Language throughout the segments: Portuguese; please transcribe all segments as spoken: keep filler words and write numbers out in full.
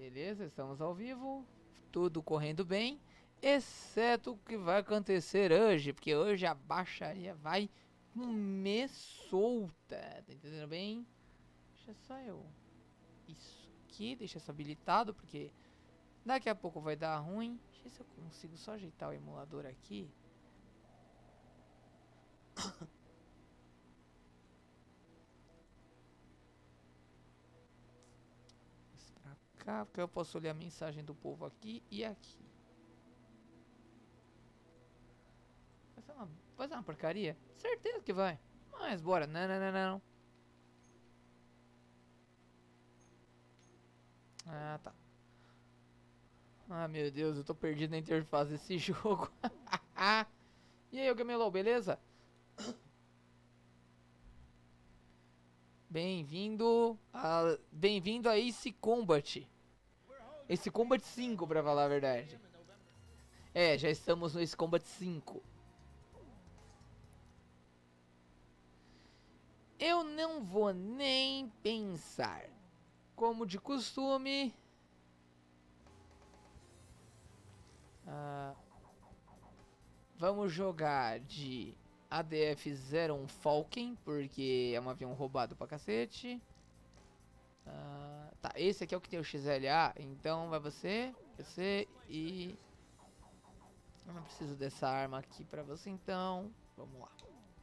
Beleza, estamos ao vivo. Tudo correndo bem. Exceto o que vai acontecer hoje. Porque hoje a baixaria vai comer solta. Tá entendendo bem? Deixa só eu... Isso aqui, deixa isso habilitado. Porque daqui a pouco vai dar ruim. Deixa eu ver se eu consigo só ajeitar o emulador aqui. Pra cá, porque eu posso ler a mensagem do povo aqui e aqui. Vai ser uma, vai ser uma porcaria? Certeza que vai. Mas bora. Não, não, não, não. Ah, tá. Ah, meu Deus, eu tô perdido na interface desse jogo. E aí, Gamelô, beleza? Bem-vindo a... Bem-vindo a Ace Combat. Ace Combat cinco, pra falar a verdade. É, já estamos no Ace Combat cinco. Eu não vou nem pensar. Como de costume... Ah, vamos jogar de A D F zero um Falcon, porque é um avião roubado pra cacete. Ah, tá, esse aqui é o que tem o X L A, então vai você, você e... Eu não preciso dessa arma aqui pra você, então vamos lá.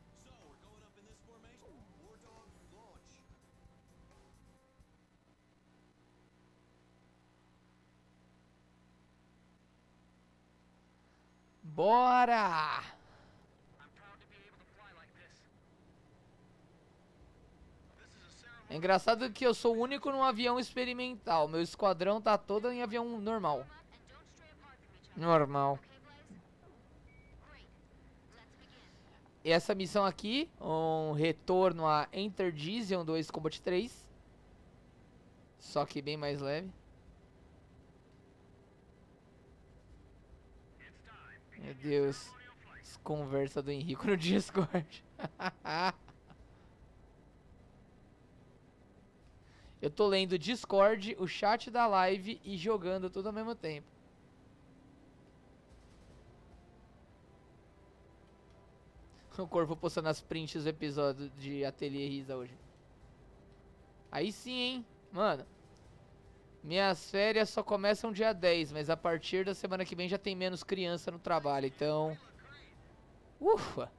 Bora! É engraçado que eu sou o único num avião experimental. Meu esquadrão tá todo em avião normal. Normal. E essa missão aqui, um retorno a Enter Division do Ace Combat três. Só que bem mais leve. Meu Deus. Conversa do Henrico no Discord. Eu tô lendo o Discord, o chat da live e jogando tudo ao mesmo tempo. O Corvo postando as prints do episódio de Ateliê Risa hoje. Aí sim, hein? Mano. Minhas férias só começam dia dez, mas a partir da semana que vem já tem menos criança no trabalho, então... Ufa!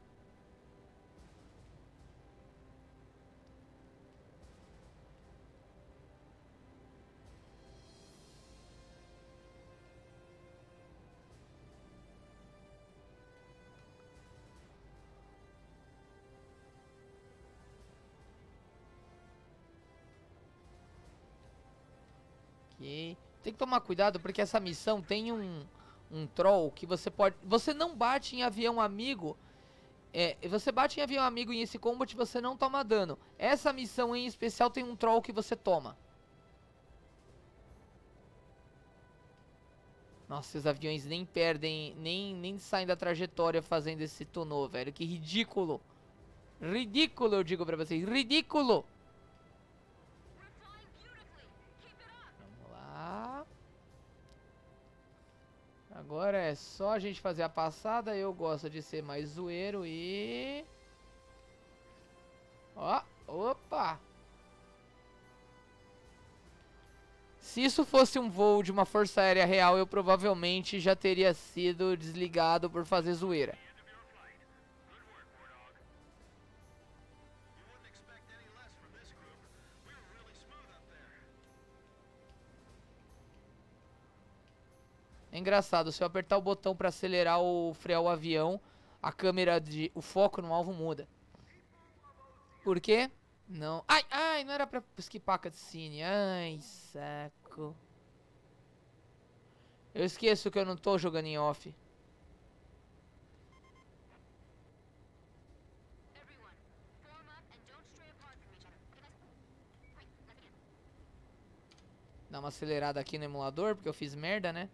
Okay. Tem que tomar cuidado porque essa missão tem um, um troll que você pode... Você não bate em avião amigo. É, você bate em avião amigo em Ace Combat, você não toma dano. Essa missão em especial tem um troll que você toma. Nossa, os aviões nem perdem, nem, nem saem da trajetória fazendo esse tonô, velho. Que ridículo. Ridículo, eu digo pra vocês. Ridículo. Vamos lá. Agora é só a gente fazer a passada. Eu gosto de ser mais zoeiro e... Ó, opa. Se isso fosse um voo de uma força aérea real, eu provavelmente já teria sido desligado por fazer zoeira. É engraçado, se eu apertar o botão para acelerar ou frear o avião, a câmera de... o foco no alvo muda. Por quê? Não. Ai, ai, não era pra skipar a cutscene. Ai, saco. Eu esqueço que eu não tô jogando em off. Dá uma acelerada aqui no emulador, porque eu fiz merda, né?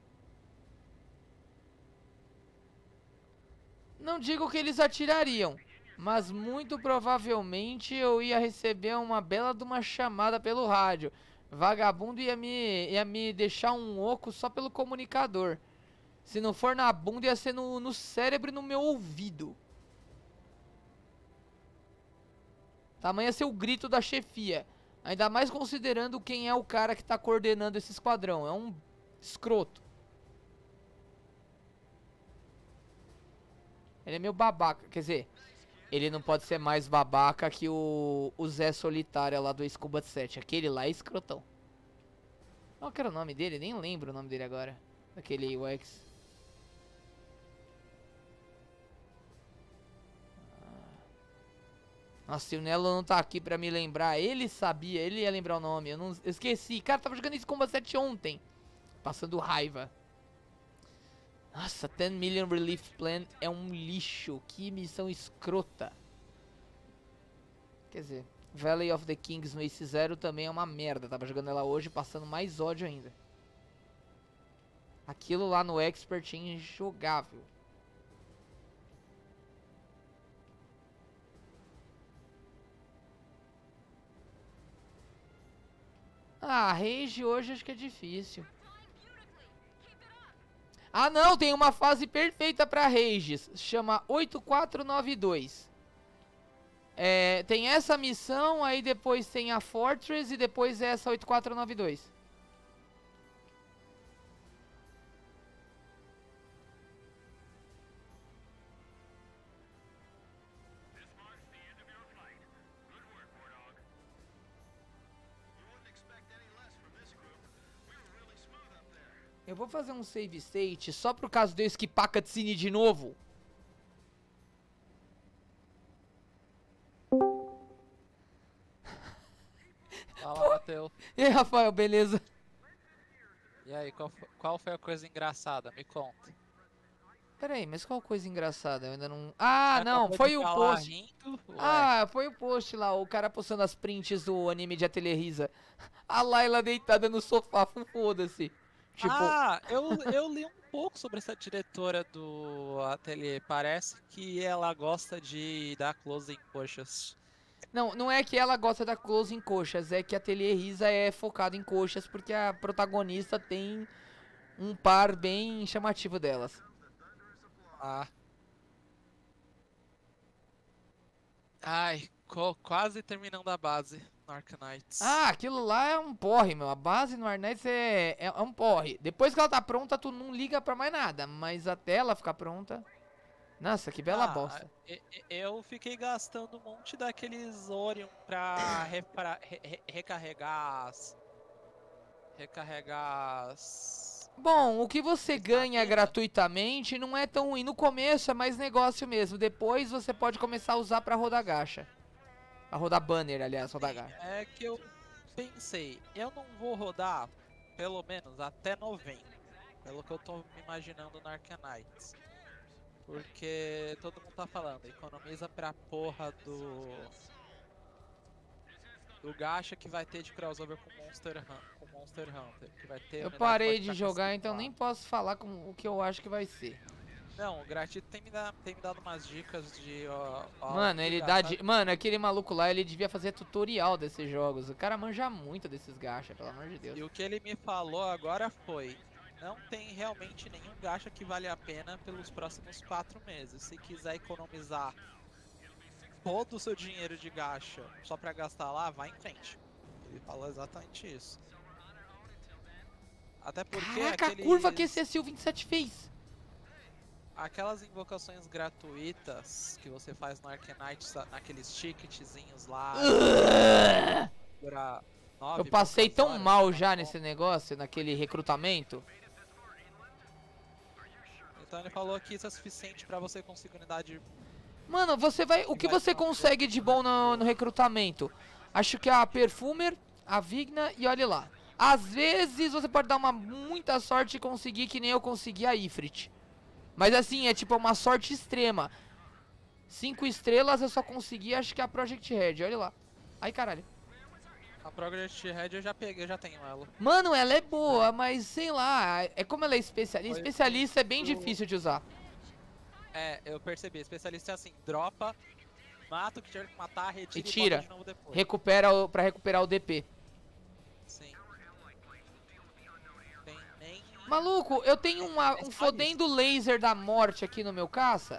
Não digo que eles atirariam, mas muito provavelmente eu ia receber uma bela de uma chamada pelo rádio. Vagabundo ia me, ia me deixar um oco só pelo comunicador. Se não for na bunda, ia ser no, no cérebro e no meu ouvido. Tamanho ia ser o grito da chefia. Ainda mais considerando quem é o cara que tá coordenando esse esquadrão. É um escroto. Ele é meio babaca. Quer dizer, ele não pode ser mais babaca que o, o Zé Solitária lá do Scuba sete. Aquele lá é escrotão. Qual que era o nome dele? Nem lembro o nome dele agora. Daquele U X. Nossa, se o Nelo não tá aqui pra me lembrar, ele sabia, ele ia lembrar o nome, eu não eu esqueci. Cara, tava jogando esse Combat sete ontem, passando raiva. Nossa, ten million Relief Plan é um lixo, que missão escrota. Quer dizer, Valley of the Kings no Ace Zero também é uma merda, tava jogando ela hoje, passando mais ódio ainda. Aquilo lá no Expert é injogável. Ah, Rage hoje acho que é difícil. Ah não, tem uma fase perfeita pra Rages. Chama oito quatro nove dois. É, tem essa missão, aí depois tem a Fortress e depois essa oito quatro nove dois. Eu vou fazer um save state só pro caso de eu skipar a cutscene de novo. Fala, Matheus. E aí, Rafael, beleza? E aí, qual foi, qual foi a coisa engraçada? Me conta. Pera aí, mas qual coisa engraçada? Eu ainda não... Ah, Você não, acabou foi de o falar post. rindo? Ué. Ah, foi o post lá, o cara postando as prints do anime de Ateliê Risa. A Layla deitada no sofá, foda-se. Tipo, Ah, eu, eu li um pouco sobre essa diretora do ateliê. Parece que ela gosta de dar close em coxas. não, não é que ela gosta da close em coxas, é que Ateliê Risa é focado em coxas porque a protagonista tem um par bem chamativo delas. Ah. Ai, co- quase terminando a base no Arknights. Ah, aquilo lá é um porre, meu. A base no Arnett é, é, é um porre. Depois que ela tá pronta, tu não liga pra mais nada. Mas até ela ficar pronta... Nossa, que bela Ah, bosta. e- e- eu fiquei gastando um monte daqueles Orion pra repara- re- re- recarregar as. Recarregar as. Bom, o que você ganha Estamina. gratuitamente não é tão ruim. No começo é mais negócio mesmo. Depois você pode começar a usar pra rodar gacha. Pra rodar banner, aliás, rodar Sim, gacha. é que eu pensei, eu não vou rodar pelo menos até novembro. Pelo que eu tô me imaginando no Arknights. Porque todo mundo tá falando, economiza pra porra do. Do gacha que vai ter de crossover com Monster, Hun com Monster Hunter. Que vai ter Eu unidade parei forte de pra jogar, cacete então lá. nem posso falar com o que eu acho que vai ser. Não, o Gratito tem me, dado, tem me dado umas dicas de. Ó, ó, Mano, ele ligar, dá sabe? de... Mano, aquele maluco lá, ele devia fazer tutorial desses jogos. O cara manja muito desses gacha, pelo amor de Deus. E o que ele me falou agora foi: não tem realmente nenhum gacha que vale a pena pelos próximos quatro meses. Se quiser economizar todo o seu dinheiro de gacha só pra gastar lá, vai em frente. Ele falou exatamente isso. Até porque Caraca, aqueles, a curva que esse S U vinte e sete fez. aquelas invocações gratuitas que você faz no Arknights, naqueles ticketzinhos lá, dura nove Eu passei poucas tão horas, mal não já conta. nesse negócio, naquele recrutamento. Então ele falou que isso é suficiente pra você conseguir unidade. Mano, você vai. O que você consegue de bom no, no recrutamento? Acho que é a Perfumer, a Vigna e olha lá. Às vezes você pode dar uma muita sorte e conseguir que nem eu consegui a Ifrit. Mas assim, é tipo uma sorte extrema. Cinco estrelas eu só consegui, acho que a Project Red, olha lá. Ai, caralho. A Progress Red eu já peguei, eu já tenho ela. Mano, ela é boa, mas sei lá, é como ela é especialista. Foi- Especialista é bem o- difícil de usar. É, eu percebi. Especialista é assim, dropa, mata o que tiver que matar, retira E e, tira. bota de novo depois. Recupera o, pra recuperar o D P. Sim. Maluco, eu tenho uma, um fodendo laser da morte aqui no meu caça.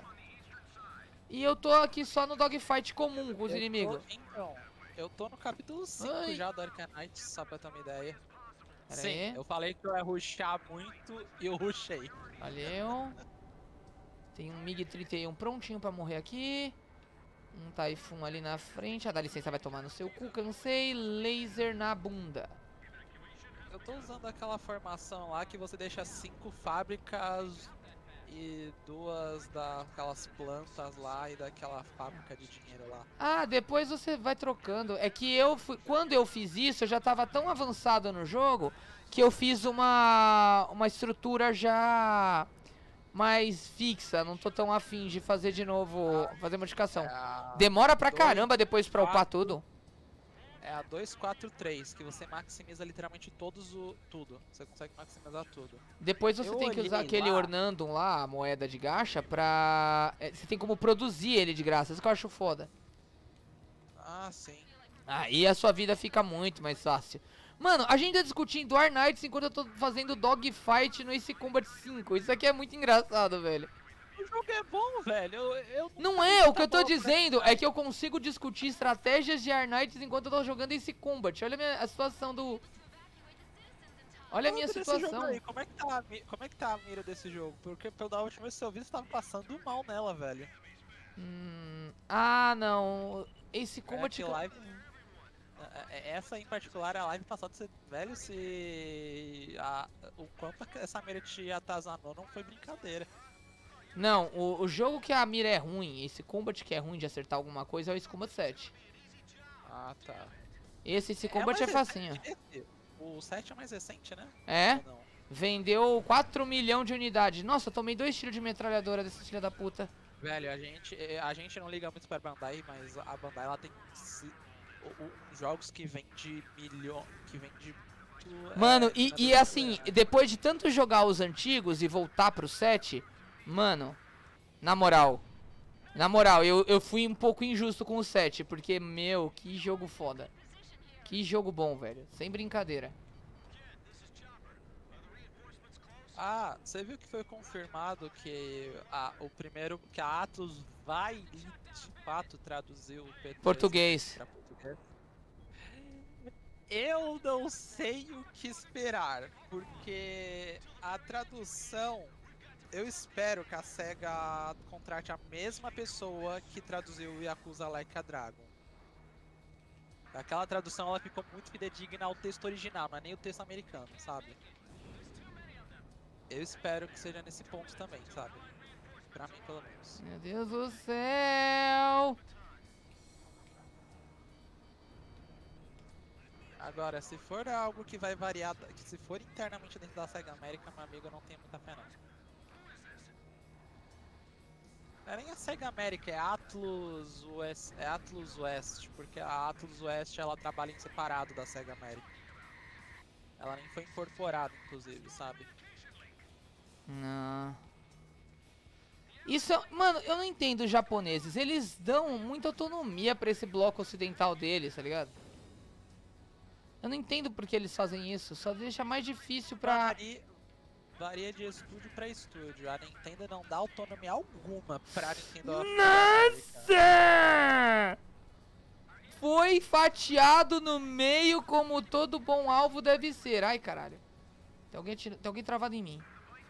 E eu tô aqui só no dogfight comum com os Eu inimigos. Tô, então, eu tô no capítulo cinco Ai. já do Arcanite, só pra ter uma ideia. Pera Sim, aí. eu falei que eu ia rushar muito e eu rushei. Valeu. Tem um mig trinta e um prontinho pra morrer aqui. Um Typhoon ali na frente. Ah, dá licença, vai tomar no seu cu, cansei. Laser na bunda. Eu tô usando aquela formação lá que você deixa cinco fábricas e duas daquelas plantas lá e daquela fábrica de dinheiro lá. Ah, depois você vai trocando. É que eu fui, quando eu fiz isso, eu já tava tão avançado no jogo que eu fiz uma uma estrutura já mais fixa. Não tô tão afim de fazer de novo, fazer modificação. É a Demora pra dois, caramba depois pra upar quatro. tudo. É a dois quatro três, que você maximiza literalmente todos o tudo. Você consegue maximizar tudo. Depois você Eu tem que usar olhei aquele lá. Ornandum lá, a moeda de gacha, pra... é, você tem como produzir ele de graça, isso que eu acho foda. Ah, sim. Aí a sua vida fica muito mais fácil. Mano, a gente tá discutindo War Knights enquanto eu tô fazendo Dogfight no Ace Combat cinco. Isso aqui é muito engraçado, velho. O jogo é bom, velho. Eu, eu Não é, o que tá eu tô bom, dizendo é que eu consigo discutir estratégias de War Knights enquanto eu tô jogando Ace Combat. Olha a, minha, a situação do... Olha a minha Desse jogo situação. aí, como é, que tá a, mi- como é que tá a mira desse jogo? Porque pela última vez que eu vi, você tava passando mal nela, velho. Hum, ah, não. Ace É Combat... que live. é- é- Essa em particular, a live passada, você, velho, se. A, o quanto essa mira te atazanou não foi brincadeira. Não, o, o jogo que a mira é ruim, esse Combat que é ruim de acertar alguma coisa é o Ace Combat sete. Ah, tá. Esse Ace Combat é, mais facinho. recente esse? O sete é mais recente, né? É? Ou não? Vendeu quatro milhões de unidades. Nossa, eu tomei dois tiros de metralhadora desse filho da puta. Velho, a gente, a gente não liga muito pra Bandai, mas a Bandai ela tem se- o- o- jogos que vende milhão, que vende muito, Mano, é, e, na e verdade, assim, é, depois de tanto jogar os antigos e voltar pro sete, mano, na moral, na moral, eu, eu fui um pouco injusto com o sete, porque, meu, que jogo foda. Que jogo bom, velho. Sem brincadeira. Ah, você viu que foi confirmado que a, o primeiro, que a Atlus vai de fato traduzir o P três Português. pra português? Eu não sei o que esperar, porque a tradução, eu espero que a SEGA contrate a mesma pessoa que traduziu o Yakuza Like a Dragon. Aquela tradução ela ficou muito fidedigna ao texto original, não é nem o texto americano, sabe? Eu espero que seja nesse ponto também, sabe? Pra mim, pelo menos. Meu Deus do céu. Agora, se for algo que vai variar, que se for internamente dentro da SEGA América, meu amigo, eu não tenho muita fé, não. Não é nem a SEGA América, é Atlus West, é Atlus West, porque a Atlus West ela trabalha em separado da SEGA América. Ela nem foi incorporada, inclusive, sabe? Não. Isso, é- mano, eu não entendo os japoneses. Eles dão muita autonomia pra esse bloco ocidental deles, tá ligado? Eu não entendo por que eles fazem isso. Só deixa mais difícil pra... Varia, varia de estúdio pra estúdio. A Nintendo não dá autonomia alguma pra Nintendo of Nossa! Foi fatiado no meio como todo bom alvo deve ser. Ai, caralho. Tem alguém, atira- tem alguém travado em mim.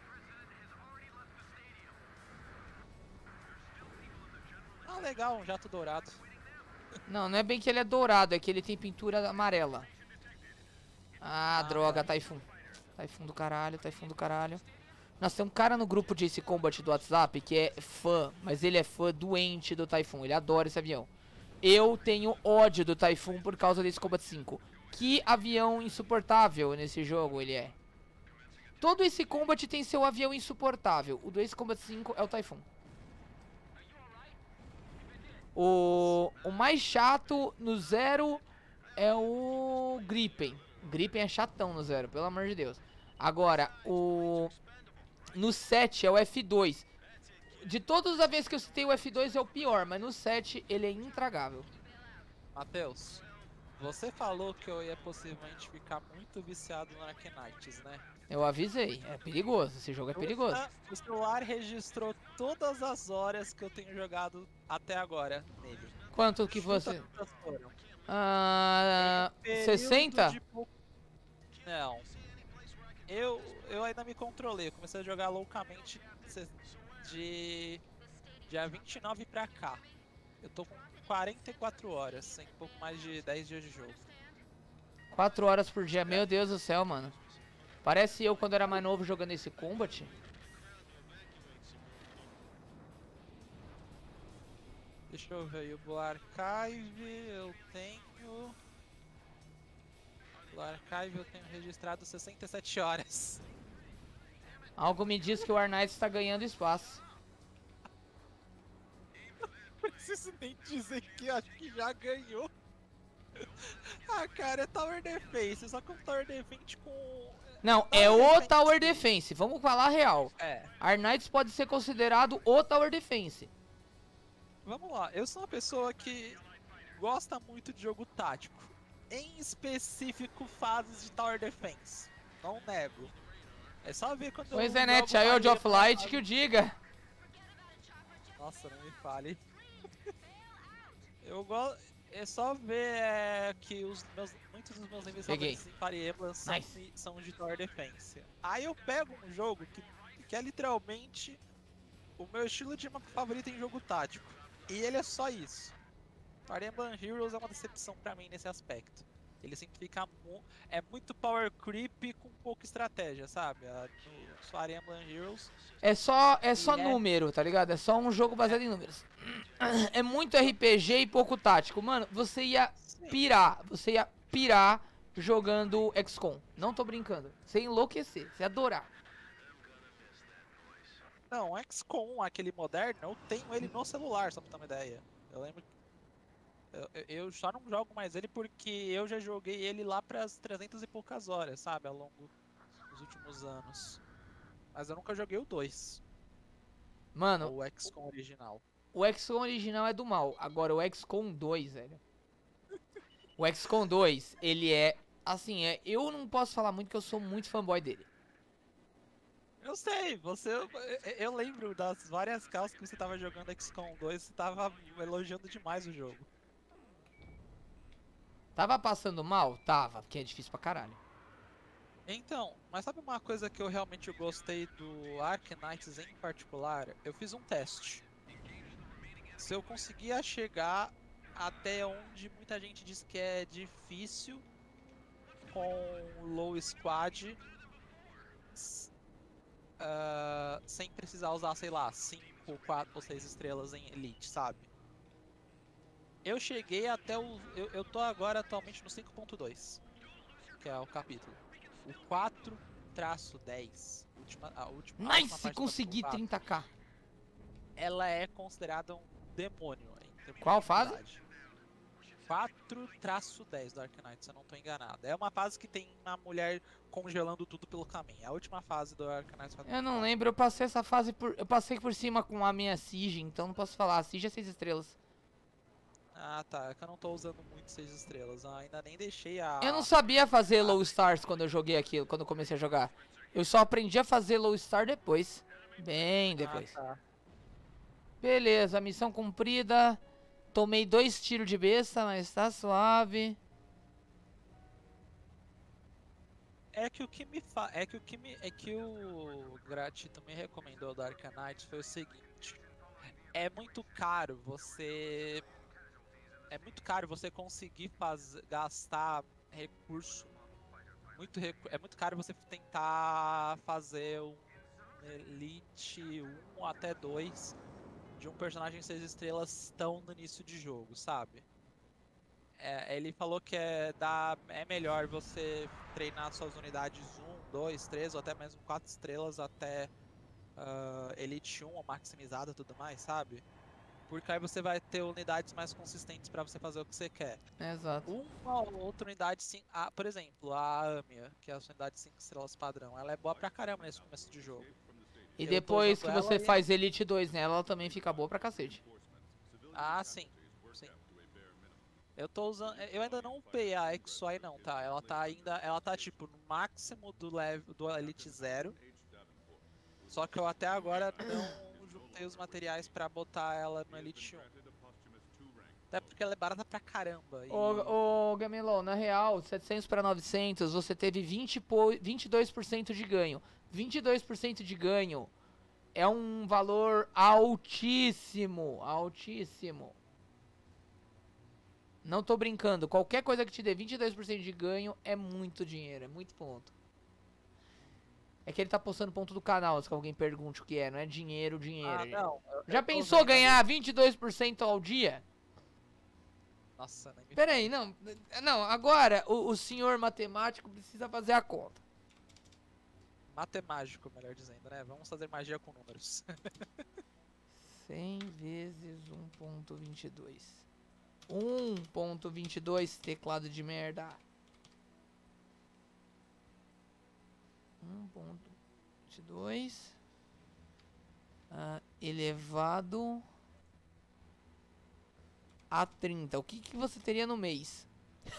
Ah, legal, um jato dourado. Não, não é bem que ele é dourado, é que ele tem pintura amarela. Ah, Ah, droga, tá. Typhoon. Typhoon do caralho, Typhoon do caralho. Nossa, tem um cara no grupo de Ace Combat do WhatsApp que é fã, mas ele é fã doente do Typhoon, ele adora esse avião. Eu tenho ódio do Typhoon por causa desse Combat cinco. Que avião insuportável nesse jogo ele é. Todo Ace Combat tem seu avião insuportável. O do Ace Combat cinco é o Typhoon. O, o mais chato no zero é o Gripen. O Gripen é chatão no zero, pelo amor de Deus. Agora, o... no sete é o F dois. De todos os aviões que eu citei, o F dois é o pior, mas no sete ele é intragável. Matheus, Você falou que eu ia possivelmente ficar muito viciado no Arknights, né? Eu avisei, é perigoso, esse jogo é perigoso. O celular registrou todas as horas que eu tenho jogado até agora nele. Quanto que Chuta você... quantas foram. Ah, Período sessenta? de pou- Não. Eu, eu ainda me controlei, eu comecei a jogar loucamente se- de dia vinte e nove pra cá. Eu tô com quarenta e quatro horas, tem um pouco mais de dez dias de jogo. quatro horas por dia, meu Deus do céu, mano. Parece eu quando era mais novo jogando esse Combat. Deixa eu ver, o Blue Archive eu tenho... Blue Archive eu tenho registrado sessenta e sete horas. Algo me diz que o Arnight está ganhando espaço. Não preciso nem dizer que acho que já ganhou. Ah, cara, é Tower Defense, só que um Tower Defense com... Não, é o Tower Defense, vamos falar a real. É. Arnights pode ser considerado o Tower Defense. Vamos lá, eu sou uma pessoa que gosta muito de jogo tático. Em específico, fases de Tower Defense. Não nego. É só ver quando Pois eu é, né? jogo Child of Maria Light pra- que o diga. Nossa, não me fale. Eu gosto... É só ver é, que os meus, muitos dos meus níveis Peguei. favoritos em Fire Emblem são, Nice. são de Tower Defense. Aí eu pego um jogo que, que é literalmente o meu estilo de mapa favorito em jogo tático. E ele é só isso. Fire Emblem Heroes é uma decepção pra mim nesse aspecto. Ele sempre fica mu é muito power creep com pouca estratégia, sabe? A, no Fire Emblem Heroes. É só, é só E é- número, tá ligado? É só um jogo baseado em números. É muito R P G e pouco tático. Mano, você ia Sim. pirar. Você ia pirar jogando X COM. Não tô brincando. Você ia enlouquecer. Você ia adorar. Não, X COM, aquele moderno, eu tenho ele no celular, só pra ter uma ideia. Eu lembro que eu, eu- eu só não jogo mais ele porque eu já joguei ele lá pras trezentas e poucas horas, sabe? Ao longo dos últimos anos. Mas eu nunca joguei o dois, Mano, ou o X COM original. o X COM original é do mal. Agora o X COM dois, velho. O X COM dois, ele é... Assim, é, eu não posso falar muito que eu sou muito fanboy dele. Eu sei, você. Eu, eu lembro das várias calls que você tava jogando X COM dois, você tava elogiando demais o jogo. Tava passando mal? Tava, porque é difícil pra caralho. Então, mas sabe uma coisa que eu realmente gostei do Arknights em particular? Eu fiz um teste. Se eu conseguia chegar até onde muita gente diz que é difícil com low squad, s- ah, sem precisar usar, sei lá, cinco, quatro ou seis estrelas em Elite, sabe? Eu cheguei até o... Eu, eu tô agora atualmente no cinco ponto dois, que é o capítulo. O quatro traço dez, última, a última, a última Nice, parte do consegui capítulo trinta k. quatro, ela é considerada um demônio em termos Qual de fase? dificuldade. quatro traço dez do Arknights, se eu não tô enganado. É uma fase que tem uma mulher congelando tudo pelo caminho. É a última fase do Arknights. Eu não lembro, eu passei essa fase por... Eu passei por cima com a minha Siege, então não posso falar. A Siege é seis estrelas. Ah, tá. É que eu não tô usando muito seis estrelas. Eu ainda nem deixei a... Eu não sabia fazer low stars quando eu joguei aquilo, quando eu comecei a jogar. Eu só aprendi a fazer low star depois. Bem depois. Ah, tá. Beleza, missão cumprida. Tomei dois tiros de besta, mas tá suave. É que o que me fa... é que o que me é que o Gratito me recomendou do Arknights foi o seguinte: é muito caro você é muito caro você conseguir fazer gastar recurso muito recu... é muito caro você tentar fazer um Elite um até dois de um personagem seis estrelas tão no início de jogo, sabe? É, ele falou que é, dá, é melhor você treinar suas unidades um, dois, três ou até mesmo quatro estrelas até uh, Elite um, maximizada e tudo mais, sabe? Porque aí você vai ter unidades mais consistentes para você fazer o que você quer. Exato. Uma ou outra unidade, sim, ah, por exemplo, a Amiya, que é a sua unidade cinco estrelas padrão, ela é boa pra caramba nesse começo de jogo. E Eu tô depois que usando você ela e- faz Elite dois nela, ela também fica boa pra cacete. Ah, sim, sim. Eu tô usando. Eu ainda não upei a X Y não, tá? Ela tá ainda. Ela tá tipo no máximo do level do Elite Zero. Só que eu até agora não juntei os materiais pra botar ela no Elite um. Até porque ela é barata pra caramba. E... Ô, ô Gamelon, na real, setecentos para novecentos, você teve vinte, vinte e dois por cento de ganho. vinte e dois por cento de ganho é um valor altíssimo, altíssimo. Não tô brincando, qualquer coisa que te dê vinte e dois por cento de ganho é muito dinheiro, é muito ponto. É que ele tá postando ponto do canal, se alguém pergunte o que é, não é dinheiro, dinheiro. Ah, não. Eu, Já eu pensou ganhar vinte e dois por cento ao dia? Nossa, nem me Pera aí, não, não, agora o, o senhor matemático precisa fazer a conta. Matemático, melhor dizendo, né? Vamos fazer magia com números. cem vezes um ponto vinte e dois. um ponto vinte e dois, teclado de merda. um ponto vinte e dois ah, elevado a trinta. O que, que você teria no mês?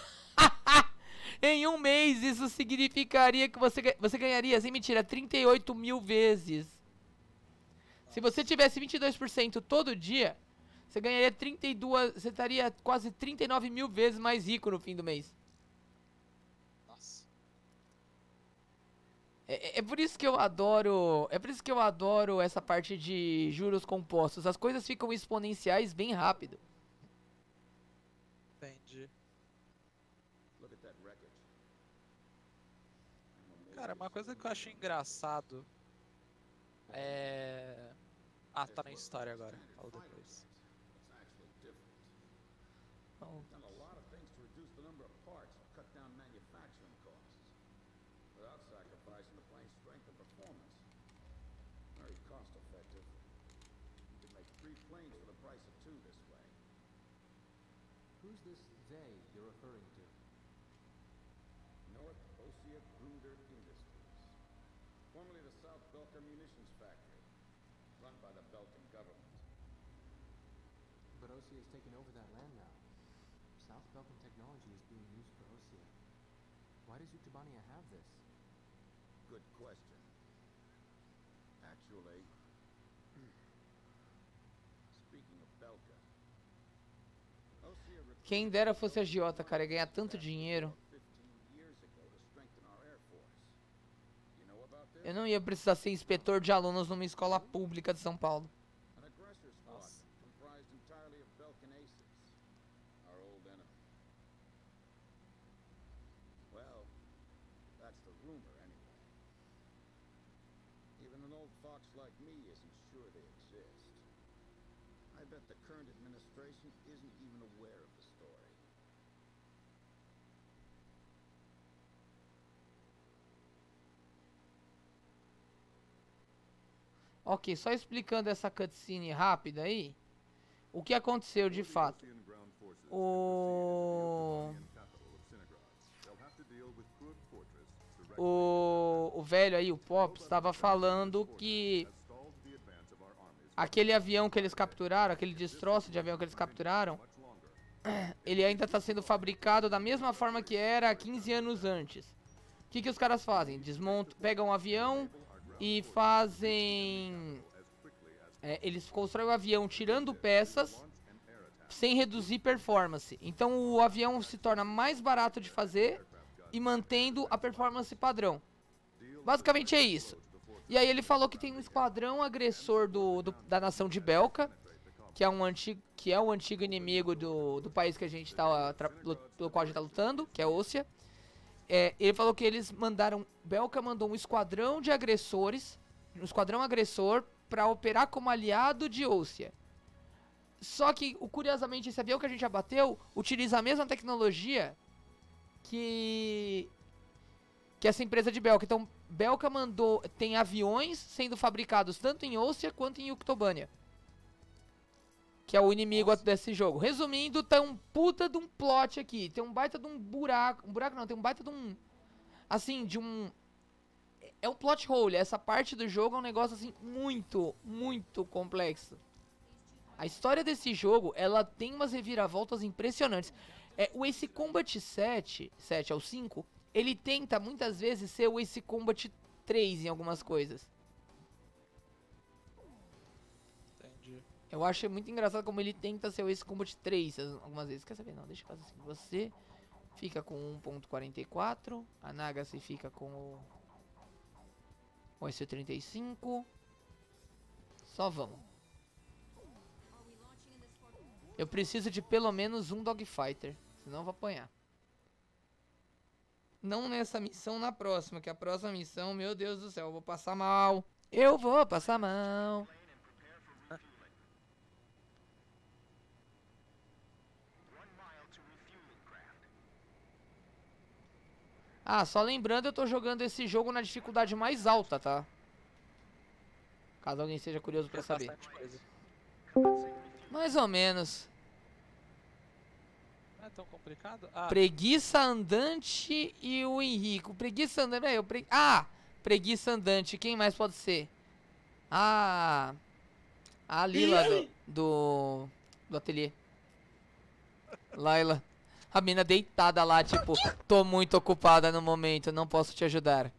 Em um mês, isso significaria que você, você ganharia, sem mentira, trinta e oito mil vezes. Se você tivesse vinte e dois por cento todo dia, você ganharia trinta e dois, você estaria quase trinta e nove mil vezes mais rico no fim do mês. Nossa. É, é por isso que eu adoro, é por isso que eu adoro essa parte de juros compostos. As coisas ficam exponenciais bem rápido. Entendi. Cara, uma coisa que eu acho engraçado é... Ah, tá na história agora. Falo depois. Oh. Who's this they you're referring to? North Ossia Grunder Industries, formerly the South Belka Munitions Factory, run by the Belkan government. But Ossia has taken over that land now. South Belkan technology is being used for Ossia. Why does Utubania have this? Good question. Actually, speaking of Belka, Ossia Quem dera fosse agiota, cara, ia ganhar tanto dinheiro. Eu não ia precisar ser inspetor de alunos numa escola pública de São Paulo. Nossa. Well, that's the rumor anyway. Even an old fox like me isn't sure they exist. I bet the current administration isn't even aware of the story. Ok, só explicando essa cutscene rápida aí. O que aconteceu de fato? O... O, o velho aí, o Pops, estava falando que aquele avião que eles capturaram, aquele destroço de avião que eles capturaram, ele ainda está sendo fabricado da mesma forma que era há quinze anos antes. O que, que os caras fazem? Desmontam, pegam um avião e fazem... É, eles constroem o avião tirando peças sem reduzir performance. Então o avião se torna mais barato de fazer e mantendo a performance padrão. Basicamente é isso. E aí ele falou que tem um esquadrão agressor do, do, da nação de Belka, que é, um antigo, que é o antigo inimigo do, do país que a gente tá, pelo qual a gente tá lutando, que é Ossia. É, ele falou que eles mandaram, Belka mandou um esquadrão de agressores, um esquadrão agressor, para operar como aliado de Ossia. Só que, curiosamente, esse avião que a gente abateu utiliza a mesma tecnologia que que essa empresa de Belka. Então, Belka mandou, tem aviões sendo fabricados tanto em Ossia quanto em Yuktobania, que é o inimigo Nossa. desse jogo. Resumindo, tem um puta de um plot aqui. Tem um baita de um buraco. Um buraco não, tem um baita de um... Assim, de um... É um plot hole. Essa parte do jogo é um negócio, assim, muito, muito complexo. A história desse jogo, ela tem umas reviravoltas impressionantes. É, o Ace Combat sete, sete ao cinco, ele tenta muitas vezes ser o Ace Combat três em algumas coisas. Entendi. Eu acho muito engraçado como ele tenta ser o Ace Combat três as- algumas vezes. Quer saber? Não, deixa eu fazer assim. Você fica com um ponto quarenta e quatro, a Nagase fica com o, o S trinta e cinco. Só vamos. Eu preciso de pelo menos um Dogfighter, senão eu vou apanhar. Não nessa missão, na próxima, que a próxima missão, meu Deus do céu, eu vou passar mal. Eu vou passar mal. Ah, só lembrando, eu tô jogando esse jogo na dificuldade mais alta, tá? Caso alguém seja curioso pra Tem saber. bastante coisa. Mais ou menos. Não é tão complicado? Ah, Preguiça Andante e o Henrico. Preguiça Andante. É, eu pre... Ah! Preguiça Andante. Quem mais pode ser? Ah. A Lila do, do. Do ateliê. Laila. A mina deitada lá, tipo, tô muito ocupada no momento, não posso te ajudar.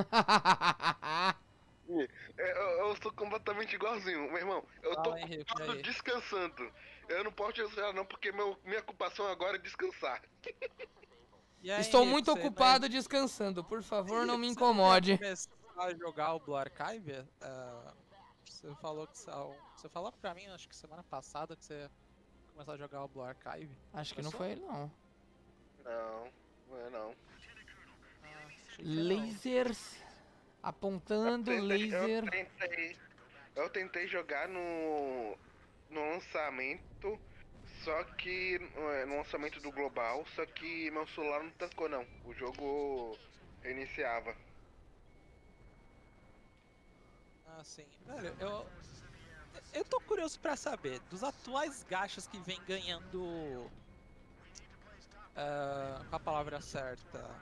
É, Eu, eu sou completamente igualzinho, meu irmão. Eu tô Fala, Henrique, e aí? descansando. Eu não posso te ajudar não, porque meu, minha ocupação agora é descansar. e aí, Estou Henrique, muito você ocupado descansando, por favor, não me Você incomode. quer começar a jogar o Blue Archive? Ah, você falou que você, você falou pra mim, acho que semana passada, que você ia começar a jogar o Blue Archive. Acho que não Começou? foi ele, não. Não, não é não. Ah, achei que não. Lasers. Apontando, Eu tentei, laser. eu tentei, eu tentei jogar no, no lançamento, só que é, no lançamento do global, só que meu celular não tancou não. O jogo reiniciava. Ah, sim. Velho, eu. Eu tô curioso pra saber, dos atuais gachas que vem ganhando. ah, com a palavra certa.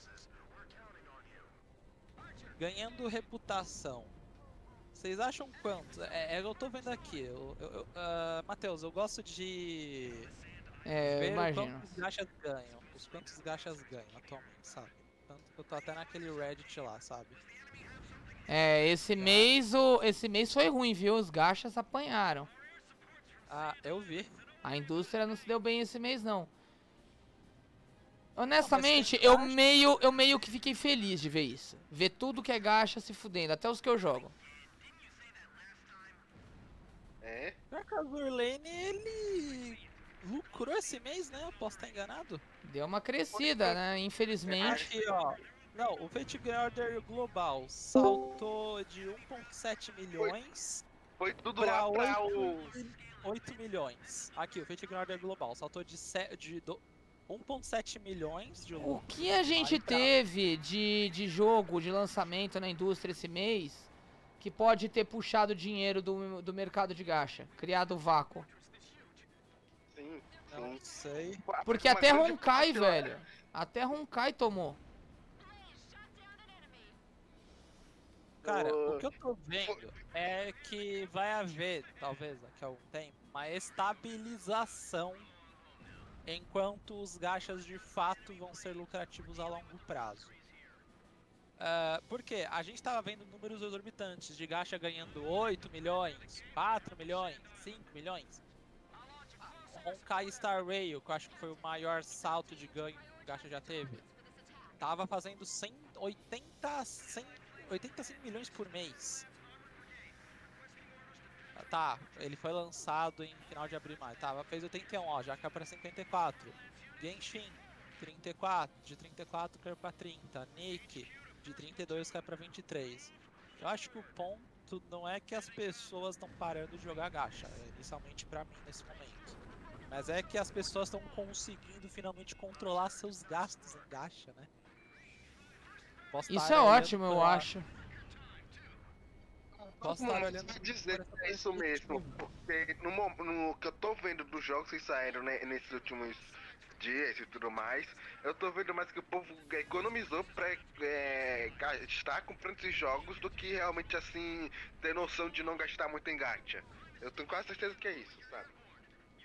Ganhando reputação. Vocês acham quanto? É, é, eu tô vendo aqui. Eu, eu, eu, ah, Matheus, eu gosto de É, eu ver o imagino. quantos gachas ganham. Os quantos gachas ganham atualmente, sabe? Tanto que eu tô até naquele Reddit lá, sabe? É, esse mês, o, esse mês foi ruim, viu? Os gachas apanharam. Ah, eu vi. A indústria não se deu bem esse mês, não. Honestamente, tem eu gacha. meio, eu meio que fiquei feliz de ver isso. Ver tudo que é gacha se fudendo, até os que eu jogo. É? Pior que a Zurlane, ele lucrou esse mês, né? Eu posso estar enganado? Deu uma crescida, né? Infelizmente. Aqui, ó. Não, o Fate Grand Order Global saltou de um ponto sete milhões Foi tudo pra lá pra o... oito milhões. Aqui, o Fate Grand Order Global saltou de, se- de do- um ponto sete milhões de O lucro. que a gente Aí pra- teve de, de jogo, de lançamento na indústria esse mês, que pode ter puxado dinheiro do, do mercado de gacha, criado vácuo? Sim, Não sim. sei. Porque Uma até grande Honkai, parte lá- velho. Até Honkai tomou. Cara, Uh, o que eu tô vendo é que vai haver, talvez daqui a algum tempo, uma estabilização enquanto os gachas de fato vão ser lucrativos a longo prazo. Ah, por quê? A gente tava vendo números exorbitantes de gacha ganhando oito milhões, quatro milhões, cinco milhões. Honkai Star Rail, que eu acho que foi o maior salto de ganho que o gacha já teve, tava fazendo cento e oitenta, cem, oitenta e cinco milhões por mês. Ah, tá, ele foi lançado em final de abril e maio. Tá, fez oitenta e um, ó, já caiu pra cinquenta e quatro. Genshin, trinta e quatro, de trinta e quatro caiu pra trinta. Nick, de trinta e dois caiu pra vinte e três. Eu acho que o ponto não é que as pessoas estão parando de jogar gacha, é inicialmente pra mim nesse momento. Mas é que as pessoas estão conseguindo finalmente controlar seus gastos em gacha, né? Posso Isso estar é olhando ótimo, eu pra- acho. Posso Não, estar mas olhando vai por dizer essa que é isso mesmo, perspectiva. porque no, mo- no que eu tô vendo dos jogos que saíram né, nesses últimos dias e tudo mais, eu tô vendo mais que o povo economizou pra é, gastar comprando esses jogos do que realmente assim ter noção de não gastar muito em gacha. Eu tenho quase certeza que é isso, sabe?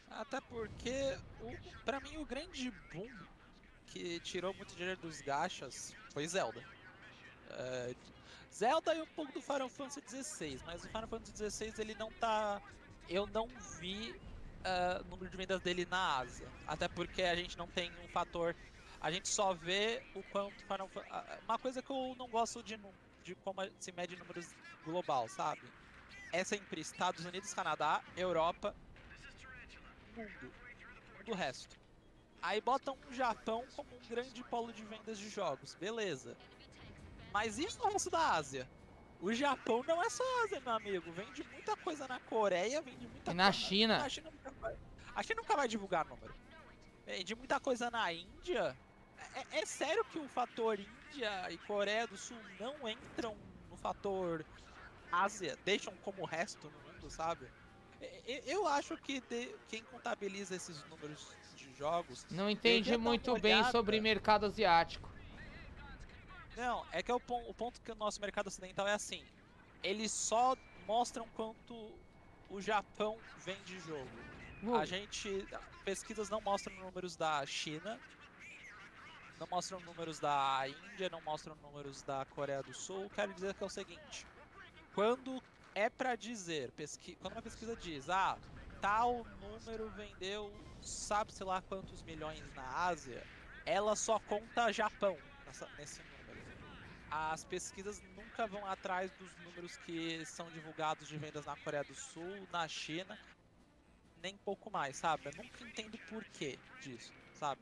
Até porque, o, pra mim, o grande boom que tirou muito dinheiro dos gachas foi Zelda. É, Zelda e um pouco do Final Fantasy dezesseis, mas o Final Fantasy dezesseis ele não tá... Eu não vi uh, o número de vendas dele na Ásia. Até porque a gente não tem um fator... A gente só vê o quanto Final Fantasy... Uma coisa que eu não gosto de, de como se mede números global, sabe? É sempre Estados Unidos, Canadá, Europa, mundo, do resto. Aí botam o Japão como um grande polo de vendas de jogos, beleza. Mas e o resto da Ásia? O Japão não é só Ásia, meu amigo. Vende muita coisa na Coreia, vende muita E na coisa... China? A China nunca vai, a China nunca vai divulgar número. Vende muita coisa na Índia. É, é sério que o fator Índia e Coreia do Sul não entram no fator Ásia? Deixam como o resto no mundo, sabe? Eu acho que de, quem contabiliza esses números de jogos... Não entendi muito bem sobre mercado asiático. Não, é que é o, o ponto que o nosso mercado ocidental é assim. Eles só mostram quanto o Japão vende jogo. Uh. A gente... Pesquisas não mostram números da China, não mostram números da Índia, não mostram números da Coreia do Sul. Quero dizer que é o seguinte. Quando é pra dizer, pesqui... quando uma pesquisa diz, ah, tal número vendeu sabe-se lá quantos milhões na Ásia, ela só conta Japão nessa, nesse número. As pesquisas nunca vão atrás dos números que são divulgados de vendas na Coreia do Sul, na China, nem pouco mais, sabe? Eu nunca entendo o porquê disso, sabe?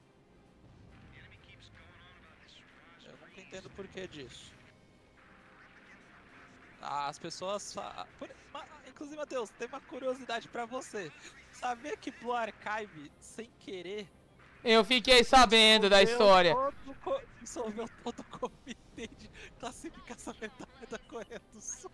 Eu nunca entendo o porquê disso. As pessoas... Por... Inclusive, Matheus, tem uma curiosidade pra você. Sabia que Blue Archive, sem querer... Eu fiquei sabendo da história. Todo, dissolveu todo o comitê de classificação etária da Coreia do Sul.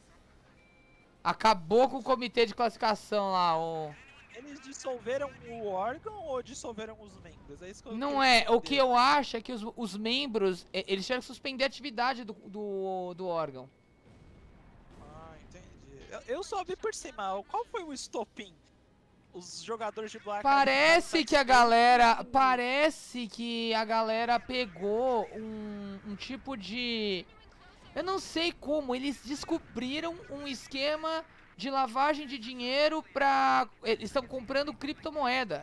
Acabou com o comitê de classificação lá, o... Eles dissolveram o órgão ou dissolveram os membros? É isso que eu Não é, o que eu acho é que os, os membros, eles tiveram que suspender a atividade do, do, do órgão. Ah, entendi. Eu, eu só vi por cima, qual foi o estopim? Os jogadores de Black... Parece que a galera, parece que a galera pegou um, um tipo de... Eu não sei como, eles descobriram um esquema de lavagem de dinheiro pra... Eles estão comprando criptomoeda.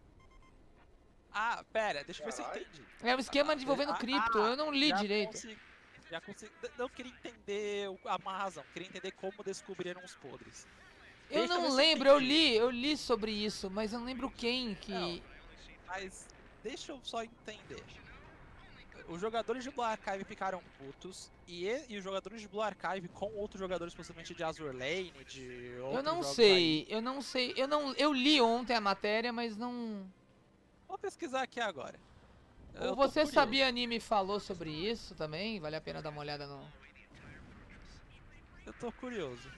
Ah, pera, deixa eu ver se eu entendi. É um esquema ah, envolvendo ah, cripto, ah, eu não li já direito. Consegui, já consegui, não queria entender a razão, queria entender como descobriram os podres. Eu Deixa eu não ver lembro, se eu eu li, eu li sobre isso, mas eu não lembro quem que... Não, mas deixa eu só entender. Os jogadores de Blue Archive ficaram putos e, e os jogadores de Blue Archive com outros jogadores possivelmente de Azur Lane, de outros Eu não jogos sei, aí. eu não sei, eu não, eu li ontem a matéria, mas não... Vou pesquisar aqui agora. Ou você sabia, anime falou sobre isso também? Vale a pena dar uma olhada no... Eu tô curioso.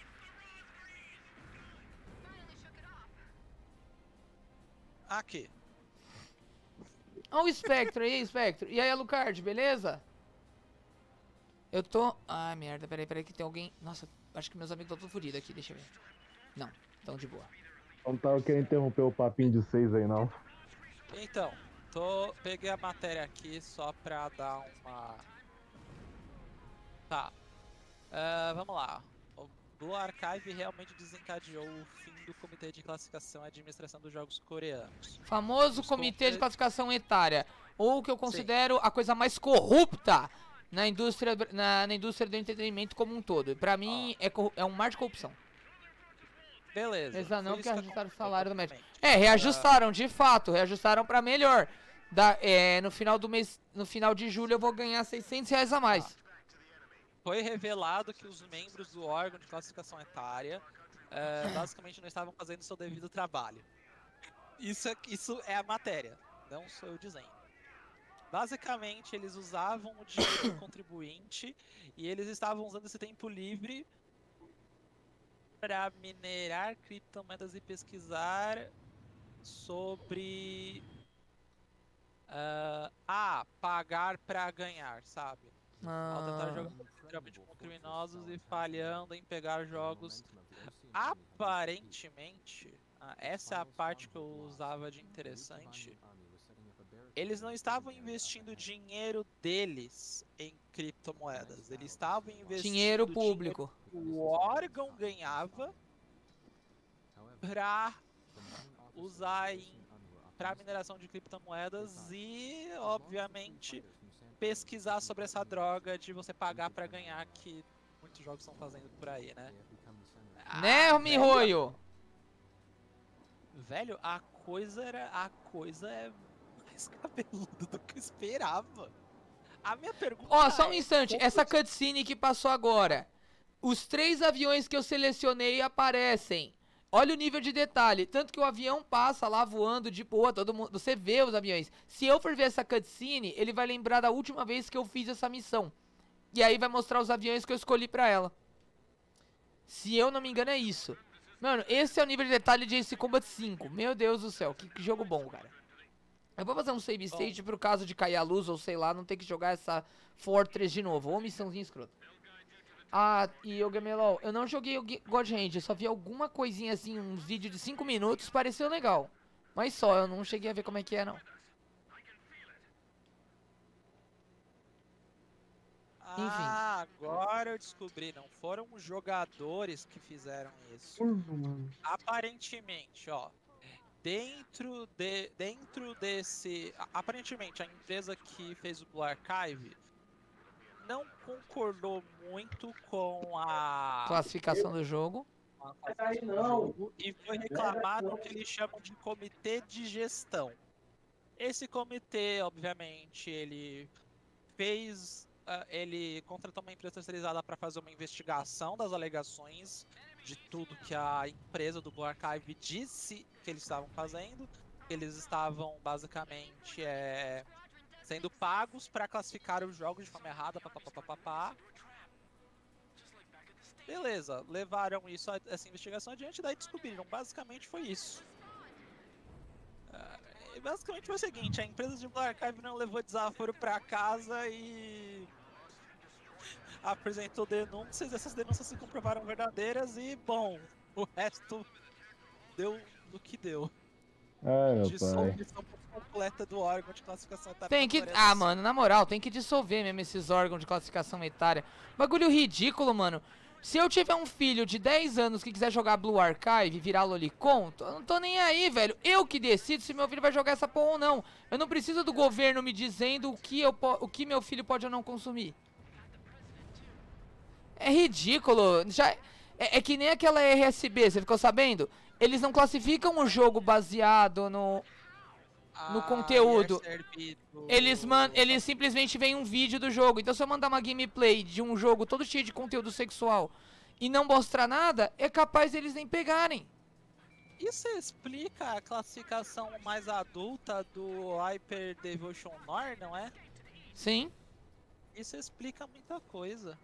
Aqui. Olha o Spectre aí, Spectre. E aí, Alucard, beleza? Eu tô... Ai, merda, peraí, peraí, que tem alguém... Nossa, acho que meus amigos estão todos fodidos aqui, deixa eu ver. Não, tão de boa. Não tava querendo interromper o papinho de vocês aí, não. Então, tô... peguei a matéria aqui só pra dar uma... Tá. Uh, vamos lá. O Blue Archive realmente desencadeou o fim do Comitê de Classificação e Administração dos Jogos Coreanos. Famoso Os Comitê de conte- Classificação Etária. Ou o que eu considero a coisa mais corrupta na indústria, na, na indústria do entretenimento como um todo. E pra mim, é, corru- é um mar de corrupção. Beleza. Eles não foi que isso reajustaram o aconteceu, salário do médico. exatamente. É, reajustaram, de fato, reajustaram pra melhor. Da, é, no final do mês, no final de julho eu vou ganhar seiscentos reais a mais. Foi revelado que os membros do órgão de classificação etária eh, basicamente não estavam fazendo seu devido trabalho. Isso é, isso é a matéria, não sou eu dizendo. Basicamente, eles usavam o dinheiro do contribuinte e eles estavam usando esse tempo livre para minerar criptomoedas e pesquisar sobre... Uh, ah, pagar para ganhar, sabe? Ao tentar Ah, jogar literalmente com criminosos e falhando em pegar jogos. Aparentemente, Ah, essa é a parte que eu usava de interessante. Eles não estavam investindo dinheiro deles em criptomoedas. Eles estavam investindo Dinheiro público. dinheiro que o órgão ganhava para usar para mineração de criptomoedas e, obviamente, pesquisar sobre essa droga de você pagar para ganhar, que muitos jogos estão fazendo por aí, né? Né, Ah, Mihoyo? Velho, a coisa era. A coisa é mais cabeluda do que eu esperava. A minha pergunta. Ó, só um é, instante. como Essa que- cutscene que passou agora. Os três aviões que eu selecionei aparecem. Olha o nível de detalhe. Tanto que o avião passa lá voando de boa, todo mundo. Você vê os aviões. Se eu for ver essa cutscene, ele vai lembrar da última vez que eu fiz essa missão. E aí vai mostrar os aviões que eu escolhi pra ela. Se eu não me engano, é isso. Mano, esse é o nível de detalhe de Ace Combat cinco. Meu Deus do céu, que, que jogo bom, cara. Eu vou fazer um save state pro caso de cair a luz ou sei lá, não ter que jogar essa Fortress de novo. Ou missãozinha escrota. Ah, e o Gamelol, eu não joguei o G- God Hand, eu só vi alguma coisinha assim, uns vídeos de cinco minutos, pareceu legal. Mas só, eu não cheguei a ver como é que é, não. Ah, agora eu descobri. Não foram os jogadores que fizeram isso. Aparentemente, ó. Dentro, de, dentro desse. a- Aparentemente, a empresa que fez o Blue Archive não concordou muito com a. Classificação do jogo. com a classificação do jogo e foi reclamado o que eles chamam de comitê de gestão. Esse comitê, obviamente, ele fez. ah, ele contratou uma empresa terceirizada para fazer uma investigação das alegações de tudo que a empresa do Blue Archive disse que eles estavam fazendo. Eles estavam basicamente é, sendo pagos para classificar os jogos de forma errada, papapá. Beleza, levaram isso, a- essa investigação adiante, daí descobriram. Basicamente foi isso. Ah, e basicamente foi o seguinte, a empresa de Blue Archive não levou desaforo pra casa e apresentou denúncias, essas denúncias se comprovaram verdadeiras e, bom, o resto deu do que deu. Ai, meu pai. Dissolução completa do órgão de classificação etária. Tem que. temporária Ah, do mano, na moral, tem que dissolver mesmo esses órgãos de classificação etária. Bagulho ridículo, mano. Se eu tiver um filho de dez anos que quiser jogar Blue Archive e virar Lolicon, eu não tô nem aí, velho. Eu que decido se meu filho vai jogar essa porra ou não. Eu não preciso do governo me dizendo o que, eu po- o que meu filho pode ou não consumir. É ridículo. Já é, é que nem aquela R S B, você ficou sabendo? Eles não classificam o jogo baseado no, no Ah, conteúdo. e é servido- Eles, man eles simplesmente veem um vídeo do jogo. Então se eu mandar uma gameplay de um jogo todo cheio de conteúdo sexual e não mostrar nada, é capaz eles nem pegarem. Isso explica a classificação mais adulta do Hyper Devotion Nor, não é? Sim. Isso explica muita coisa.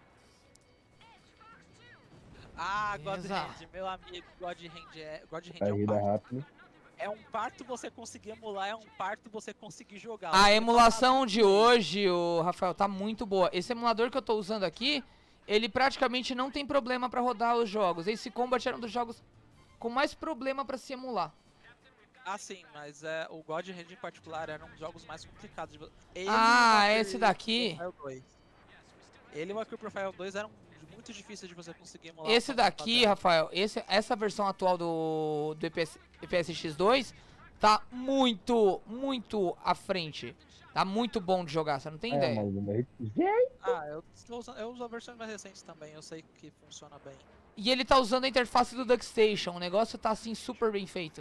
Ah, God Beleza. Hand, meu amigo, God Hand é, God Hand Aí é um vida parto. rápido. É um parto você conseguir emular, é um parto você conseguir jogar. A Você emulação tá de hoje, o Rafael, tá muito boa. Esse emulador que eu tô usando aqui, ele praticamente não tem problema pra rodar os jogos. Esse Combat era um dos jogos com mais problema pra se emular. Ah, sim, mas é, o God Hand em particular era um dos jogos mais complicados. De... vo- Ele Ah, e o esse Mercury daqui? Profile dois. Ele e o Mercury Profile dois eram muito difíceis de você conseguir emular. Esse o padrão daqui, padrão. Rafael, esse, essa versão atual do, do E P S, E P S X dois tá muito, muito à frente. Tá muito bom de jogar, você não tem É, ideia. mas mas- gente, Ah, eu, estou usando, eu uso a versões mais recentes também, eu sei que funciona bem. E ele tá usando a interface do DuckStation, o negócio tá assim super bem feito.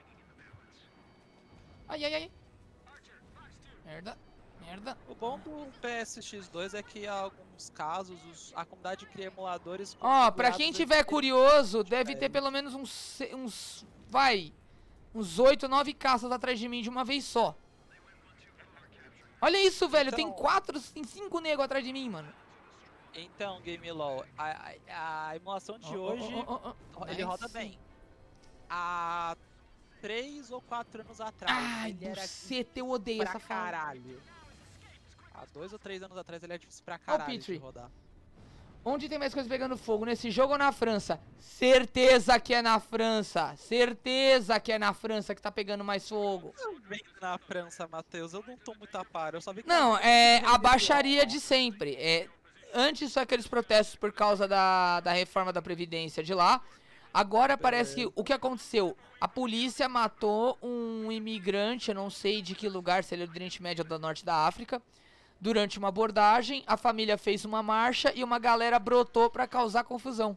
Ai, ai, ai. Merda, merda. O bom do P S X dois é que em alguns casos os- a comunidade cria emuladores. Ó, pra quem configurados tiver efetivamente curioso, deve ter diferentes. pelo menos uns, se- uns, vai, uns oito, nove caças atrás de mim de uma vez só. Olha isso, velho, tem Então- quatro, tem cinco negros atrás de mim, mano. Então, Game Law, a, a- a emulação de Ó, ó, hoje, ó, ó, ó. ele roda Nice. bem. Há três ou quatro anos atrás, Ai, ele era buceta, eu odeio pra essa fala. caralho. Há dois ou três anos atrás ele era difícil pra caralho de Petri. rodar. Onde tem mais coisa pegando fogo? Nesse jogo ou na França? Certeza que é na França. Certeza que é na França que tá pegando mais fogo. Eu venho na França, Matheus. Eu não tô muito a par. Eu só vi que Não, tava é muito a rebelião. baixaria de sempre. É, antes só aqueles protestos por causa da, da reforma da Previdência de lá. Agora parece que o que aconteceu? A polícia matou um imigrante, eu não sei de que lugar, se ele é do Oriente Médio ou do Norte da África. Durante uma abordagem, a família fez uma marcha e uma galera brotou pra causar confusão.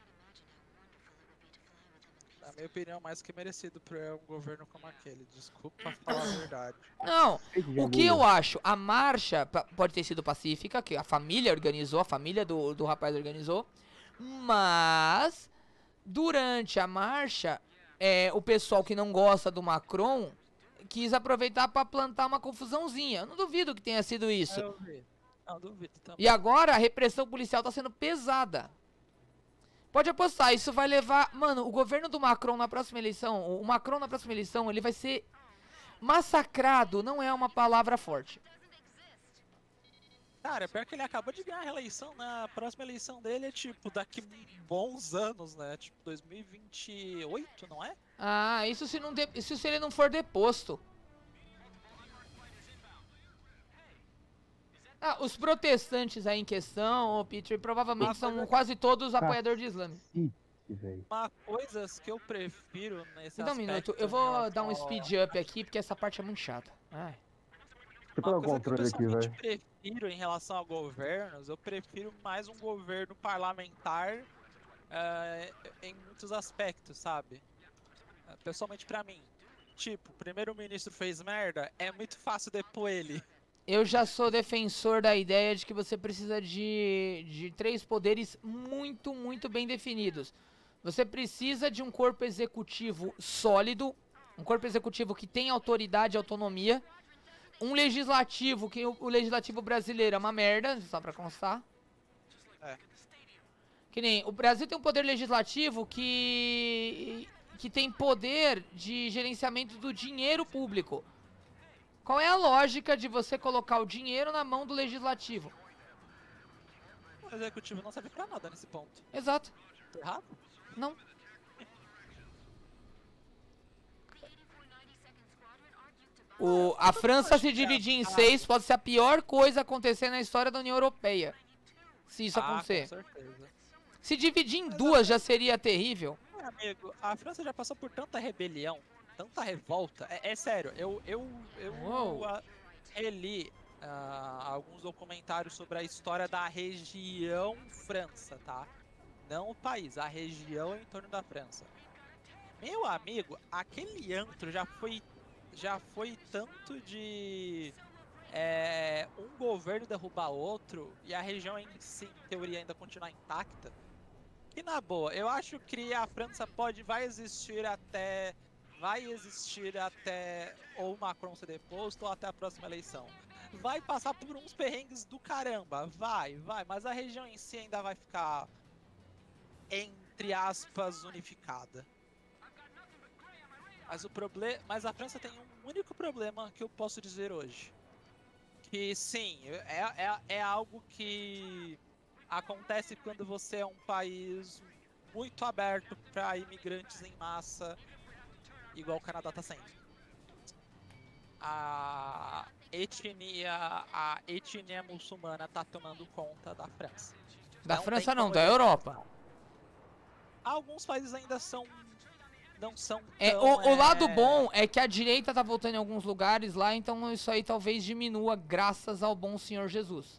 Na minha opinião, mais que merecido pra um governo como aquele. Desculpa falar a verdade. Não, Fake de o que agulha. eu acho, a marcha pa- pode ter sido pacífica, que a família organizou, a família do, do rapaz organizou, mas durante a marcha, é, o pessoal que não gosta do Macron quis aproveitar pra plantar uma confusãozinha. Eu não duvido que tenha sido isso. Eu vi. Não, duvido também. E agora a repressão policial tá sendo pesada. Pode apostar, isso vai levar... Mano, o governo do Macron na próxima eleição, o Macron na próxima eleição, ele vai ser massacrado, não é uma palavra forte. Cara, pior que ele acabou de ganhar a reeleição, né? A próxima eleição dele é tipo daqui bons anos, né? Tipo dois mil e vinte e oito, não é? Ah, isso se, não de... isso se ele não for deposto. Ah, os protestantes aí em questão, ô Peter, provavelmente Ah, são mas é- quase todos apoiadores de Islã. Ih, velho. Uma coisas que eu prefiro nesse Me dá um minuto, aspecto eu em vou relação dar um ao- speed up aqui, porque essa parte é muito chata. Ai. Deixa eu pegar Uma o coisa que eu controle aqui, pessoalmente velho. prefiro em relação a governos, eu prefiro mais um governo parlamentar eh, em muitos aspectos, sabe? Eh, Pessoalmente pra mim. Tipo, o primeiro-ministro fez merda, é muito fácil depor ele. Eu já sou defensor da ideia de que você precisa de, de três poderes muito, muito bem definidos. Você precisa de um corpo executivo sólido, um corpo executivo que tem autoridade e autonomia, um legislativo, que o, o legislativo brasileiro é uma merda, só pra constar. É. Que nem, o Brasil tem um poder legislativo que, que tem poder de gerenciamento do dinheiro público. Qual é a lógica de você colocar o dinheiro na mão do legislativo? O executivo não serve pra nada nesse ponto. Exato. Tô errado? Não. O, a França se dividir em seis pode ser a pior coisa a acontecer na história da União Europeia. Se isso Ah, acontecer. com certeza. Se dividir em duas já seria terrível. É, amigo, a França já passou por tanta rebelião, tanta revolta. É, é sério, eu, eu, eu Uou. ah, reli ah, alguns documentários sobre a história da região França, tá? Não o país, a região em torno da França. Meu amigo, aquele antro já foi, já foi tanto de é, um governo derrubar outro e a região em si, em teoria, ainda continuar intacta. E na boa, eu acho que a França pode, vai existir até, vai existir até ou o Macron ser deposto ou até a próxima eleição. Vai passar por uns perrengues do caramba, vai, vai, mas a região em si ainda vai ficar, entre aspas, unificada. Mas o problema, mas a França tem um único problema que eu posso dizer hoje, que sim, é, é, é algo que acontece quando você é um país muito aberto para imigrantes em massa, igual o Canadá está sendo. A etnia, a etnia muçulmana está tomando conta da França. Da Não França tem não, como da eles- Europa. Alguns países ainda são, não são É, tão, o, o lado é, bom é que a direita tá voltando em alguns lugares lá, então isso aí talvez diminua graças ao bom Senhor Jesus.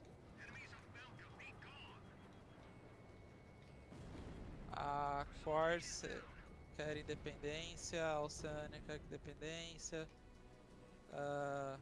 A Corse quer independência, a Oceânia quer independência. ah,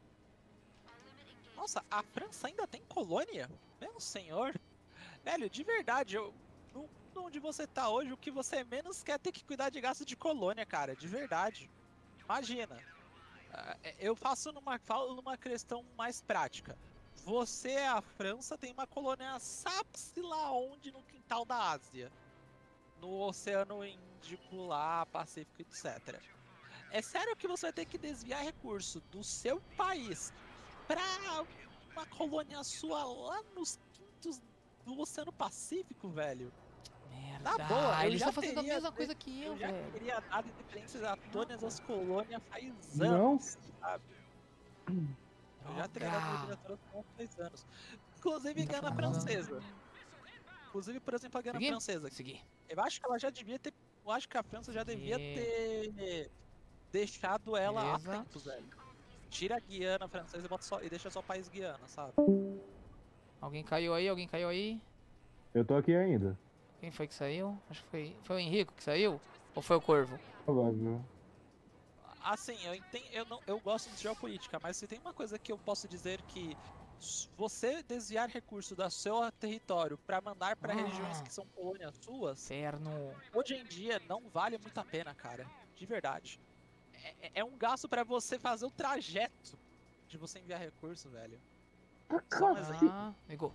Nossa, a França ainda tem colônia? Meu senhor. Velho, de verdade, eu... no mundo onde você tá hoje, o que você menos quer é ter que cuidar de gasto de colônia, cara. De verdade. Imagina. Ah, eu faço numa, falo numa questão mais prática. Você, a França, tem uma colônia sabe-se lá onde no quintal da Ásia. No Oceano Índico lá, Pacífico, etcétera. É sério que você vai ter que desviar recurso do seu país pra uma colônia sua lá nos quintos do Oceano Pacífico, velho. Merda. Na boa, eu eles já estão fazendo a teria mesma de- coisa que eu, Eu já velho. teria dado independência a todas as colônias faz Não. anos, sabe? Eu já teria dado Droga. independência há faz anos. Inclusive, Tá Guiana falando. Francesa. Inclusive, por exemplo, a Guiana Seguir? Francesa. Seguir. Eu acho que ela já devia ter. Eu acho que a França já devia Seguir. ter deixado ela Beleza. há tempos, velho. Tira a Guiana Francesa e, bota só, e deixa só o país Guiana, sabe? Alguém caiu aí? Alguém caiu aí? Eu tô aqui ainda. Quem foi que saiu? Acho que foi, foi o Henrico que saiu? Ou foi o Corvo? Provável. Assim, eu entendo, eu não, eu gosto de geopolítica, mas se tem uma coisa que eu posso dizer que s- você desviar recursos do seu território pra mandar pra Ah. regiões que são colônias suas, Inferno. hoje em dia não vale muito a pena, cara. De verdade. É, é- é um gasto pra você fazer o trajeto de você enviar recurso, velho. Só um exemplo. Ah, ligou.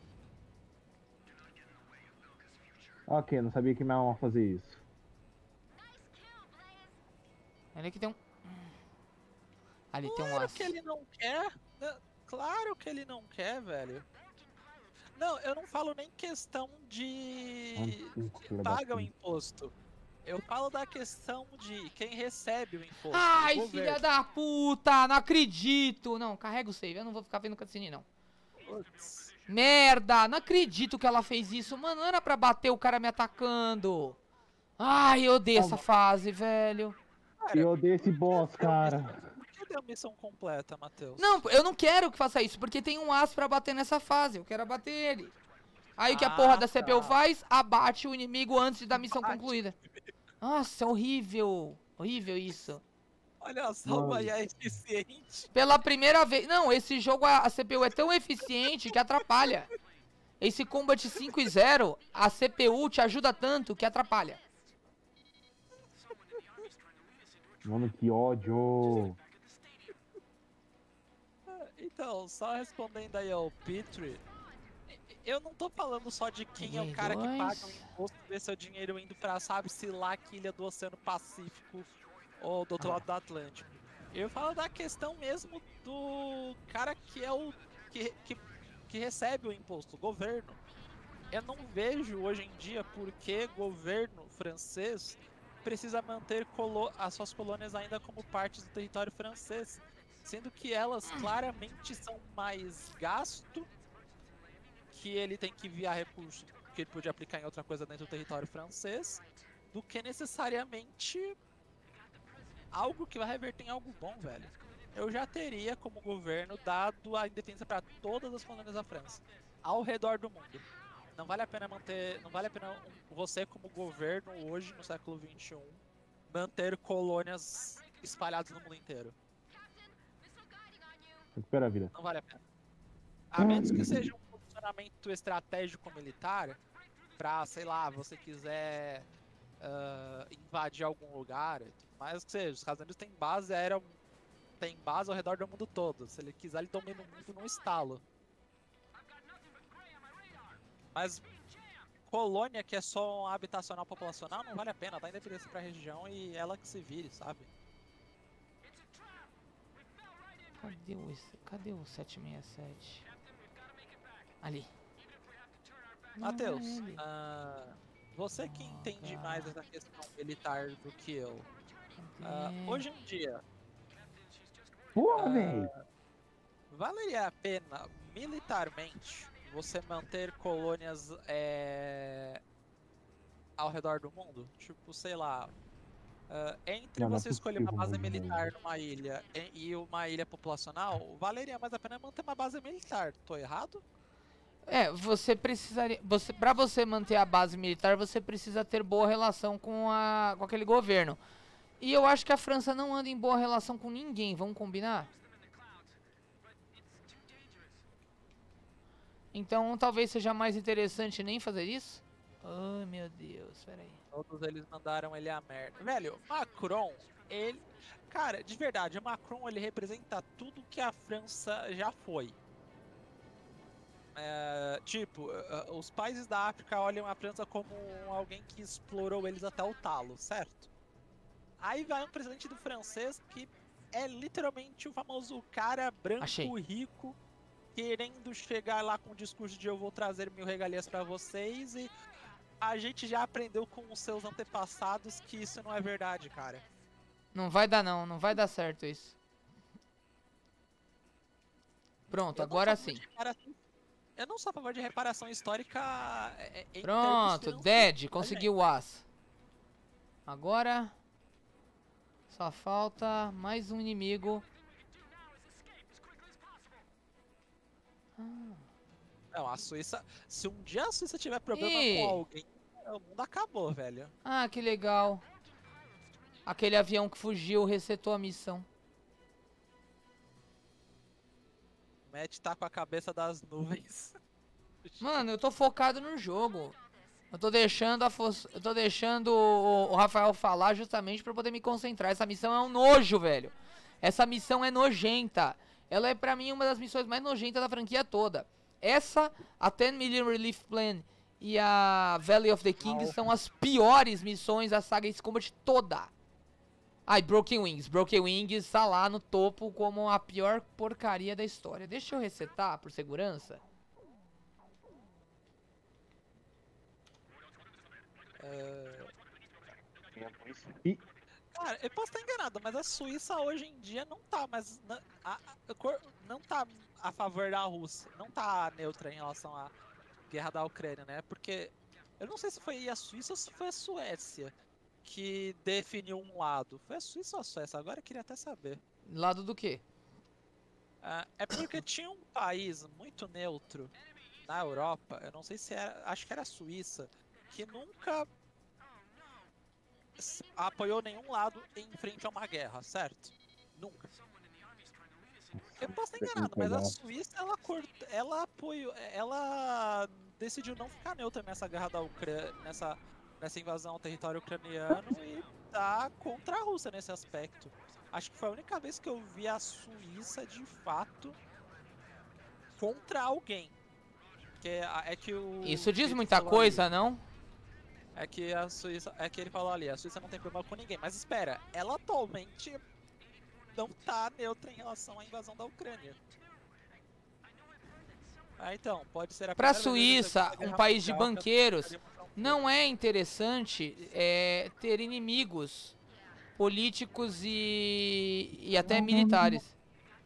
Ok, não sabia que minha mão ia fazer isso. Ali que tem um... Ali tem um Claro aço. que ele não quer. né? Claro que ele não quer, velho. Não, eu não falo nem questão de Ah, filha da paga o puta. imposto. Eu falo da questão de quem recebe o imposto. o Ai, governo. filha da puta! Não acredito! Não, carrega o save. Eu não vou ficar vendo cutscene, não. Putz. Merda! Não acredito que ela fez isso. Mano, não era pra bater o cara me atacando. Ai, eu odeio essa fase, velho. E eu odeio esse boss, cara. Por que deu missão completa, Matheus? Não, eu não quero que faça isso, porque tem um aço pra bater nessa fase. Eu quero abater ele. Aí o que a Ah, porra da C P U tá. faz? Abate o inimigo antes da missão Abate. concluída. Nossa, é horrível. Horrível isso. Olha só, Mano. mas é eficiente. Pela primeira vez... Não, esse jogo, a a C P U é tão eficiente que atrapalha. Esse Combat cinco e zero, a C P U te ajuda tanto que atrapalha. Mano, que ódio. Então, só respondendo aí ao Petri, eu não tô falando só de quem é o Peguei cara que dois. paga o imposto e vê seu dinheiro indo pra, sabe-se lá, que ilha do Oceano Pacífico ou do outro lado do Atlântico. Eu falo da questão mesmo do cara que é o que, que, que recebe o imposto, o governo. Eu não vejo hoje em dia por que governo francês precisa manter colo- as suas colônias ainda como partes do território francês, sendo que elas claramente são mais gasto que ele tem que enviar recurso que ele podia aplicar em outra coisa dentro do território francês, do que necessariamente algo que vai reverter em algo bom, velho. Eu já teria, como governo, dado a independência para todas as colônias da França, ao redor do mundo. Não vale a pena manter, não vale a pena um- você, como governo, hoje, no século vinte e um, manter colônias espalhadas no mundo inteiro. Recupera a vida. Não vale a pena. A menos que seja um posicionamento estratégico militar, pra, sei lá, você quiser ah, invadir algum lugar, mas que seja, os Estados Unidos têm base aérea, tem base ao redor do mundo todo. Se ele quiser, ele domina o mundo num estalo. Mas colônia que é só um habitacional populacional não vale a pena, dá independência pra região e ela que se vire, sabe? Cadê o, cadê o sete seis sete? Ali. Não, Matheus, é ele. ah, você que entende mais essa questão militar do que eu, ah, Cadê? hoje em dia, Porra, Ah, velho. valeria a pena militarmente você manter colônias é, ao redor do mundo? Tipo, sei lá, ah, entre Não, não é você escolher uma possível, base mano. militar numa ilha e e uma ilha populacional, valeria mais a pena manter uma base militar. Tô errado? É, você precisaria. Você, pra você manter a base militar, você precisa ter boa relação com, a, com aquele governo. E eu acho que a França não anda em boa relação com ninguém, vamos combinar? Então talvez seja mais interessante nem fazer isso? Oh meu Deus, peraí. Todos eles mandaram ele a merda. Velho, Macron, ele. Cara, de verdade, o Macron ele representa tudo que a França já foi. É, tipo, eh, os países da África olham a França como alguém que explorou eles até o talo, certo? Aí vai um presidente do francês que é literalmente o famoso cara branco, Achei. rico, querendo chegar lá com o discurso de eu vou trazer mil regalias pra vocês e a gente já aprendeu com os seus antepassados que isso não é verdade, cara. Não vai dar não, não vai dar certo isso. Pronto, Eu não agora sou a favor sim. de reparação- Eu não sou a favor de reparação histórica é, é, em Pronto, termos Dead, financeiros, conseguiu o as. Agora só falta mais um inimigo. Ah, Não, a Suíça. Se um dia a Suíça tiver problema Ih. com alguém, o mundo acabou, velho. ah, que legal. Aquele avião que fugiu resetou a missão. O Matt tá com a cabeça das nuvens. Mano, eu tô focado no jogo. Eu tô deixando a fo... eu tô deixando o, o Rafael falar justamente pra poder me concentrar. Essa missão é um nojo, velho. Essa missão é nojenta. Ela é pra mim uma das missões mais nojentas da franquia toda. Essa, a ten million Relief Plan e a Valley of the Kings Au. são as piores missões da saga Ace Combat toda. Ai, Broken Wings. Broken Wings tá lá no topo como a pior porcaria da história. Deixa eu resetar por segurança. É, E Cara, eu posso estar enganado, mas a Suíça hoje em dia não tá mais. na- a- a- a cor- não tá a favor da Rússia. Não tá neutra em relação à guerra da Ucrânia, né? Porque eu não sei se foi a Suíça ou se foi a Suécia que definiu um lado. Foi a Suíça ou a Suécia? Agora eu queria até saber. Lado do quê? Ah, é porque tinha um país muito neutro na Europa, eu não sei se era, acho que era a Suíça, que nunca s- apoiou nenhum lado em frente a uma guerra, certo? Nunca. Eu posso estar enganado, mas a Suíça ela corta, ela apoiou, ela decidiu não ficar neutra nessa guerra da Ucrânia, nessa nessa invasão ao território ucraniano e tá contra a Rússia nesse aspecto. Acho que foi a única vez que eu vi a Suíça de fato contra alguém. Que é, é que o Isso diz Felipe muita falou coisa, ali. não? É que a Suíça, é que ele falou ali, a Suíça não tem problema com ninguém. Mas espera, ela atualmente não tá neutra em relação à invasão da Ucrânia. Ah, então, pode ser a Pra primeira vez Suíça, na Segunda um Guerra país de Mundial que a banqueiros, Suíça estaria uma não é interessante é, ter inimigos políticos e, e até militares.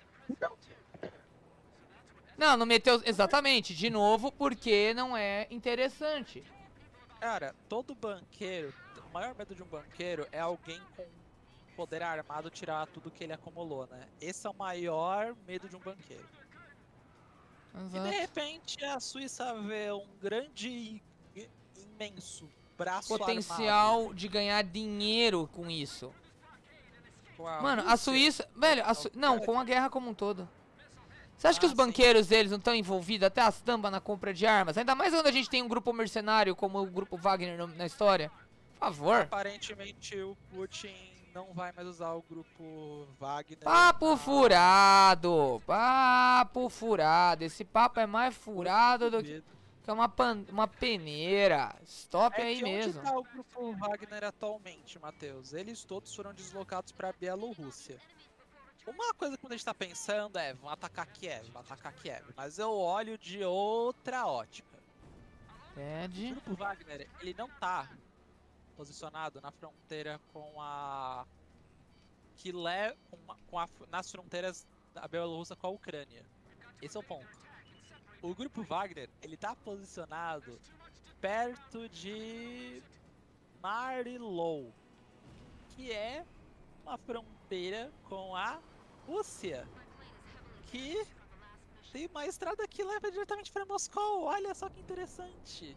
Não, não meteu exatamente, de novo, porque não é interessante. Cara, todo banqueiro, o maior medo de um banqueiro é alguém com poder armado tirar tudo que ele acumulou, né? Esse é o maior medo de um banqueiro. E de Exato. repente a Suíça vê um grande, i- imenso braço Potencial de ganhar dinheiro com isso. armado com a Mano, a Rússia. Suíça. Velho, a Su... não, com a guerra como um todo. Você acha que Ah, os sim. banqueiros deles não estão envolvidos até as tampas na compra de armas? Ainda mais quando a gente tem um grupo mercenário como o grupo Wagner no- na história. Por favor. Aparentemente o Putin não vai mais usar o grupo Wagner. Papo na- furado. Papo furado. Esse papo é mais furado do que Duvido. que uma, pan... uma peneira. Stop É aí que mesmo. onde tá o grupo Wagner atualmente, Matheus? Eles todos foram deslocados pra Bielorrússia. Uma coisa que a gente tá pensando é, vão atacar Kiev, vão atacar Kiev. Mas eu olho de outra ótica. O Ted. grupo Wagner, ele não tá posicionado na fronteira com a... que leva com a, com a, nas fronteiras da Bielorrússia com a Ucrânia. Esse é o ponto. O grupo Wagner, ele tá posicionado perto de Marilou, que é uma fronteira com a Rússia, que tem uma estrada que leva diretamente para Moscou. Olha só que interessante.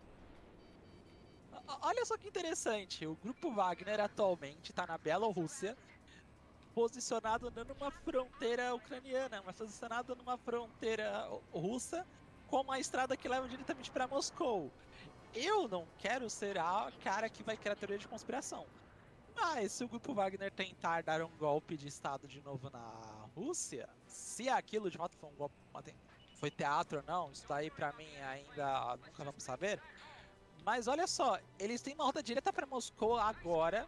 O- Olha só que interessante. O grupo Wagner atualmente está na Bielorrússia, posicionado não numa fronteira ucraniana, mas posicionado numa fronteira russa, com uma estrada que leva diretamente para Moscou. Eu não quero ser a cara que vai criar teoria de conspiração. Mas se o grupo Wagner tentar dar um golpe de estado de novo na Rússia, se aquilo de fato foi um golpe, uma te- foi teatro ou não, isso daí pra mim ainda nunca vamos saber. Mas olha só, eles têm uma rota direta para Moscou agora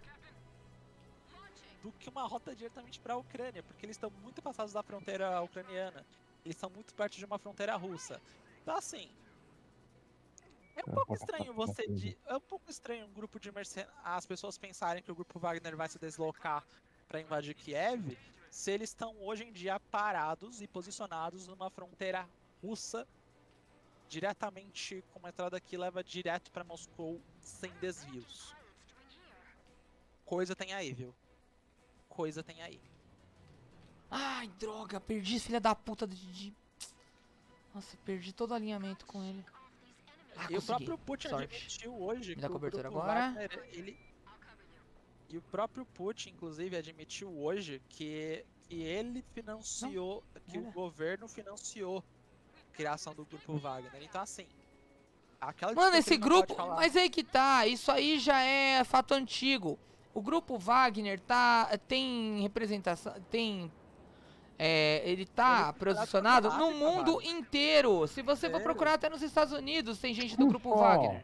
do que uma rota diretamente para a Ucrânia, porque eles estão muito passados da fronteira ucraniana. eles são muito perto de uma fronteira russa. Então assim, é um pouco estranho você de, é um pouco estranho um grupo de mercenários, as pessoas pensarem que o grupo Wagner vai se deslocar para invadir Kiev, se eles estão hoje em dia parados e posicionados numa fronteira russa, diretamente com uma entrada que leva direto para Moscou sem desvios. Coisa tem aí, viu? Coisa tem aí. Ai, droga, perdi esse filho da puta de... de- Nossa, perdi todo o alinhamento com ele. Ah, E o consegui. próprio Putin Sorte. admitiu hoje Me dá que o cobertura grupo agora. Wagner, ele... E o próprio Putin, inclusive, admitiu hoje que, que ele financiou, que olha. o governo financiou a criação do grupo Wagner. Então, assim, aquela Mano, desculpa que esse ele não pode grupo... falar- Mas aí que tá, isso aí já é fato antigo. O grupo Wagner tá... tem representação... tem... É, ele tá Ele tá posicionado na no África, mundo mano. inteiro. Se você for Inteiro. procurar até nos Estados Unidos, tem gente do grupo Ufa. Wagner.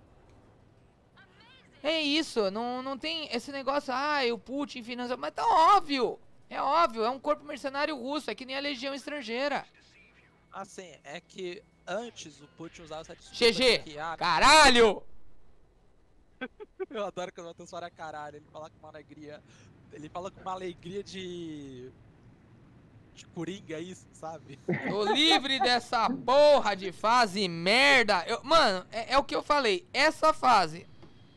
É isso, não, não tem esse negócio, ah, o Putin financia, mas tá óbvio. É óbvio, é um corpo mercenário russo, é que nem a legião estrangeira. Assim, é que antes o Putin usava essa desculpa G G, de que, ah, caralho! eu adoro quando o Matheus fala caralho, ele fala com uma alegria, ele fala com uma alegria de... de coringa, isso, sabe? Tô livre dessa porra de fase merda. Eu, mano, é, é o que eu falei, essa fase...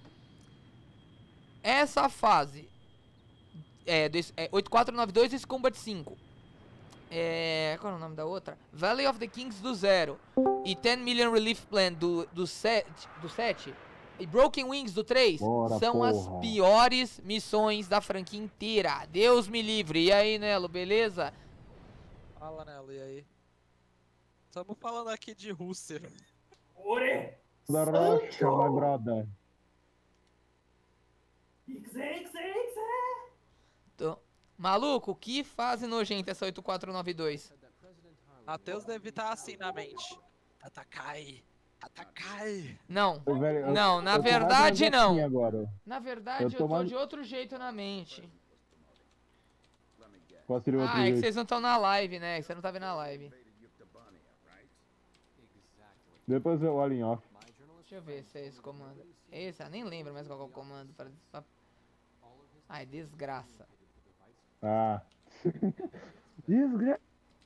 Essa fase é, dois- é oito quatro nove dois e Combat cinco. É, qual é o nome da outra? Valley of the Kings do zero e ten million Relief Plan do, do, sete, do sete e Broken Wings do três Bora, são as porra. piores missões da franquia inteira. Deus me livre. E aí, Nelo, beleza? Fala, Nelo, e aí? Estamos falando aqui de Rússia. Ore! Da Rocha, my brother. Ixe, ixe, ixe. Tô- Maluco, que fase nojenta essa oito quatro nove dois. Matheus deve estar assim na mente. Atakai, Atakai. Não, Ô, velho, eu- não, na eu tô mais verdade assim não. Agora. Na verdade Eu eu tô tô mais- de outro jeito na mente. Qual seria o outro Ah, é que jeito? vocês não estão na live, né? Você não tá vendo a live. Depois eu olho em off. Deixa eu ver se é esse comando. Esse, eu nem lembro mais qual é o comando. Pra... pra- Ai, desgraça. Ah. Desgra...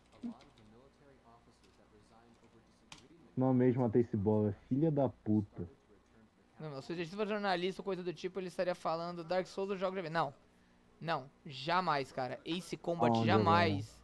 Não mesmo matei esse bola, filha da puta. Não, meu, se ele for jornalista ou coisa do tipo, ele estaria falando Dark Souls do jogo de... Não. Não, jamais, cara. Ace Combat Onde, jamais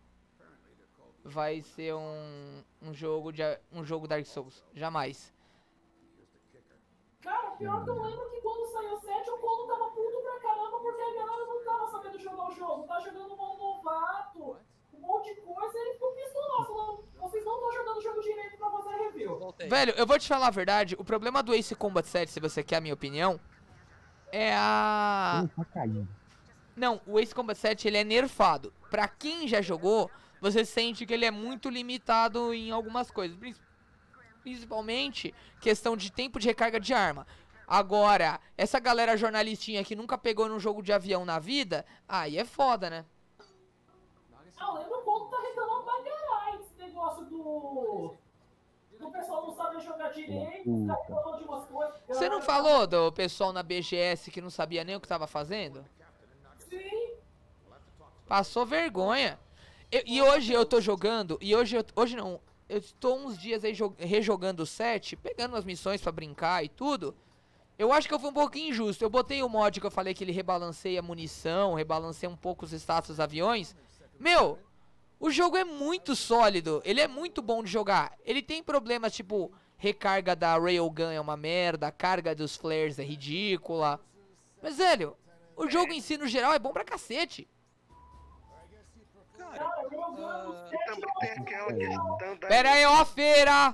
vai ser um, um jogo de um jogo Dark Souls. Jamais. Cara, pior que eu lembro que quando saiu o sete, o Kono tava puto pra caramba porque a galera não tava sabendo jogar o jogo. Tá jogando modo novato, um monte de coisa, e ele ficou pistolado, falando, vocês não estão jogando o jogo direito pra fazer review. Voltei. Velho, eu vou te falar a verdade. O problema do Ace Combat sete, se você quer a minha opinião, é a... Ih, tá caindo. Não, o Ace Combat sete ele é nerfado. Pra quem já jogou, você sente que ele é muito limitado em algumas coisas. Prin- Principalmente questão de tempo de recarga de arma. Agora, essa galera jornalistinha que nunca pegou num jogo de avião na vida, aí é foda, né? Ah, eu lembro o Kono tá reclamando pra caralho desse negócio do... do pessoal não saber jogar direito, Puta. ficar reclamando de umas coisas. Você não falou do pessoal na B G S que não sabia nem o que tava fazendo? Sim. Passou vergonha. Eu- e hoje eu tô jogando, e hoje eu, hoje não, eu estou uns dias aí jo- rejogando o set, pegando as missões pra brincar e tudo. Eu acho que eu fui um pouquinho injusto. Eu botei o mod que eu falei que ele rebalanceia a munição, rebalanceia um pouco os status dos aviões. Meu, o jogo é muito sólido, ele é muito bom de jogar. Ele tem problemas tipo, recarga da Railgun é uma merda, a carga dos flares é ridícula. Mas, velho, o jogo em si, no geral, é bom pra cacete. Cara, Cara, jogando ah, sete Também tem aquela questão da. Pera aí, ó, feira!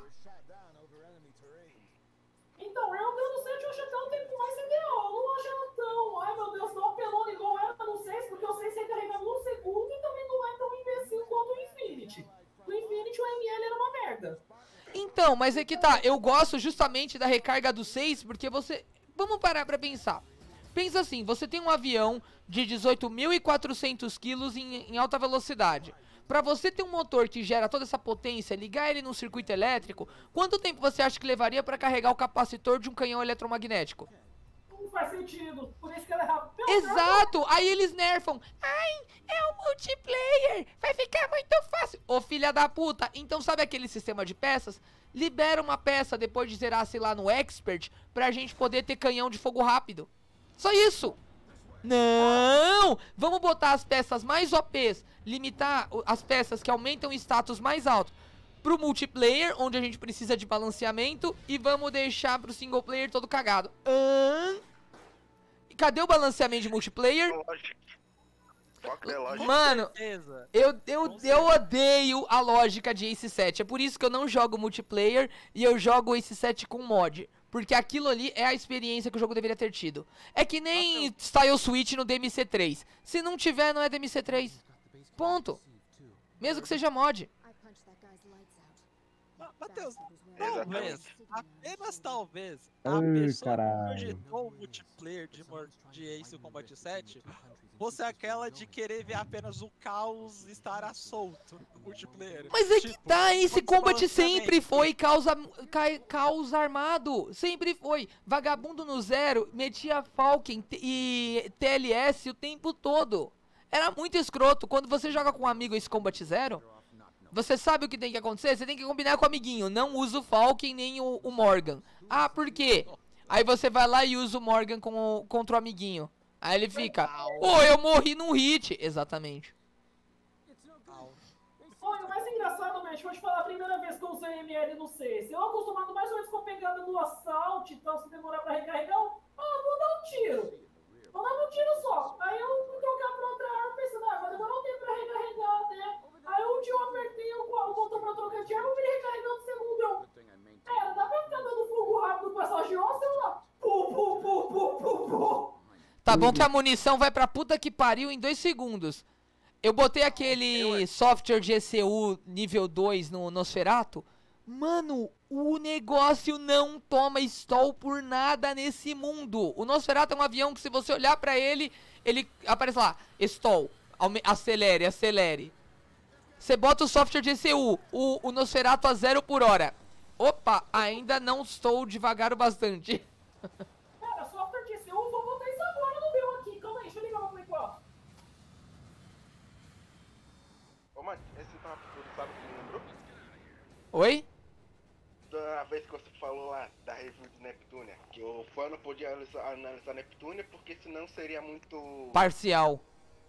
Então, eu dando sete eu acho até um tempo mais ideal. Eu não acho ela tão. Ai meu Deus, não apelona igual era no seis, porque o seis sai carregando num segundo e também não é tão imbecil quanto o Infinity. No Infinity o M L era uma merda. Então, mas é que tá, eu gosto justamente da recarga do seis, porque você... Vamos parar pra pensar. Pensa assim, você tem um avião de dezoito mil e quatrocentos quilos em, em alta velocidade. Pra você ter um motor que gera toda essa potência, ligar ele num circuito elétrico, quanto tempo você acha que levaria pra carregar o capacitor de um canhão eletromagnético? Não faz sentido. Por isso que ela é rápida. Exato! Aí eles nerfam. Ai, é o multiplayer, vai ficar muito fácil. Ô filha da puta, então sabe aquele sistema de peças? Libera uma peça depois de zerar, sei lá, no Expert, pra gente poder ter canhão de fogo rápido. Só isso! Não! Vamos botar as peças mais O Pês, limitar as peças que aumentam o status mais alto pro multiplayer, onde a gente precisa de balanceamento, e vamos deixar pro single player todo cagado. Hã? Cadê o balanceamento de multiplayer? Foco é lógico. Mano, Beleza. eu, eu, eu odeio a lógica de Ace sete. É por isso que eu não jogo multiplayer e eu jogo Ace sete com mod. Porque aquilo ali é a experiência que o jogo deveria ter tido. É que nem Style Switch no D M C três. Se não tiver, não é D M C três. Ponto. Mesmo que seja mod. Ma- Matheus, Exatamente. talvez, apenas talvez, a Ai, pessoa que caralho. projetou o multiplayer de, Mor- de Ace Combat sete fosse aquela de querer ver apenas o caos estar à solto no multiplayer. Mas é que Tipo, tá, esse quando combat você sempre também- foi caos, am- ca- caos armado. Sempre foi. Vagabundo no zero metia Falcon t- e T L S o tempo todo. Era muito escroto. Quando você joga com um amigo esse Combat Zero, você sabe o que tem que acontecer? Você tem que combinar com o amiguinho. Não usa o Falcon nem o, o Morgan. Ah, por quê? Aí você vai lá e usa o Morgan com o- contra o amiguinho. Aí ele fica, pô, eu morri num hit. Exatamente. Olha, o mais engraçado, Mesh, vou te falar a primeira vez que eu usei M L no C S. Eu acostumado mais ou menos com a pegada no assalto, então se demorar pra recarregar, eu, ah, vou dar um tiro. Vou dar um tiro só. Aí eu vou trocar pra outra arma, pensando, ah, vai demorar um tempo pra recarregar, né? Aí um dia eu apertei o, o botão pra trocar de arma, eu me recarregando segundo. Eu, pera, dá pra ficar dando fogo rápido com essa G-Ossa? Eu lá, pu, pu, pu, pu, pu, pu. Tá bom que a munição vai pra puta que pariu em dois segundos. Eu botei aquele software de E C U nível dois no Nosferatu. Mano, o negócio não toma stall por nada nesse mundo. O Nosferatu é um avião que se você olhar pra ele, ele aparece lá, stall, aume- acelere, acelere. Você bota o software de E C U, o, o Nosferatu a zero por hora. Opa, ainda não estou devagar o bastante. Cara, software de C U, vou botar isso agora no meu aqui. Calma aí, deixa eu ligar meu Play quatro. Ô, mano, esse papo tudo, sabe o que me lembrou? Oi? Da vez que você falou lá da review de Neptunia, que o fã não podia analisar, analisar Neptunia porque senão seria muito... Parcial.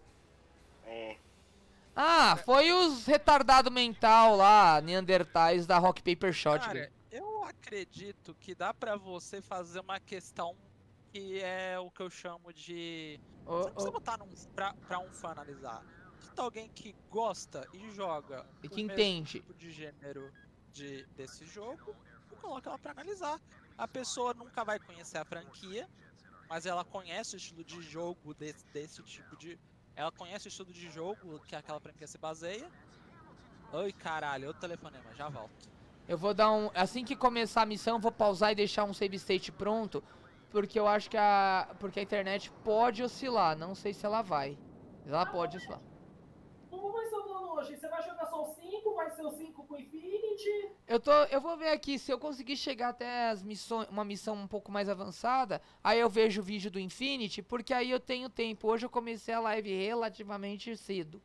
É, Ah, foi os retardado mental lá, Neandertais da Rock Paper Shotgun. Cara, eu acredito que dá pra você fazer uma questão que é o que eu chamo de... Ô, Você não precisa ô, botar num, pra, pra um fã analisar. Se tá alguém que gosta e joga E o que mesmo entende. tipo de gênero de, desse jogo, eu coloco ela pra analisar. A pessoa nunca vai conhecer a franquia, mas ela conhece o estilo de jogo desse, desse tipo de... Ela conhece o estilo de jogo que aquela franquia se baseia. Oi, caralho, outro telefonema, já volto. eu vou dar um... Assim que começar a missão, eu vou pausar e deixar um save state pronto. Porque eu acho que a... Porque a internet pode oscilar. Não sei se ela vai. Mas ela pode oscilar. Como vai ser o plano hoje? Você vai jogar só o cinco? Vai ser o cinco com Infinity? Eu tô... Eu vou ver aqui. Se eu conseguir chegar até as missões... Uma missão um pouco mais avançada, aí eu vejo o vídeo do Infinity. Porque aí eu tenho tempo. Hoje eu comecei a live relativamente cedo.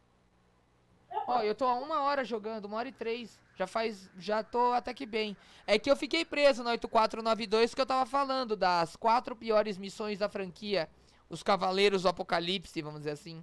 Ó, eu tô há uma hora jogando, uma hora e três. Já faz, já tô até que bem. É que eu fiquei preso no oito quatro nove dois que eu tava falando das quatro piores missões da franquia. Os Cavaleiros do Apocalipse, vamos dizer assim.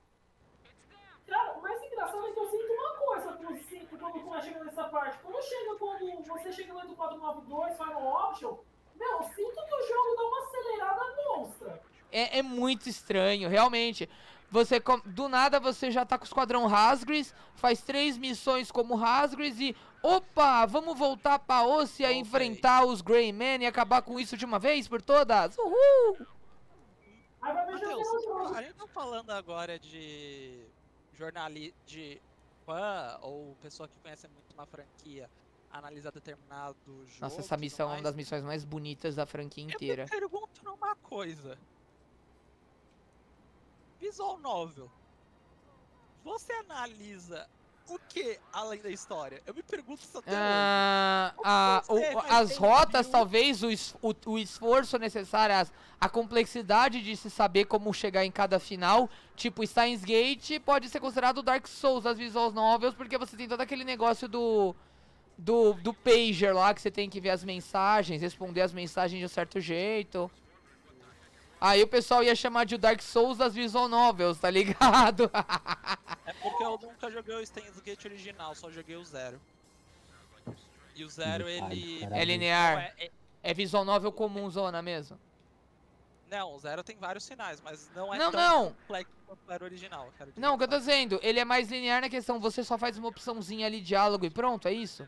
Cara, o mais engraçado é que eu sinto uma coisa com o cinco quando vai chegando nessa parte. Quando chega, quando você chega no oito quatro nove dois, Final Option, meu, eu sinto que o jogo dá uma acelerada monstra. É, é muito estranho, realmente. Você, com- do nada, você já tá com o Esquadrão Hasgris, faz três missões como Hasgris e... Opa, vamos voltar pra Ossia e Ok. enfrentar os Greymen e acabar com isso de uma vez por todas. Uhul! Aí vai ver já Matheus, o jogo. a gente tá falando agora de jornalista, de fã ou pessoa que conhece muito uma franquia analisar determinado jogo. Nossa, essa e tudo missão é uma mais. das missões mais bonitas da franquia inteira. Eu me pergunto numa coisa. Visual novel. você analisa o que além da história? Eu me pergunto isso até Ah, a- Você o- vai as ter rotas, mil- talvez, o, es- o- o esforço necessário, as- a complexidade de se saber como chegar em cada final, tipo Steins Gate, pode ser considerado Dark Souls das visual novels, porque você tem todo aquele negócio do, do, do pager lá, que você tem que ver as mensagens, responder as mensagens de um certo jeito. Aí o pessoal ia chamar de Dark Souls das visual novels, tá ligado? É porque eu nunca joguei o Steins Gate original, só joguei o Zero. E o Zero, detalhe, ele... caralho. É não linear. é- é- É visual novel comum, zona mesmo. Não, o Zero tem vários sinais, mas não é Não, tão não. complexo quanto era o original. eu quero dizer, Não, o que eu tô sabe? dizendo, ele é mais linear na questão, você só faz uma opçãozinha ali, diálogo e pronto, é isso?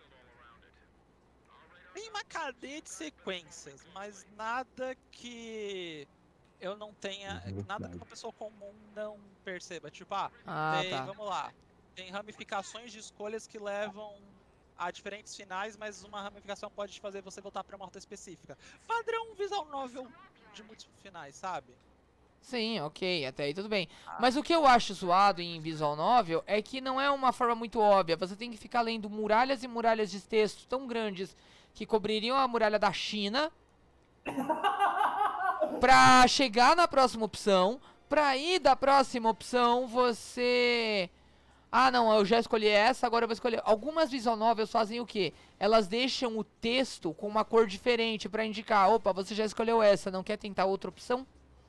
Tem uma cadeia de sequências, mas nada que eu não tenha... Uhum, Nada que verdade. uma pessoa comum não perceba. Tipo, ah, Ah, tem, tá. vamos lá. Tem ramificações de escolhas que levam a diferentes finais, mas uma ramificação pode fazer você voltar pra uma rota específica. Padrão visual novel de muitos finais, sabe? Sim, ok, até aí tudo bem. Mas o que eu acho zoado em visual novel é que não é uma forma muito óbvia. Você tem que ficar lendo muralhas e muralhas de texto tão grandes que cobririam a muralha da China pra chegar na próxima opção. Pra ir da próxima opção, você... Ah, não, eu já escolhi essa, agora eu vou escolher... Algumas visual novels fazem o quê? Elas deixam o texto com uma cor diferente pra indicar, opa, você já escolheu essa, não quer tentar outra opção?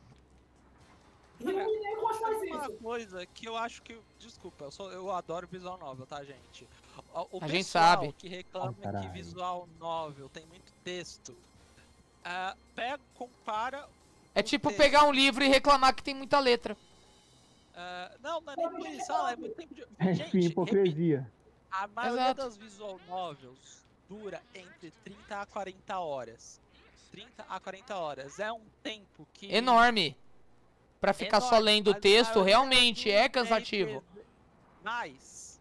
E o Mineiro faz Uma isso. coisa que eu acho que... Desculpa, eu, sou, eu adoro visual novel, tá, gente? O, o A gente pessoal sabe. que reclama Ah, que caralho. visual novel tem muito texto, ah, pega, compara... É o tipo texto. pegar um livro e reclamar que tem muita letra. ah, não, não é nem por isso, ah, é muito tempo de... É Gente, enfim, repito, hipocrisia. a maioria Exato. das visual novels dura entre trinta a quarenta horas. trinta a quarenta horas. É um tempo que... Enorme. Pra ficar só enorme, lendo o mas a texto, maioria realmente dos é cansativo. R P G Mas,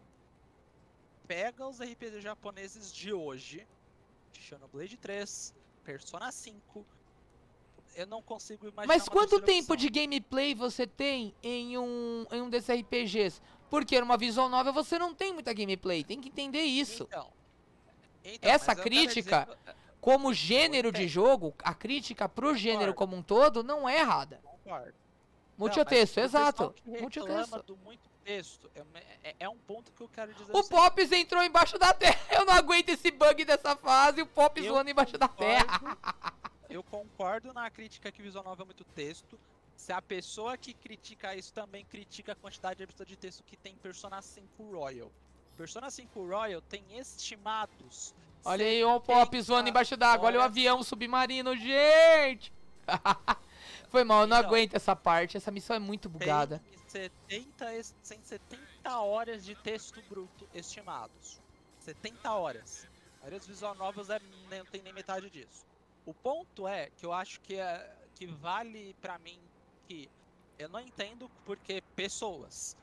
pega os R P G japoneses de hoje, Xenoblade três, Persona cinco, eu não consigo imaginar Mas uma quanto terceira tempo opção. de gameplay você tem em um, em um desses R P Gs? Porque numa visual novel você não tem muita gameplay, tem que entender isso. Então, então, Essa mas eu quero crítica, dizer que- Como gênero de entendo. jogo, a crítica pro gênero Concordo. como um todo não é errada. Concordo. Multe Não, o texto, mas o pessoal exato. que Multe o reclama texto. do muito texto, é, é- é um ponto que eu quero dizer. O seguinte, Pops entrou embaixo da terra. Eu não aguento esse bug dessa fase. O Pops Eu voando embaixo da terra. concordo- Eu concordo na crítica que visual novel é muito texto. Se a pessoa que critica isso também critica a quantidade absurda de texto que tem Persona cinco Royal. Persona cinco Royal tem estimados. Olha aí o Pops voando embaixo d'água. Olha o horas. avião submarino, gente. Foi mal, eu não Então, aguento essa parte. Essa missão é muito Tem bugada. setenta, es- tem setenta horas de texto bruto estimados. setenta horas. A maioria dos visual novels é, nem- não tem nem metade disso. O ponto é que eu acho que, é, que vale pra mim que eu não entendo porque pessoas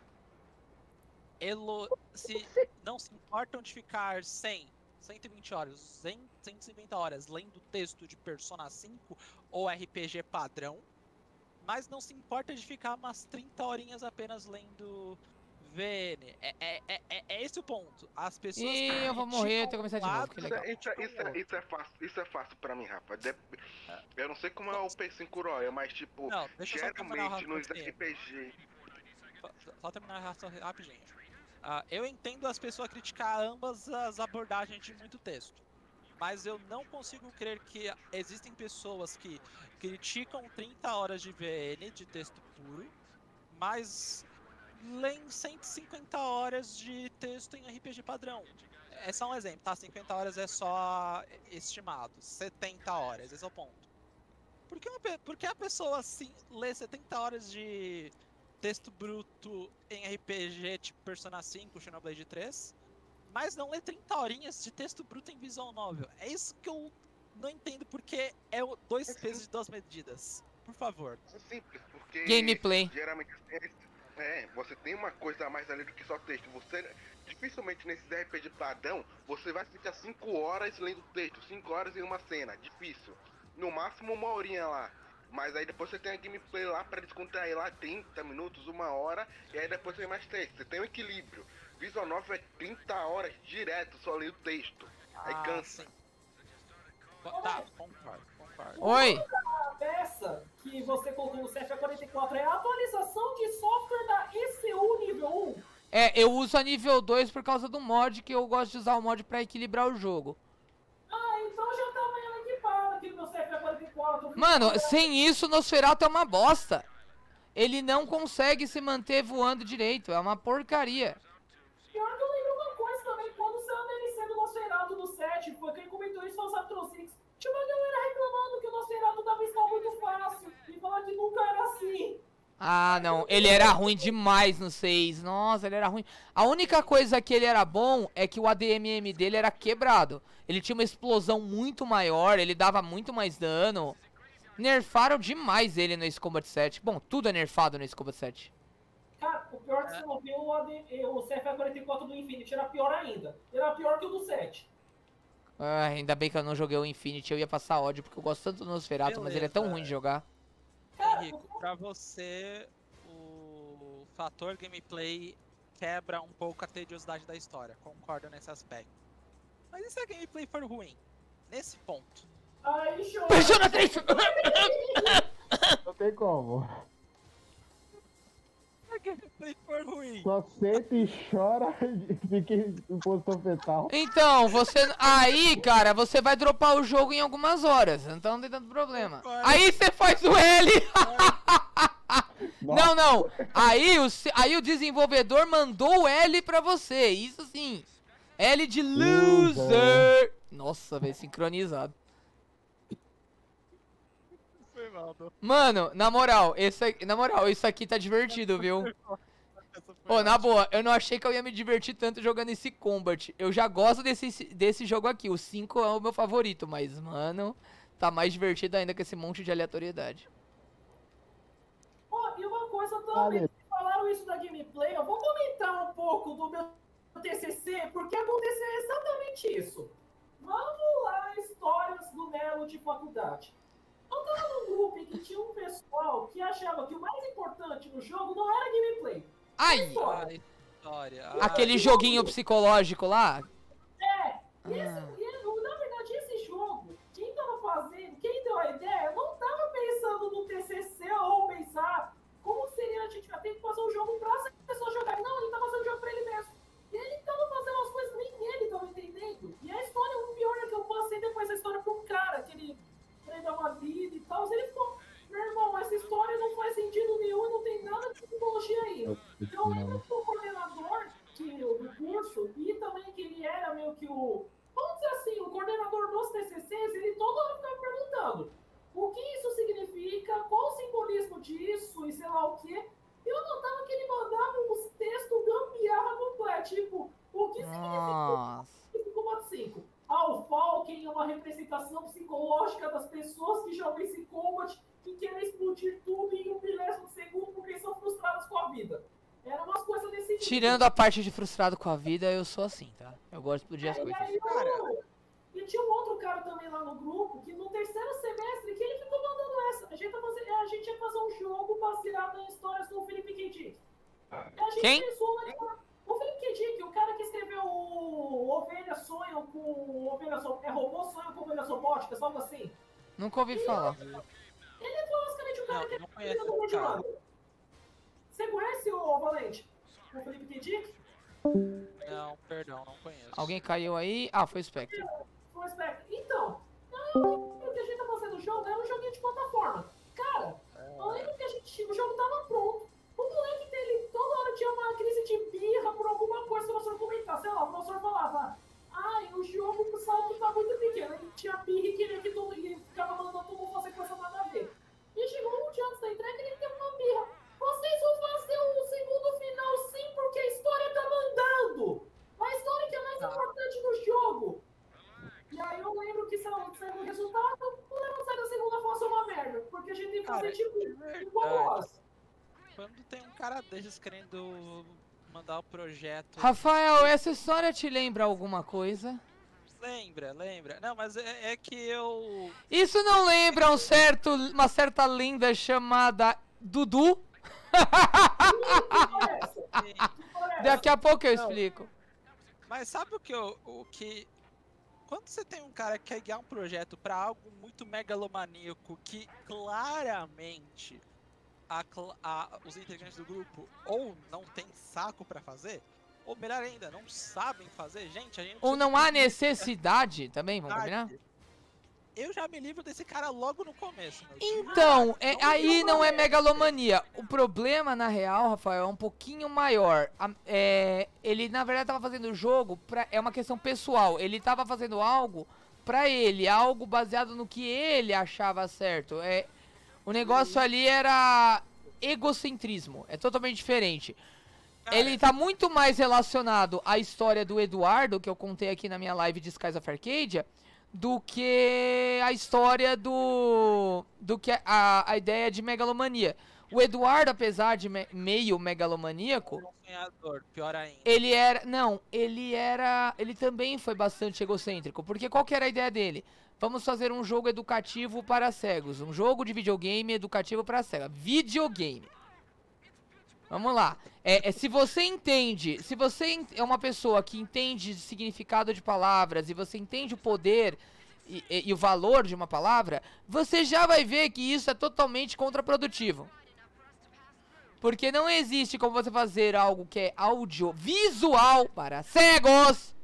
elo, se não se importam de ficar cem, cento e vinte horas, cem, cento e cinquenta horas lendo texto de Persona cinco ou R P G padrão, mas não se importa de ficar umas trinta horinhas apenas lendo V N. É, é, é, é- é esse o ponto. As pessoas Ih, que eu vou morrer, criticam tenho que começar de um novo, lado, que Isso legal. é, isso, é, isso, é, isso é fácil, isso é fácil pra mim, rapaz. Dep- Eu não sei como é o P cinco Royal, mas tipo, Não, deixa eu só terminar o geralmente nos raciocínio. R P G. Só, só terminar o raciocínio rapidinho. Ah, eu entendo as pessoas criticar ambas as abordagens de muito texto. Mas eu não consigo crer que existem pessoas que criticam trinta horas de V N, de texto puro, mas leem cento e cinquenta horas de texto em R P G padrão. É só um exemplo, tá? cinquenta horas é só estimado. setenta horas, esse é o ponto. Por que, uma, pe- por que a pessoa assim lê setenta horas de texto bruto em R P G tipo Persona cinco, Xenoblade três, mas não lê trinta horinhas de texto bruto em visual novel? É isso que eu não entendo, porque é o- dois É pesos e duas medidas. Por favor. É simples, porque Gameplay. geralmente é, você tem uma coisa a mais ali do que só texto. Você dificilmente nesses R P G padrão você vai ficar cinco horas lendo texto, cinco horas em uma cena, difícil. No máximo uma horinha lá. Mas aí depois você tem a gameplay lá pra descontrair lá trinta minutos, uma hora, e aí depois tem mais texto. Você tem um equilíbrio. Visual Novel é trinta horas direto, só lê o texto. Aí Ah, cansa. sim. Tá, concordo, concordo. Oi! A peça que você colocou no C F A quarenta e quatro é a atualização de software da E C U nível um. É, eu uso a nível dois por causa do mod, que eu gosto de usar o mod pra equilibrar o jogo. Ah, então já tava ela equipada aqui no meu C F A quarenta e quatro. Mano, sem isso, Nosferatu é uma bosta. Ele não consegue se manter voando direito, é uma porcaria. Pior que eu lembro uma coisa também, quando saiu a D L C do Nosferatu do sete, foi quem comentou isso foi o Satrosix. Tinha uma galera reclamando que o Nosferatu dava spawn muito fácil, e falando que nunca era assim. Ah, não, ele era ruim demais no seis. Nossa, ele era ruim. A única coisa que ele era bom é que o A D M M dele era quebrado. Ele tinha uma explosão muito maior, ele dava muito mais dano. Nerfaram demais ele no Ace Combat sete. Bom, tudo é nerfado no Ace Combat sete. Cara, o pior é que você não viu o, A D, o C F A quarenta e quatro do Infinity, era pior ainda. Era pior que o do sete. Ah, ainda bem que eu não joguei o Infinity, eu ia passar ódio, porque eu gosto tanto do Nosferatu, mas ele é tão Beleza. ruim de jogar. Henrico, pra você, o fator gameplay quebra um pouco a tediosidade da história. Concordo nesse aspecto. Mas e se a gameplay for ruim? Nesse ponto. Aí chora. Persona três! Não tem como. Se a gameplay for ruim. Só senta e chora e fica em posição fetal. Então, você. Aí, cara, você vai dropar o jogo em algumas horas, então não tem tanto problema. Aí você faz o L! Não, não. Aí o, se- aí o desenvolvedor mandou o L pra você, isso sim. L de loser. Nossa, velho, sincronizado. Foi mal, não. Mano, na moral, esse, aqui- na moral, isso aqui tá divertido, viu? Essa foi Ô, na ótima. boa, eu não achei que eu ia me divertir tanto jogando esse Combat. Eu já gosto desse, desse jogo aqui. O cinco é o meu favorito, mas, mano, tá mais divertido ainda com esse monte de aleatoriedade. Ó, e uma coisa também, Vale. falaram isso da gameplay, eu vou comentar um pouco do meu T C C, porque aconteceu exatamente isso. Vamos lá, histórias do Nelo de faculdade. Eu tava num grupo em que tinha um pessoal que achava que o mais importante no jogo não era gameplay. Ai! História. Ah, história. Ah, Aquele joguinho psicológico lá? É, e esse, Ah. e, na verdade, esse jogo, quem tava fazendo, quem deu a ideia, não tava pensando no T C C ou pensar como seria a gente vai ter que fazer um jogo pra as pessoas jogarem. Não, ele tá fazendo jogo pra ele mesmo. E ele tava fazendo as coisas nem ele tava entendendo. E a história, o pior é que eu passei depois a história pra um cara, que ele, ele deu uma vida e tal. Ele ficou, meu irmão, essa história não faz sentido nenhum e não tem nada de psicologia aí. Eu lembro que o coordenador que, do curso, e também que ele era meio que o, vamos dizer assim, o coordenador dos T C Cs, ele toda hora ficava perguntando o que isso significa, qual o simbolismo disso e sei lá o quê. E eu notava que ele mandava uns textos gambiarra completo, tipo, o que significa Nossa. Combat cinco? Ah, o Falken é uma representação psicológica das pessoas que jogam esse Combat e querem explodir tudo em um milésimo de segundo porque são frustrados com a vida. Era umas coisas desse tipo. Tirando a parte de frustrado com a vida, eu sou assim, tá? Eu gosto de explodir as É, e coisas. aí, eu- e tinha um outro cara também lá no grupo que no terceiro semestre que ele ficou mandando essa. A gente, ia fazer, a gente ia fazer um jogo baseado em histórias do Felipe K. Dick. E a gente Quem? pensou né, o Felipe K. Dick, o cara que escreveu o Ovelha Sonho com Ovelha So... É robô sonho com Ovelha Sobótica, algo assim. Nunca ouvi falar. Ele é basicamente o cara Não, que não é conheço do esse cara. Mundilândia. Você conhece o Valente? O Felipe K. Dick? Não, perdão, não conheço. Alguém caiu aí? Ah, foi o Spectre. Foi o Spectre. Então, eu lembro que a gente tá fazendo o jogo, era um joguinho de plataforma. Cara, eu lembro que a gente, o jogo tava pronto. O moleque dele toda hora tinha uma crise de birra por alguma coisa que o professor comentava. Sei lá, o professor falava, ai, o jogo, o salto tá muito pequeno. Ele tinha birra e queria que todo e ficava mandando todo mundo fazer coisa nada a ver. E chegou um dia antes da entrega e ele teve uma birra. Vocês vão fazer o segundo final sim, porque a história tá mandando. A história que é mais importante no jogo. E aí eu lembro que saiu o resultado, o negócio da segunda fosse uma merda. Porque a gente tem que fazer Cara, tipo é verdade. igual nós. Quando tem um cara desses querendo mandar o projeto. Rafael, essa história te lembra alguma coisa? Lembra, lembra. Não, mas é, é que eu... Isso não lembra um certo, uma certa lenda chamada Dudu? Daqui a pouco eu explico. Mas sabe o que eu... O que... Quando você tem um cara que quer guiar um projeto pra algo muito megalomaníaco que claramente a, a, os integrantes do grupo ou não tem saco pra fazer, ou melhor ainda, não sabem fazer, gente, a gente... Ou não há necessidade também, vamos combinar? Eu já me livro desse cara logo no começo. Meu. Então, é, aí não é megalomania. O problema, na real, Rafael, é um pouquinho maior. A- é, ele, na verdade, tava fazendo o jogo, pra, é uma questão pessoal. Ele tava fazendo algo pra ele, algo baseado no que ele achava certo. É, o negócio ali era egocentrismo, é totalmente diferente. Cara, Ele tá muito mais relacionado à história do Eduardo, que eu contei aqui na minha live de Skies of Arcadia, do que a história do... do que a, a ideia de megalomania. O Eduardo, apesar de me- meio megalomaníaco, um sonhador, pior ainda. ele era... Não, ele era... Ele também foi bastante egocêntrico, porque qual que era a ideia dele? Vamos fazer um jogo educativo para cegos, um jogo de videogame educativo para cegos. Videogame. Vamos lá. É, é, se você entende, se você en- é uma pessoa que entende significado de palavras e você entende o poder e, e- e o valor de uma palavra, você já vai ver que isso é totalmente contraprodutivo. Porque não existe como você fazer algo que é audiovisual para cegos.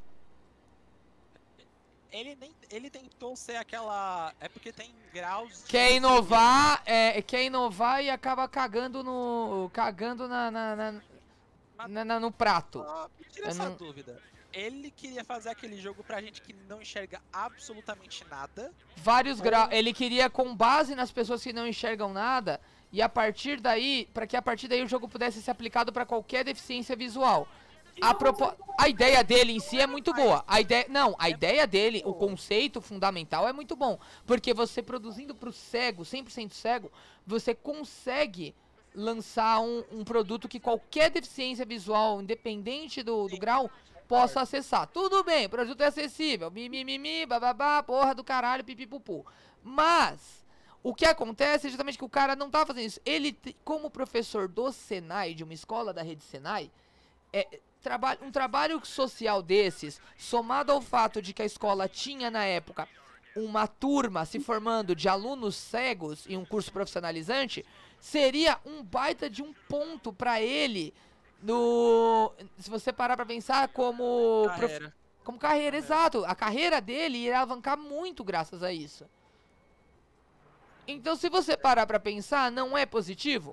Ele nem ele tentou ser aquela, é porque tem graus de Quer inovar, é, quer inovar e acaba cagando no, cagando na, na, na- na- na- no prato. Só me tira Eu essa não- dúvida. Ele queria fazer aquele jogo pra gente que não enxerga absolutamente nada. Vários graus. Ele queria com base nas pessoas que não enxergam nada e a partir daí, para que a partir daí o jogo pudesse ser aplicado para qualquer deficiência visual. A, propo... a ideia dele em si é muito boa. A ideia, não, a ideia dele, o conceito fundamental é muito bom, porque você produzindo pro cego, cem por cento cego, você consegue lançar um, um produto que qualquer deficiência visual, independente do, do grau, possa acessar. Tudo bem, o produto é acessível, mimimi, bababá, porra do caralho, pipipupu. Mas o que acontece é justamente que o cara não tá fazendo isso. Ele, te- como professor do Senai, de uma escola da rede Senai, é, traba um trabalho social desses, somado ao fato de que a escola tinha na época uma turma se formando de alunos cegos em um curso profissionalizante, seria um baita de um ponto pra ele no, se você parar pra pensar como prof- Carreira. como carreira, exato. A carreira dele ia alavancar muito graças a isso. Então, se você parar pra pensar, não é positivo?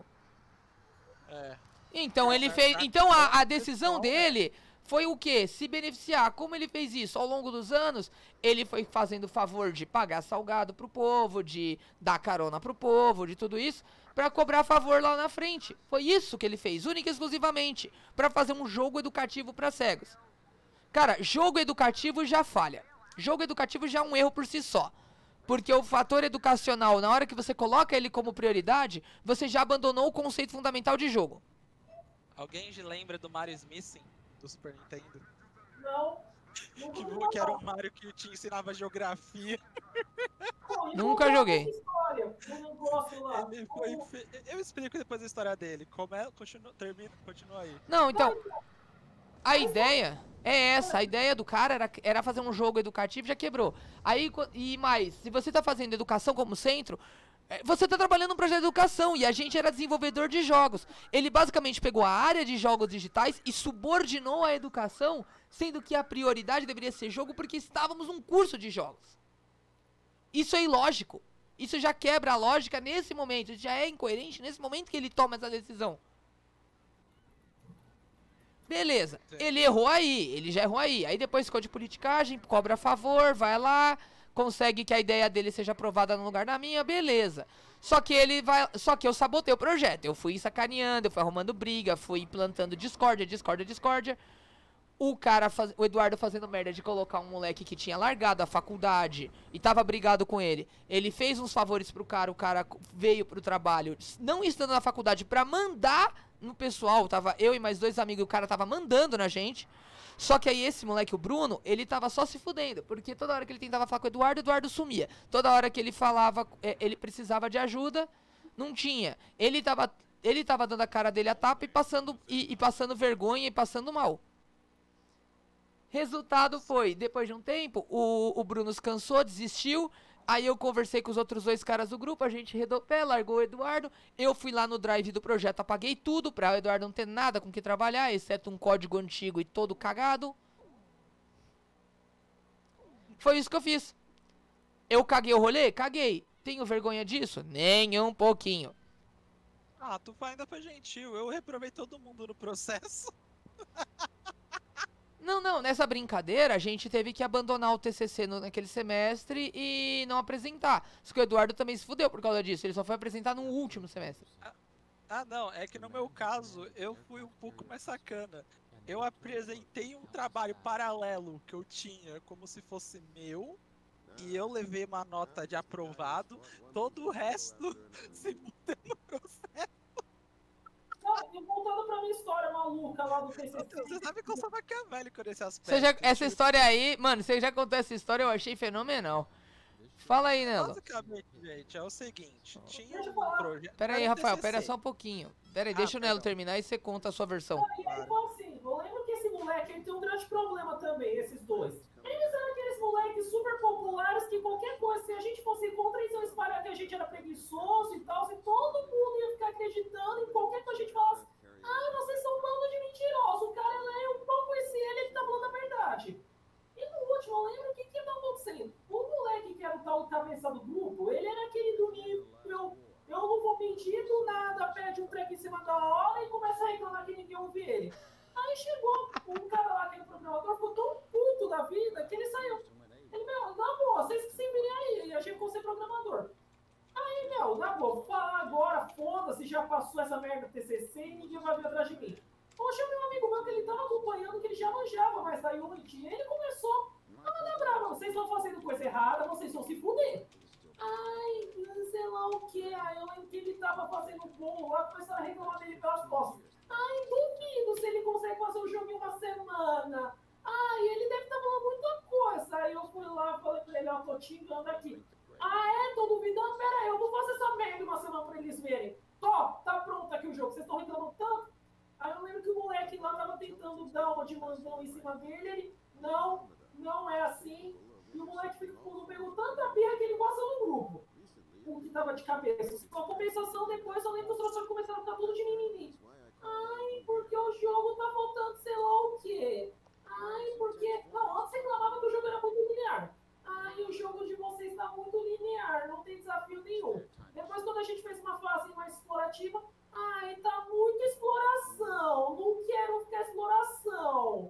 É. Então ele fez. Então a, a decisão dele foi o quê? Se beneficiar. Como ele fez isso? Ao longo dos anos, ele foi fazendo o favor de pagar salgado pro povo, de dar carona pro povo, de tudo isso, pra cobrar favor lá na frente. Foi isso que ele fez, única e exclusivamente, pra fazer um jogo educativo pra cegos. Cara, jogo educativo já falha. Jogo educativo já é um erro por si só. Porque o fator educacional, na hora que você coloca ele como prioridade, você já abandonou o conceito fundamental de jogo. Alguém já lembra do Mario Smithing do Super Nintendo? Não. Não Que, vou que era um Mario que te ensinava geografia. Não, e Nunca não joguei. gosto dessa história, do negócio lá. Ele foi fe... Eu explico depois a história dele. Como é? Continua, termina, continua aí. Não, então, a ideia é essa. A ideia do cara era, era fazer um jogo educativo e já quebrou. Aí, co- e mais, se você tá fazendo educação como centro, é, você tá trabalhando num projeto de educação e a gente era desenvolvedor de jogos. Ele basicamente pegou a área de jogos digitais e subordinou a educação, sendo que a prioridade deveria ser jogo porque estávamos num curso de jogos. Isso é ilógico. Isso já quebra a lógica nesse momento. Isso já é incoerente nesse momento que ele toma essa decisão. Beleza, Sim. ele errou aí, ele já errou aí. Aí depois ficou de politicagem, cobra a favor, vai lá, consegue que a ideia dele seja aprovada no lugar da minha, beleza. Só que ele vai. Só que eu sabotei o projeto. Eu fui sacaneando, eu fui arrumando briga, fui plantando discórdia, discórdia, discórdia. O cara, faz, o Eduardo fazendo merda de colocar um moleque que tinha largado a faculdade e tava brigado com ele. Ele fez uns favores pro cara, o cara veio pro trabalho, não estando na faculdade, pra mandar no pessoal. Tava eu e mais dois amigos, o cara tava mandando na gente. Só que aí esse moleque, o Bruno, ele tava só se fudendo, porque toda hora que ele tentava falar com o Eduardo, o Eduardo sumia. Toda hora que ele falava, é, ele precisava de ajuda, não tinha. Ele tava, ele tava dando a cara dele a tapa e passando, e, e passando vergonha e passando mal. Resultado foi, depois de um tempo, o, o Bruno se cansou, desistiu. Aí eu conversei com os outros dois caras do grupo, a gente redou pé, largou o Eduardo. Eu fui lá no drive do projeto, apaguei tudo pra o Eduardo não ter nada com que trabalhar, exceto um código antigo e todo cagado. Foi isso que eu fiz. Eu caguei o rolê? Caguei. Tenho vergonha disso? Nem um pouquinho. Ah, tu ainda foi gentil. Eu reprovei todo mundo no processo. Não, não, nessa brincadeira a gente teve que abandonar o T C C no, naquele semestre e não apresentar. Só que o Eduardo também se fudeu por causa disso, ele só foi apresentar no último semestre. Ah, não, é que no meu caso eu fui um pouco mais sacana. Eu apresentei um trabalho paralelo que eu tinha como se fosse meu e eu levei uma nota de aprovado, todo o resto se mudou no processo. E voltando pra minha história maluca lá do T C C. Você sabe que eu sou maquiavélico nesse aspecto. Você já, essa tipo, história aí, mano, você já contou essa história, eu achei fenomenal. Fala aí, Nelo. Basicamente, gente, é o seguinte, tinha Deixa eu um falar. projeto... Pera aí, era um Rafael, T C C. pera só um pouquinho. Pera aí, Ah, deixa o Nelo perdão. terminar e você conta a sua versão. E aí, então, assim, eu lembro que esse moleque ele tem um grande problema também, esses dois. Eles eram aqueles moleques super populares que qualquer coisa, se a gente fosse contra, eles iam espalhar que a gente era preguiçoso e tal, e todo mundo ia ficar acreditando em qualquer coisa que a gente falasse. Ah, vocês são um bando de mentirosos, o cara lá, eu mal conheci ele, ele tá falando a verdade. E no último, eu lembro o que que tá acontecendo. O moleque que era o tal cabeça do grupo, ele era aquele do nível, eu não vou mentir, do nada, pede um treco em cima da hora e começa a reclamar que ninguém ouve ele. Aí chegou um cara lá, aquele programador, ficou tão puto da vida que ele saiu. Ele, meu, na boa, vocês que se virem aí, a gente vou ser programador. Aí, meu, na boa, vou falar agora, foda-se, já passou essa merda do T C C e ninguém vai vir atrás de mim. Poxa, meu amigo meu, que ele tava acompanhando, que ele já manjava mais da Unity, ele começou a mandar brava, vocês estão fazendo coisa errada, vocês vão se fuder. Ai, sei lá o que, aí eu lembro que ele tava fazendo bolo lá, começaram a reclamar dele pelas costas. Ai, duvido se ele consegue fazer o jogo em uma semana. Ai, ele deve estar falando muita coisa. Aí eu fui lá e falei pra ele, ó, tô te enganando aqui. Ah, é? Tô duvidando? Pera aí, eu vou fazer essa merda uma semana pra eles verem. Tó, tá pronto aqui o jogo, vocês estão reclamando tanto? Aí eu lembro que o moleque lá tava tentando dar uma de mandão em cima dele, ele, não, não é assim. E o moleque ficou, pegou tanta birra que ele passou no grupo. O que tava de cabeça. Com a compensação, depois eu lembro que os professores começaram a ficar tudo de mimimi. Ai, porque o jogo tá faltando sei lá o quê. Ai, porque... Não, antes reclamava que o jogo era muito linear. Ai, o jogo de vocês tá muito linear, não tem desafio nenhum. Depois, quando a gente fez uma fase mais explorativa, ai, tá muita exploração, não quero ficar exploração.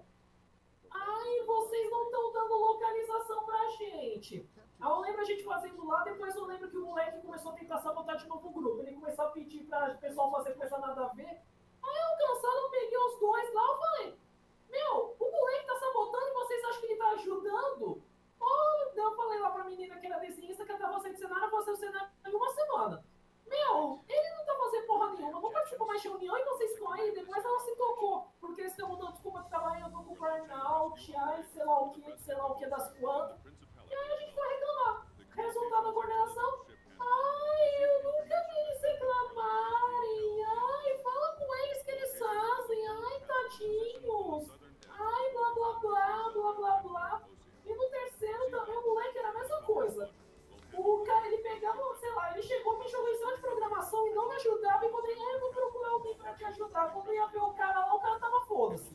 Ai, vocês não estão dando localização pra gente. Aí eu lembro a gente fazendo lá, depois eu lembro que o moleque começou a tentar sabotar de novo o grupo. Ele começou a pedir pra o pessoal fazer coisa nada a ver. Aí eu cansado, eu peguei os dois lá, eu falei, meu, o moleque tá sabotando e vocês acham que ele tá ajudando? Oh, eu falei lá pra menina que era desenhista que ela tava fazendo cenário, fazer o cenário em uma semana. Meu, ele não tá fazendo porra nenhuma, não participar mais de reunião e vocês ficam aí, depois ela se tocou, porque eles estão dando desculpa que tava aí, eu tô com burnout, ai, sei lá o que, sei lá o que das quantas. E aí a gente foi reclamar. Resultado da coordenação, ai, eu nunca vi eles reclamarem, ai, fala com eles que eles fazem, ai, tadinhos, ai, blá, blá, blá, blá, blá, blá. E no terceiro também o moleque era a mesma coisa. O cara, ele pegava, sei lá, ele chegou, me jogou em cima de programação e não me ajudava. E quando ele, ah, eu vou procurar alguém pra te ajudar. Quando eu ia ver o cara lá, o cara tava foda-se.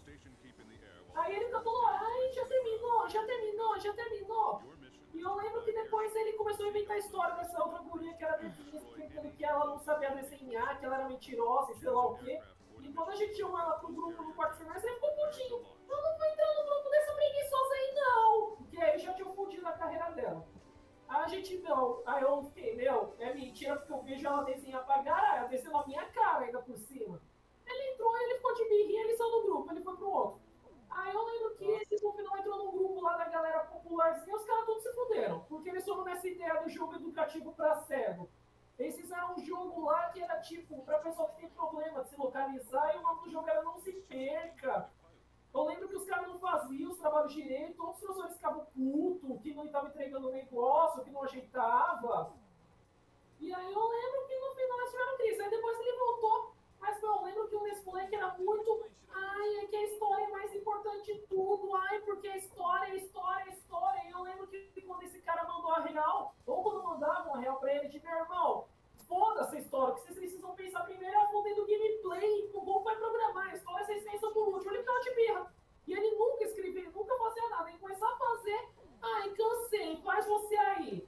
Aí ele cantou, ai, já terminou, já terminou, já terminou. E eu lembro que depois ele começou a inventar a história dessa outra guria que era definida, que ela não sabia desenhar, que ela era mentirosa e sei lá o quê. E quando a gente chamou ela pro grupo no quarto semestre, ele ficou putinho. Eu não vou entrar no grupo dessa preguiçosa aí, não. Porque aí já tinha fundido a carreira dela. Aí a gente, não, aí eu fiquei, meu, é mentira, porque eu vejo ela desenhar pra caralho, ela desenhou a minha cara ainda por cima. Ele entrou, ele ficou de birrinha, ele saiu do grupo, ele foi pro outro. Aí eu lembro que esse no final entrou num grupo lá da galera popularzinha, os caras todos se fuderam, porque eles foram nessa ideia do jogo educativo pra cego. Eles fizeram um jogo lá que era tipo, pra pessoa que tem problema de se localizar, e o nome do jogo era Não Se Perca. Eu lembro que os caras no fazia os trabalhos direito, todos os professores ficavam putos, que não estava entregando o negócio, que não ajeitava. E aí eu lembro que no final eles tiveram crise. Aí depois ele voltou, mas eu lembro que nesse moleque era muito, ai, é que a história é mais importante de tudo, ai, porque a história, a história, a história. E eu lembro que quando esse cara mandou a real, ou quando mandavam a real pra ele, de meu irmão, foda-se a história, que vocês precisam pensar primeiro a fundo do gameplay, o gol vai programar, a história vocês pensam por último, ele ficava de birra. E ele nunca escrevia, nunca fazia nada, ele começava a fazer, ai, cansei, faz você aí.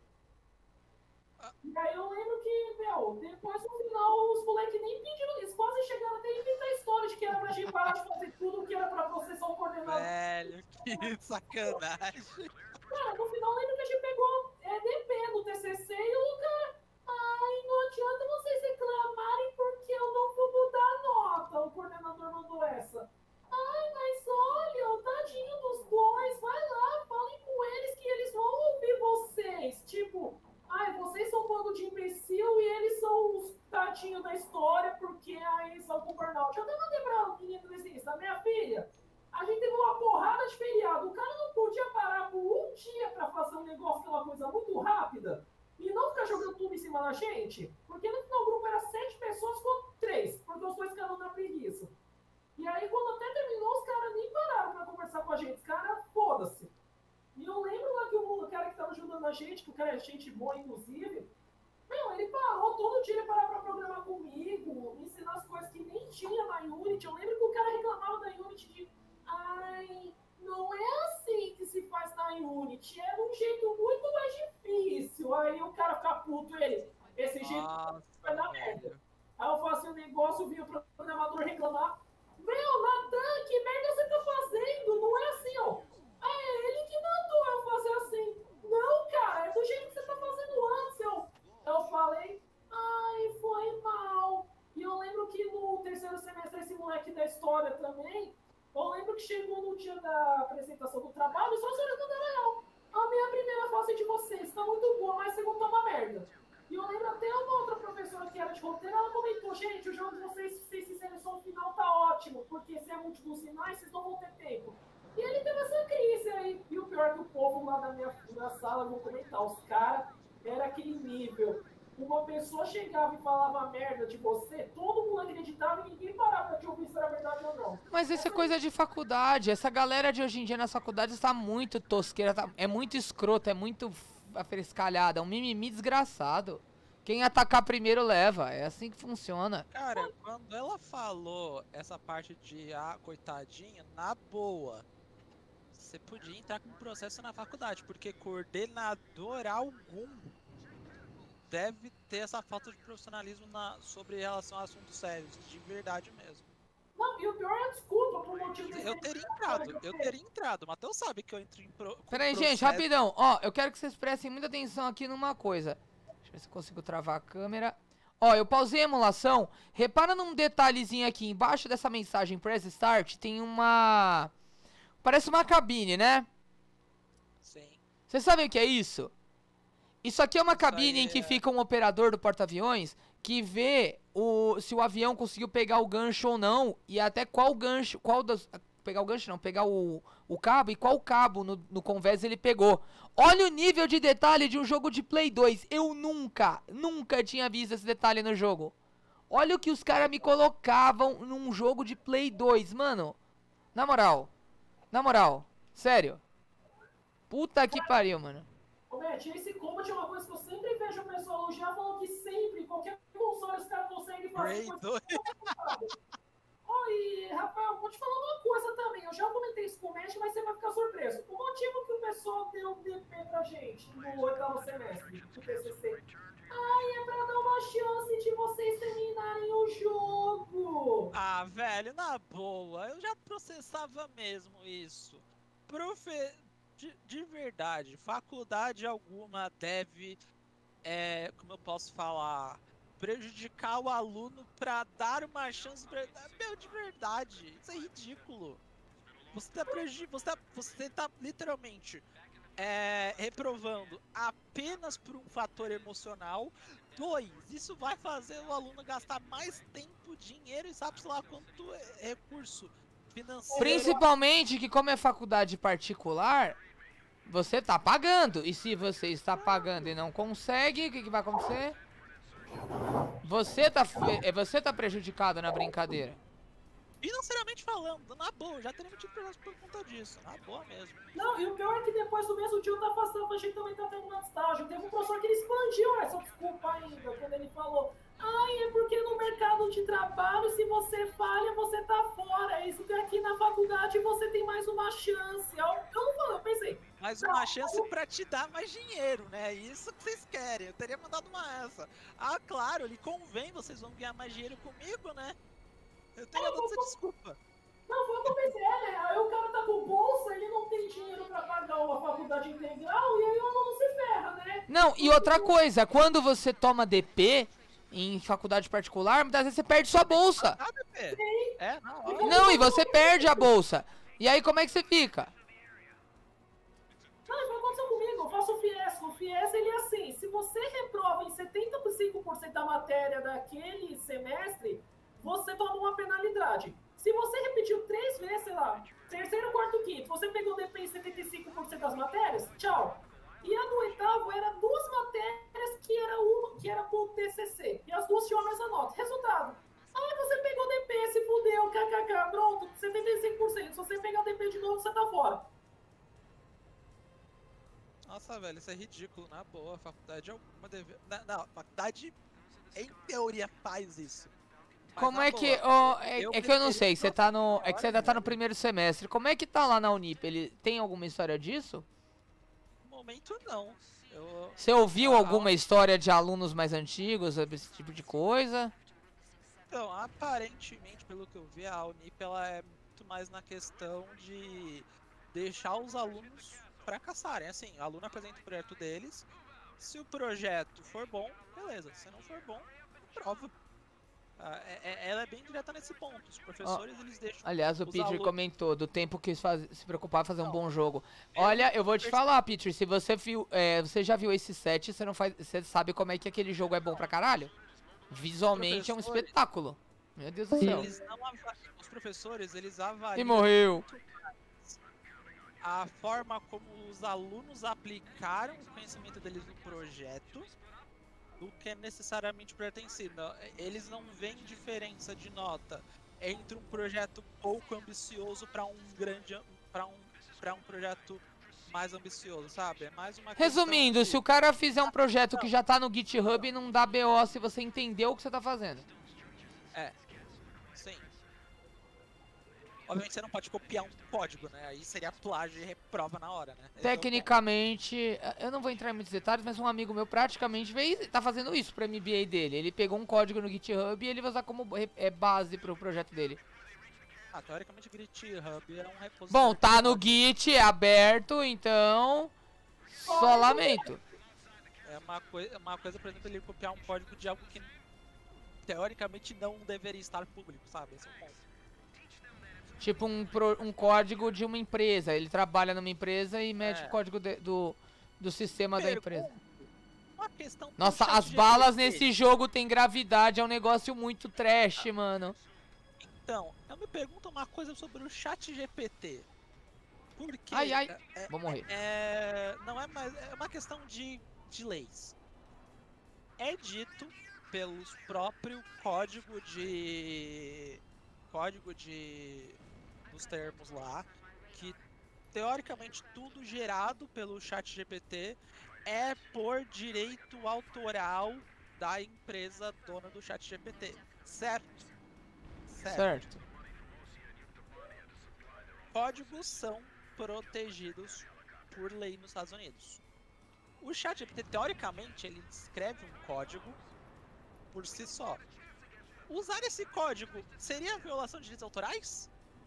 E aí eu lembro que, meu, depois no final os moleques nem pediram, eles quase chegaram até a inventar a história de que era pra gente parar de fazer tudo que era pra processar o coordenador. Velho, que sacanagem. Cara, no final eu lembro que a gente pegou é, D P no T C C e o cara, ai, não adianta vocês reclamarem porque eu não vou mudar a nota, o coordenador mandou essa. Ai, mas olha, tadinho dos dois, vai lá, falem com eles que eles vão ouvir vocês. Tipo, ai, vocês são um bando de imbecil e eles são os tadinhos da história porque aí são com burnout. Eu até mandei pra o menino desenhista, minha filha, a gente teve uma porrada de feriado, o cara não podia parar por um dia pra fazer um negócio que é uma coisa muito rápida e não ficar jogando tudo em cima da gente, porque no final o grupo era sete pessoas contra três, porque os dois ficaram na preguiça. E aí quando até terminou, os caras nem pararam pra conversar com a gente, os caras, foda-se. E eu lembro lá que o cara que tava ajudando a gente, que o cara é gente boa, inclusive, meu, ele parou, todo dia ele parava pra programar comigo, me ensinar as coisas que nem tinha na Unity. Eu lembro que o cara reclamava da Unity de, ai, não é assim que se faz na Unity, é um jeito muito mais difícil. Aí o cara fica puto, ele, esse jeito vai dar merda. Aí eu faço um negócio, vi o programador reclamar, meu, Natan, que merda você tá fazendo? Não é assim, ó. É ele que mandou eu fazer assim. Não, cara, é do jeito que você tá fazendo antes. Eu, eu falei, ai, foi mal. E eu lembro que no terceiro semestre, esse moleque da história também, eu lembro que chegou no dia da apresentação do trabalho, só os senhores mandaram, a minha primeira fase de vocês tá muito boa, mas a segunda tá uma merda. E eu lembro até uma outra professora que era de roteiro, ela comentou, gente, o jogo de vocês, se vocês fizerem só no final, tá ótimo, porque se é múltiplos sinais, vocês não vão ter tempo. E ele teve essa crise aí. E o pior é que o povo lá da minha na sala, vou comentar, os caras, era aquele nível. Uma pessoa chegava e falava merda de você, todo mundo acreditava e ninguém parava de ouvir se era verdade ou não. Mas isso é coisa de faculdade. Essa galera de hoje em dia nas faculdades tá muito tosqueira, tá, é muito escroto, é muito afrescalhada, é um mimimi desgraçado. Quem atacar primeiro leva, é assim que funciona. Cara, quando ela falou essa parte de, ah, coitadinha, na boa, você podia entrar com processo na faculdade, porque coordenador algum deve ter essa falta de profissionalismo na, sobre relação a assuntos sérios, de verdade mesmo. Não, e o pior é a desculpa por motivo de... Eu teria entrado, eu teria entrado, o Matheus sabe que eu entro em pro, com Pera aí, processo. gente, rapidão. Ó, eu quero que vocês prestem muita atenção aqui numa coisa. Deixa eu ver se eu consigo travar a câmera. Ó, eu pausei a emulação. Repara num detalhezinho aqui. Embaixo dessa mensagem Press Start tem uma... Parece uma cabine, né? Sim. Vocês sabem o que é isso? Isso aqui é uma Isso cabine aí em que é- fica um operador do porta-aviões que vê o, se o avião conseguiu pegar o gancho ou não. E até qual gancho... Qual das, pegar o gancho não, pegar o, o cabo e qual cabo no, no convés ele pegou. Olha o nível de detalhe de um jogo de Play dois. Eu nunca, nunca tinha visto esse detalhe no jogo. Olha o que os caras me colocavam num jogo de Play dois, mano. Na moral. Na moral. Sério. Puta que pariu, mano. Ô, Beth, esse Combat é uma coisa que eu sempre vejo o pessoal elogiar, falando que sempre, qualquer console, os caras conseguem fazer Prey coisa... dois. Ó, e, Rafael, vou te falar uma coisa também. Eu já comentei isso com o Matt, mas você vai ficar surpreso. O motivo que o pessoal deu um D P pra gente no oitavo semestre do T C C. Ai, é pra dar uma chance de vocês terminarem o jogo. Ah, velho, na boa, eu já processava mesmo isso. Profe... De, de verdade, faculdade alguma deve, é, como eu posso falar, prejudicar o aluno pra dar uma chance pra... Meu, de verdade, isso é ridículo. Você tá, prejudic... você tá, você tá literalmente é, reprovando apenas por um fator emocional. Dois, isso vai fazer o aluno gastar mais tempo, dinheiro e sabe-se lá quanto recurso financeiro. Principalmente que como é faculdade particular, você tá pagando. E se você está pagando e não consegue, o que, que vai acontecer? Você tá, fe- é, você tá prejudicado na brincadeira. Financeiramente falando, na boa, já teríamos tido problemas por conta disso. Na boa mesmo. Não, e o pior é que depois do mesmo dia eu tá afastando, a gente também tá terminando estágio. Teve um professor que ele expandiu essa desculpa ainda, quando ele falou: ai, é porque no mercado de trabalho, se você falha, você tá fora. É isso que aqui na faculdade você tem mais uma chance. Eu, eu não falei, eu pensei. Mais uma chance pra te dar mais dinheiro, né? Isso que vocês querem. Eu teria mandado uma essa. Ah, claro, lhe convém, vocês vão ganhar mais dinheiro comigo, né? Eu teria dado essa desculpa. Não, foi o que eu pensei, é, né? Aí o cara tá com bolsa, ele não tem dinheiro pra pagar uma faculdade integral e aí o aluno se ferra, né? Não, e outra coisa, quando você toma D P em faculdade particular, muitas vezes você perde sua bolsa. Ah, D P. É, na hora. Não, e você perde a bolsa. E aí como é que você fica? Não, isso vai acontecer comigo, eu faço o FIES. O FIES, ele é assim, se você reprova em setenta e cinco por cento da matéria daquele semestre, você toma uma penalidade. Se você repetiu três vezes, sei lá, terceiro, quarto, quinto, você pegou D P em setenta e cinco por cento das matérias, tchau. E a do oitavo era duas matérias que era uma, que era por T C C. E as duas tinham a mesma nota. Resultado. Ah, você pegou D P, se fudeu, kkk, pronto, setenta e cinco por cento. Se você pegar D P de novo, você tá fora. Nossa, velho, isso é ridículo, na boa. A faculdade é uma deve... Não, não, a faculdade, em teoria, faz isso. Mas Como na é que. boa, ó, é, eu é que eu não preferia sei, você tá no. É que você ainda tá no velho. primeiro semestre. Como é que tá lá na Unip? Ele tem alguma história disso? No momento, não. Eu... Você ouviu Ah, alguma história de alunos mais antigos sobre esse tipo de coisa? Então, aparentemente, pelo que eu vi, a Unip ela é muito mais na questão de deixar os alunos fracassarem. Assim, o aluno apresenta o projeto deles. Se o projeto for bom, beleza. Se não for bom, prova. Ah, é- é- ela é bem direta nesse ponto. Os professores, eles deixam. Aliás, o os Peter alunos- comentou do tempo que faz- se preocupar em fazer um Não, bom jogo. eu Olha, eu vou te perce- falar, Peter, se você viu, é, você já viu esse set, você não faz, você sabe como é que aquele jogo é bom pra caralho? Visualmente é um professores- espetáculo. Meu Deus do céu. Eles não ava- Os professores, eles avaliam E morreu. a forma como os alunos aplicaram o conhecimento deles no projeto do que necessariamente o projeto em si. Não, eles não veem diferença de nota entre um projeto pouco ambicioso para um grande para um para um projeto mais ambicioso, sabe? É mais uma Resumindo, questão se de- o cara fizer um projeto que já tá no GitHub, não dá B O se você entendeu o que você tá fazendo. Sim. Obviamente você não pode copiar um código, né? Aí seria plágio e reprova na hora, né? Esse é o ponto. Tecnicamente, eu não vou entrar em muitos detalhes, mas um amigo meu praticamente veio, tá fazendo isso pro M B A dele. Ele pegou um código no GitHub e ele vai usar como re- é, base pro projeto dele. Ah, teoricamente o GitHub é um repositório. Bom, tá de no código. Git, é aberto, então... Só lamento. É uma, coi uma coisa, por exemplo, ele copiar um código de algo que teoricamente não deveria estar público, sabe? Esse é o ponto. Tipo um, pro- um código de uma empresa. Ele trabalha numa empresa e mete É. o código de- do, do sistema da empresa. Pergunto, uma questão do Nossa, chat as G P T. balas nesse jogo tem gravidade, é um negócio muito trash, mano. Então, eu me pergunto uma coisa sobre o chat G P T. Porque Ai, ai. é- Vou morrer. é, não é mais, é uma questão de, de leis. É dito pelos próprio código de código de dos termos lá que teoricamente tudo gerado pelo chat G P T é por direito autoral da empresa dona do chat G P T, certo? Certo. Códigos são protegidos por lei nos Estados Unidos. O ChatGPT, teoricamente, ele escreve um código por si só. Usar esse código seria violação de direitos autorais?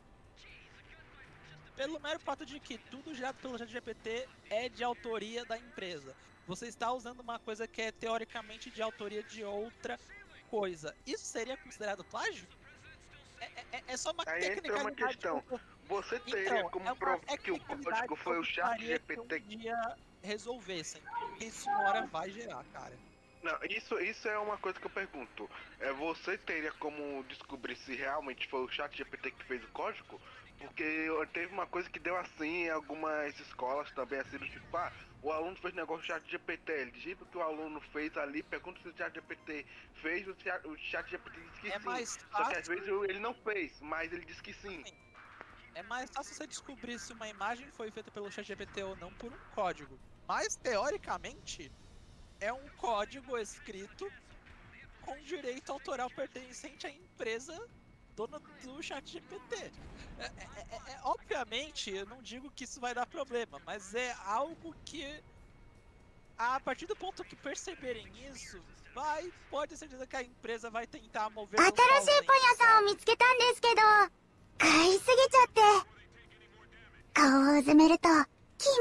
Pelo mero fato de que tudo gerado pelo ChatGPT é de autoria da empresa. Você está usando uma coisa que é teoricamente de autoria de outra coisa. Isso seria considerado plágio? É, é- é só uma Aí entra uma tecnicalidade. questão. que eu- Você teria Então, como é uma provar que o tecnicalidade código foi eu o chat gostaria que G P T? um dia resolvessem. Porque isso uma hora vai gerar, cara. Não, isso, isso é uma coisa que eu pergunto. É, você teria como descobrir se realmente foi o ChatGPT que fez o código? Porque teve uma coisa que deu assim em algumas escolas também, assim, do tipo, ah, o aluno fez negócio do ChatGPT, ele digita o que o aluno fez ali, pergunta se o ChatGPT fez, o chat- o ChatGPT diz que É sim. mais Só que às fácil. vezes ele não fez, mas ele diz que sim. É mais fácil você descobrir se uma imagem foi feita pelo ChatGPT ou não por um código. Mas, teoricamente, é um código escrito com direito autoral pertencente à empresa dona do ChatGPT. É, é, é, é, obviamente, eu não digo que isso vai dar problema, mas é algo que, a partir do ponto que perceberem isso, vai, pode ter certeza que a empresa vai tentar mover no 新しいパン屋さんを見つけたんですけど、買いすぎちゃって。顔をうずめると気持ちいいん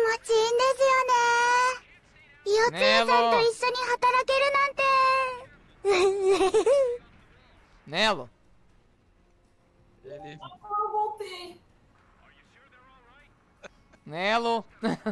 ですよね。四つ屋さんと一緒に働けるなんて。 Nelo. Ele... Ah, eu voltei. Nelo.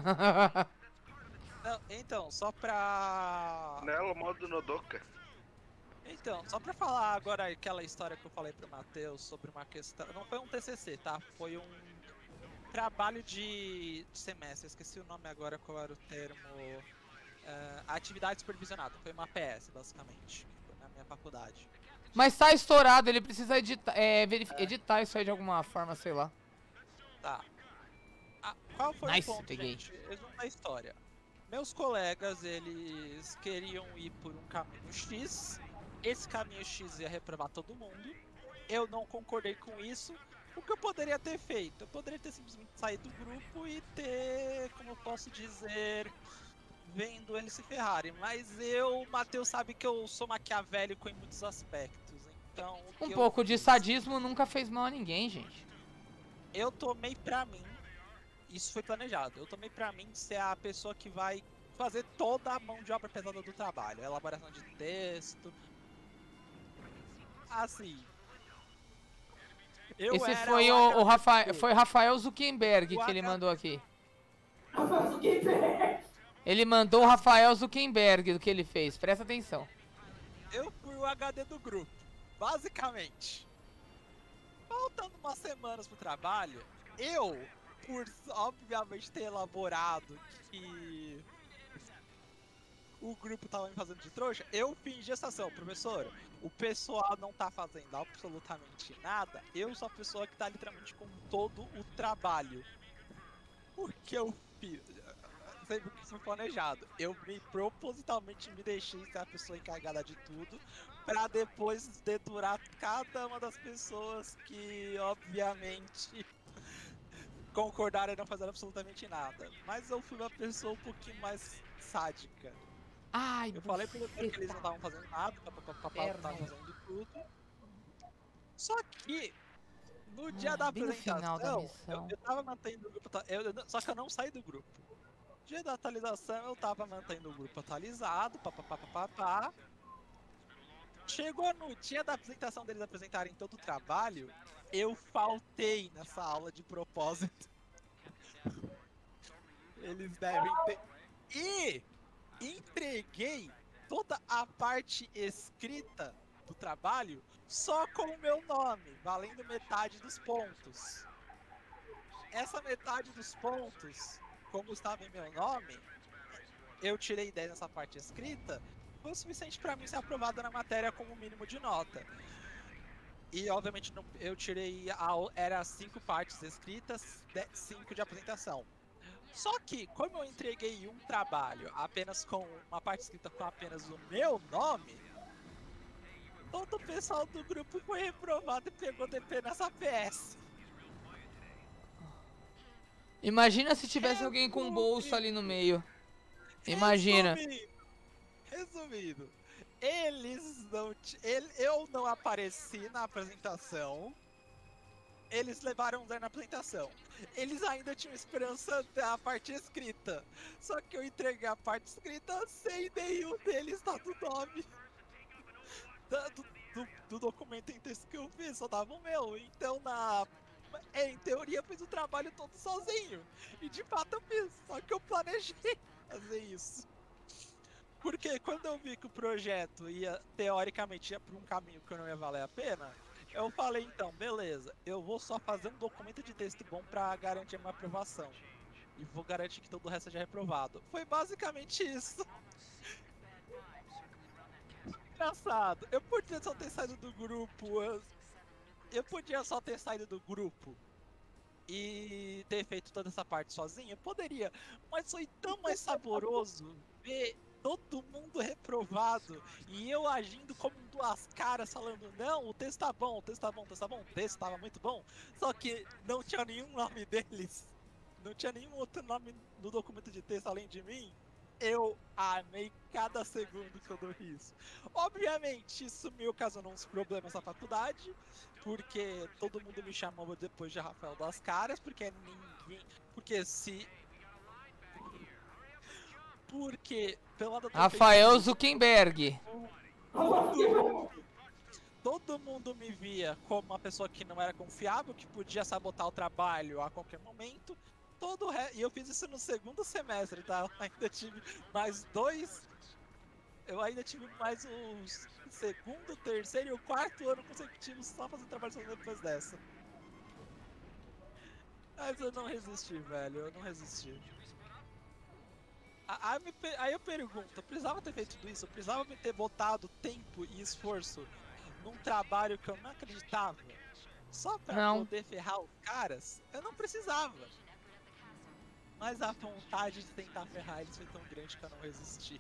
Não, então, só pra... Nelo, modo Nodoka. Então, só pra falar agora aquela história que eu falei pro Matheus sobre uma questão... Não foi um T C C, tá? Foi um trabalho de semestre, esqueci o nome agora, qual era o termo... Uh, atividade supervisionada, foi uma P S, basicamente, na minha faculdade. Mas tá estourado, ele precisa editar, é, verif- é. editar isso aí de alguma forma, sei lá. Tá. Ah, qual foi Nice, o ponto, peguei. gente? Resumo da história. Meus colegas, eles queriam ir por um caminho X. Esse caminho X ia reprovar todo mundo. Eu não concordei com isso. O que eu poderia ter feito? Eu poderia ter simplesmente saído do grupo e ter, como eu posso dizer, vendo eles se ferrarem. Mas eu, Matheus, sabe que eu sou maquiavélico em muitos aspectos. Então, o que Um eu pouco de fiz? sadismo nunca fez mal a ninguém, gente. Eu tomei pra mim, isso foi planejado, eu tomei pra mim ser a pessoa que vai fazer toda a mão de obra pesada do trabalho, elaboração de texto, assim. Eu Esse era foi o o, o H D Rafael, foi Rafael Zuckerberg O que ele H- mandou aqui. Faz o que tem. Ele mandou o Rafael Zuckerberg do que ele fez, presta atenção. Eu fui o H D do grupo, basicamente. Faltando umas semanas pro trabalho, eu, por obviamente ter elaborado que o grupo tava me fazendo de trouxa, eu fingi essa ação, professor. O pessoal não tá fazendo absolutamente nada, eu sou a pessoa que tá literalmente com todo o trabalho. O que eu fiz? Sempre que isso foi planejado. Eu me propositalmente me deixei ser a pessoa encarregada de tudo, pra depois dedurar cada uma das pessoas que, obviamente, concordaram e não fazer absolutamente nada. Mas eu fui uma pessoa um pouquinho mais sádica. Ai, Eu falei pro doutor que eles não estavam fazendo nada, que o papai estavam fazendo tudo. Só que, no dia Ah, da bem no final da apresentação, missão. eu, eu tava mantendo o grupo, ata- eu, eu- só que eu não saí do grupo. No dia da atualização, eu tava mantendo o grupo atualizado, papapá. Chegou no dia da apresentação deles apresentarem todo o trabalho, eu faltei nessa aula de propósito. Eles devem ter... E entreguei toda a parte escrita do trabalho só com o meu nome, valendo metade dos pontos. Essa metade dos pontos, como estava em meu nome, eu tirei dez nessa parte escrita, foi o suficiente para mim ser aprovado na matéria como mínimo de nota. E obviamente não- eu tirei, a, era cinco partes escritas, cinco de apresentação. Só que, como eu entreguei um trabalho apenas com uma parte escrita com apenas o meu nome, todo o pessoal do grupo foi reprovado e pegou D P nessa P S. Imagina se tivesse alguém com bolsa ali no meio. Imagina. Resumindo, resumindo, eles não. ti- Ele, eu não apareci na apresentação. Eles levaram zero na apresentação. Eles ainda tinham esperança da parte escrita. Só que eu entreguei a parte escrita sem nenhum deles tá do nome. Da- do, do, do documento em texto que eu fiz, só dava o meu. Então na. É, em teoria eu fiz o trabalho todo sozinho. E de fato eu fiz. Só que eu planejei fazer isso. Porque quando eu vi que o projeto ia, teoricamente, ia pra um caminho que não ia valer a pena, eu falei, então, beleza, eu vou só fazer um documento de texto bom pra garantir a minha aprovação. E vou garantir que todo o resto seja reprovado. Foi basicamente isso. Engraçado, eu podia só ter saído do grupo, eu, eu podia só ter saído do grupo e ter feito toda essa parte sozinho, eu poderia, mas foi tão mais saboroso ver todo mundo reprovado e eu agindo como duas caras falando, não, o texto tá bom, o texto tá bom, o texto tá bom, o texto tava muito bom, só que não tinha nenhum nome deles, não tinha nenhum outro nome no documento de texto além de mim. Eu amei cada segundo que eu dou isso. Obviamente, isso me ocasionou uns problemas na faculdade, porque todo mundo me chamava depois de Rafael das Caras, porque ninguém. Porque se. Porque, pelo lado do Rafael Facebook, Zuckerberg. todo mundo, todo mundo me via como uma pessoa que não era confiável, que podia sabotar o trabalho a qualquer momento. Todo o re... E eu fiz isso no segundo semestre, tá? Eu ainda tive mais dois. Eu ainda tive mais os segundo, terceiro e o quarto ano consecutivos só fazendo trabalho sozinho depois dessa. Mas eu não resisti, velho. Eu não resisti. Aí, me... Aí eu pergunto, eu precisava ter feito tudo isso? Eu precisava me ter botado tempo e esforço num trabalho que eu não acreditava? Só pra Não. poder ferrar os caras? Eu não precisava. Mas a vontade de tentar ferrar eles foi tão grande que eu não resisti.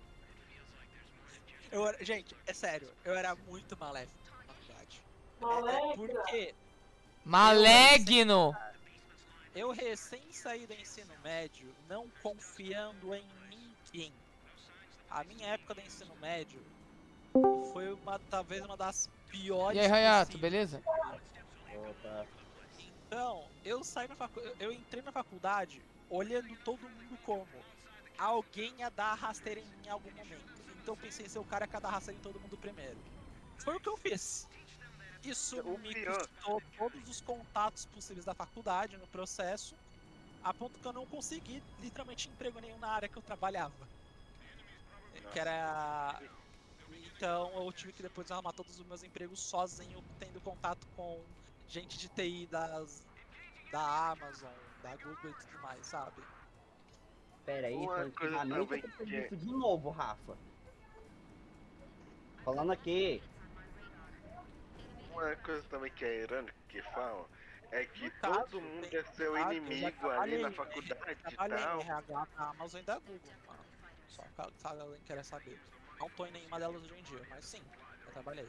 Eu era, gente, é sério, eu era muito maléfico na faculdade. É, é porque Malegno! eu recém saí do ensino médio não confiando em ninguém. A minha época do ensino médio foi uma, talvez uma das piores. E aí, Hayato, possíveis. beleza? Opa. Então, eu saí na facu... eu entrei na faculdade olhando todo mundo como alguém ia dar rasteira em mim em algum momento. Então eu pensei em ser o cara que ia dar rasteira em todo mundo primeiro. Foi o que eu fiz. Isso me custou todos os contatos possíveis da faculdade no processo, a ponto que eu não consegui literalmente emprego nenhum na área que eu trabalhava. Que era... Então eu tive que depois arrumar todos os meus empregos sozinho, tendo contato com gente de T I das... da Amazon, da Google e tudo mais, sabe? Pera aí, Uma foi coisa ultimamente também eu tô que- isso de novo, Rafa. Falando aqui. Uma coisa também que é irônica que falam é que No caso, todo mundo tem- é seu ah, eu já inimigo ali trabalhei- na faculdade e Trabalhei em tal. R H da Amazon e da Google, mano. Só ca- caso alguém queira saber. Não tô em nenhuma delas hoje em dia, mas sim, eu trabalhei.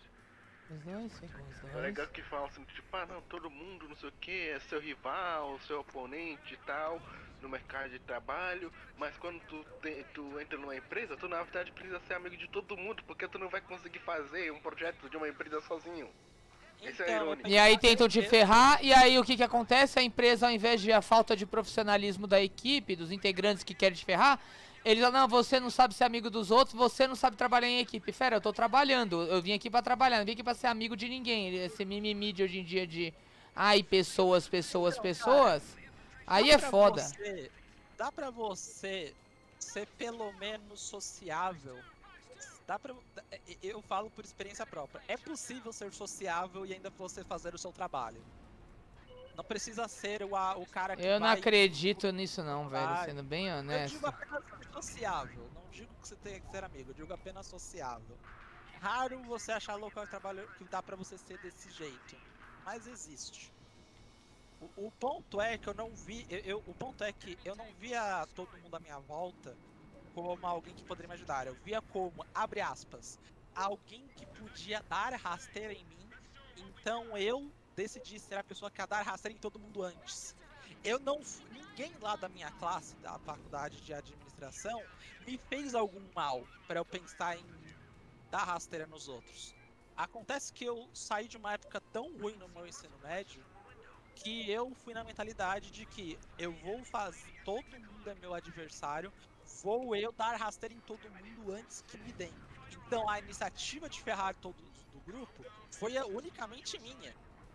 Os dois, sim, os É dois. legal que falam assim, tipo, ah não, todo mundo não sei o que, é seu rival, seu oponente e tal, no mercado de trabalho, mas quando tu, te- tu entra numa empresa, tu na verdade precisa ser amigo de todo mundo, porque tu não vai conseguir fazer um projeto de uma empresa sozinho. Isso é Então, eu irônico. E aí pensei- tentam te eu- ferrar, e aí o que que acontece? A empresa, ao invés de ver a falta de profissionalismo da equipe, dos integrantes que querem te ferrar, eles falam, não, você não sabe ser amigo dos outros, você não sabe trabalhar em equipe. Fera, eu tô trabalhando, eu vim aqui pra trabalhar, não vim aqui pra ser amigo de ninguém. Esse mimimi de hoje em dia de, ai, pessoas, pessoas, pessoas, aí Dá é pra foda. você- dá pra você ser pelo menos sociável. Dá pra, eu falo por experiência própria. É possível ser sociável e ainda você fazer o seu trabalho. Não precisa ser o, a- o cara que Eu não vai... acredito nisso não, velho, vai. sendo bem Eu honesto. digo apenas ser sociável. Não digo que você tenha que ser amigo. Eu digo apenas sociável. Raro você achar local de trabalho que dá pra você ser desse jeito. Mas existe. O, o ponto é que eu não vi... Eu, eu- o ponto é que eu não via todo mundo à minha volta como alguém que poderia me ajudar. Eu via como, abre aspas, alguém que podia dar rasteira em mim. Então eu decidi ser a pessoa que ia dar rasteira em todo mundo antes. Eu não... fu- Ninguém lá da minha classe, da faculdade de administração, me fez algum mal pra eu pensar em dar rasteira nos outros. Acontece que eu saí de uma época tão ruim no meu ensino médio que eu fui na mentalidade de que eu vou fazer, todo mundo é meu adversário, vou eu dar rasteira em todo mundo antes que me deem. Então a iniciativa de ferrar todos do grupo foi a- unicamente minha.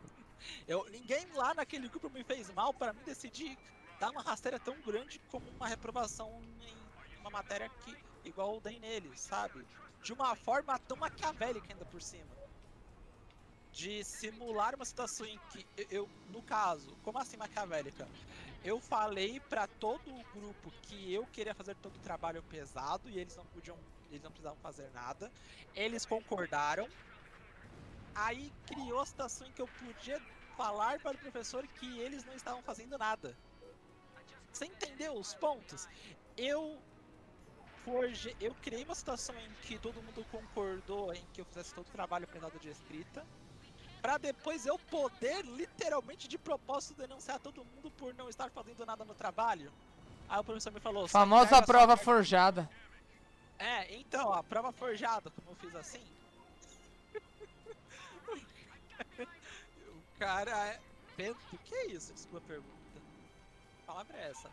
Eu, ninguém lá naquele grupo me fez mal para mim decidir dar uma rasteira tão grande como uma reprovação em uma matéria que igual eu dei nele, sabe? De uma forma tão maquiavélica ainda por cima. De simular uma situação em que eu, eu, no caso, como assim maquiavélica? Eu falei pra todo o grupo que eu queria fazer todo o trabalho pesado e eles não podiam, eles não precisavam fazer nada. Eles concordaram. Aí criou a situação em que eu podia falar para o professor que eles não estavam fazendo nada. Você entendeu os pontos? Eu forge... eu criei uma situação em que todo mundo concordou em que eu fizesse todo o trabalho pesado de escrita, pra depois eu poder, literalmente de propósito, denunciar todo mundo por não estar fazendo nada no trabalho. Aí o professor me falou... "Só Famosa entrega prova só- forjada. É, então, a prova forjada, como eu fiz assim... O cara é... Pedro, o que é isso? Desculpa a pergunta. Que palavra é essa?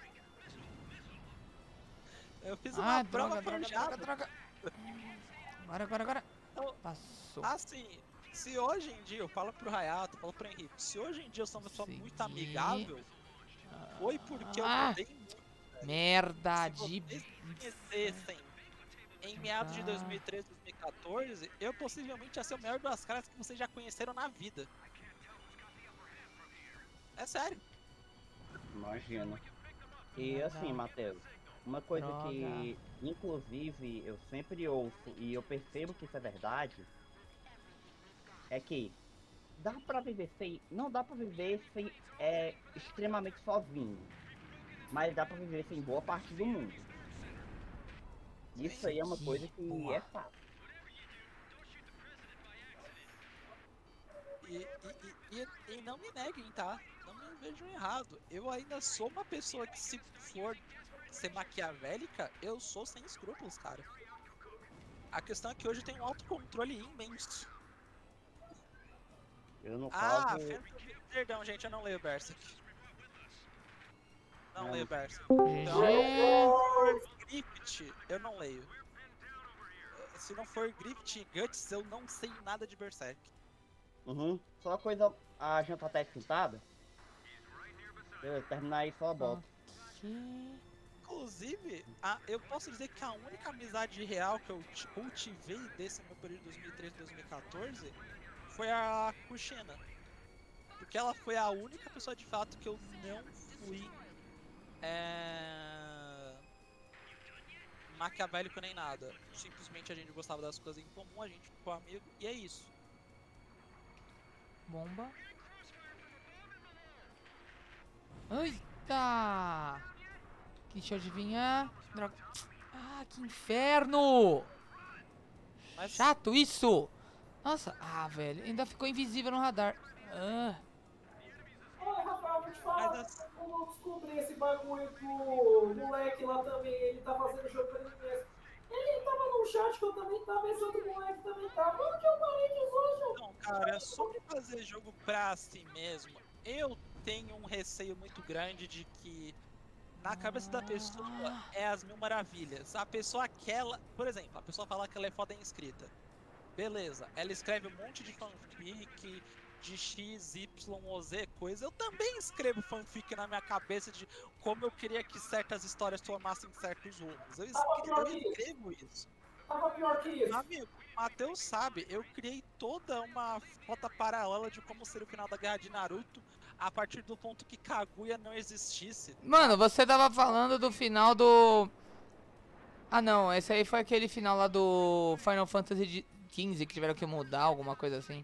Eu fiz uma Ah, prova droga, droga, forjada. droga, droga. Agora, agora, agora. Então, Passou. assim, se hoje em dia eu falo pro Rayato, falo pro Henrique, se hoje em dia eu sou uma pessoa muito Consegui. amigável, foi porque eu Ah, mudei muito. merda Se de... vocês me conhecessem em meados de dois mil e treze, dois mil e quatorze, eu possivelmente ia ser o melhor das caras que vocês já conheceram na vida. É sério. Imagina. E assim, Matheus, uma coisa que, inclusive, eu sempre ouço e eu percebo que isso é verdade, é que dá pra viver sem. Não dá pra viver sem é, extremamente sozinho. Mas dá pra viver sem boa parte do mundo. Isso aí é uma coisa que Boa. é fato. E, e, e, e, e não me neguem, tá? Não me vejam errado. Eu ainda sou uma pessoa que, se for ser maquiavélica, eu sou sem escrúpulos, cara. A questão é que hoje eu tenho um autocontrole imenso. Eu no Ah, caso. Phantom- perdão, gente, eu não leio Berserk. Não Não. leio Berserk. G Então, G. se for Grift, eu não leio. Se não for Grift e Guts, eu não sei nada de Berserk. Uhum. Só uma coisa, a janta tá esquentada. Beleza, terminar aí só a volta. Ok. Inclusive, a- eu posso dizer que a única amizade real que eu t- cultivei desse meu período de dois mil e treze, dois mil e quatorze foi a Kushina. Porque ela foi a única pessoa de fato que eu não fui é... maquiavélico nem nada. Simplesmente a gente gostava das coisas em comum, a gente ficou amigo e é isso. Bomba. Eita! Que deixa eu adivinhar. Droga. Ah, que inferno! Mas Chato isso! Nossa, ah, velho, ainda ficou invisível no radar. Ah, Olha, Rafael, vou te falar. Mas as- Eu não descobri esse bagulho que o moleque lá também, ele tá fazendo jogo pra ele mesmo. Ele tava num chat que eu também tava, esse outro moleque também tava. Quando que eu parei de usar o jogo? Não, cara, sobre fazer jogo pra si mesmo, eu tenho um receio muito grande de que na cabeça da pessoa é as mil maravilhas. A pessoa aquela, por exemplo, a pessoa fala que ela é foda em escrita. Beleza, ela escreve um monte de fanfic de X, Y ou Z coisa. Eu também escrevo fanfic na minha cabeça de como eu queria que certas histórias tomassem certos rumos. Eu escrevo, eu escrevo isso. Tava pior que isso. Amigo, Matheus sabe, eu criei toda uma rota paralela de como seria o final da guerra de Naruto a partir do ponto que Kaguya não existisse. mano, você tava falando do final do... Ah, não, esse aí foi aquele final lá do Final Fantasy quinze que tiveram que mudar, alguma coisa assim.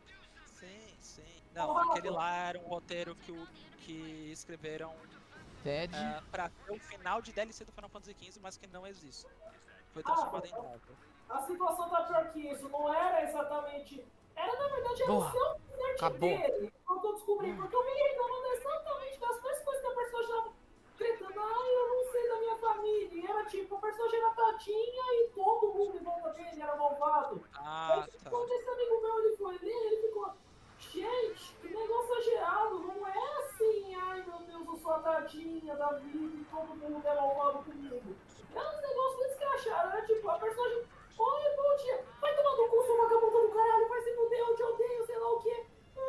Sim, sim. Não, aquele lá era um roteiro que, o, que escreveram Ted. é, pra ter o final de D L C do Final Fantasy quinze, mas que não existe. Foi transformado em novel. A situação tá pior que isso. Não era exatamente. Era, na verdade, era Boa. o seu presente Acabou. dele. Foi o que eu descobri. Porque eu me reclamando exatamente das mesmas coisas que a pessoa já tretando. Ah, eu não sei da minha família. E era tipo, a pessoa era tatinha e todo mundo em volta dele era malvado. Ah, tá. Quando esse amigo meu ele foi ler, ele ficou, gente, que negócio exagerado, não é assim, ai meu Deus, eu sou a tadinha da vida e todo mundo é malvado comigo. É uns negócios muito escrachados, era tipo, a personagem, oi, bom dia, vai tomar no cu, sua vagabunda do caralho, vai se fuder, eu te odeio, sei lá o quê.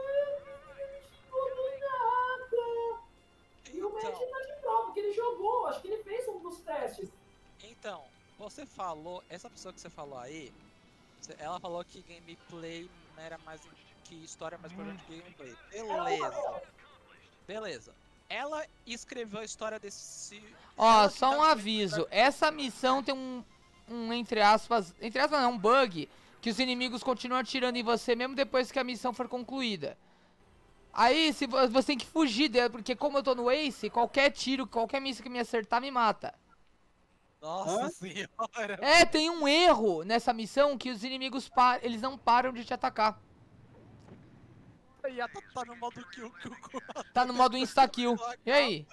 Ai, não me nada. E o Matt Então, tá de prova, que ele jogou, acho que ele fez um dos testes. então, falou, essa pessoa que você falou aí, você- ela falou que gameplay era mais, que história é mais importante que gameplay. Beleza. Beleza. Ela escreveu a história desse... Ó, ela que só tá um escrevendo- aviso. Essa missão tem um, um entre aspas, entre aspas não, um bug, que os inimigos continuam atirando em você mesmo depois que a missão for concluída. Aí, se vo- você tem que fugir dela, porque como eu tô no Ace, qualquer tiro, qualquer míssil que me acertar me mata. Nossa Hã? senhora. É, tem um erro nessa missão que os inimigos pa eles não param de te atacar. Já tá, tá no modo kill, kill, kill. Tá no modo insta-kill. E aí?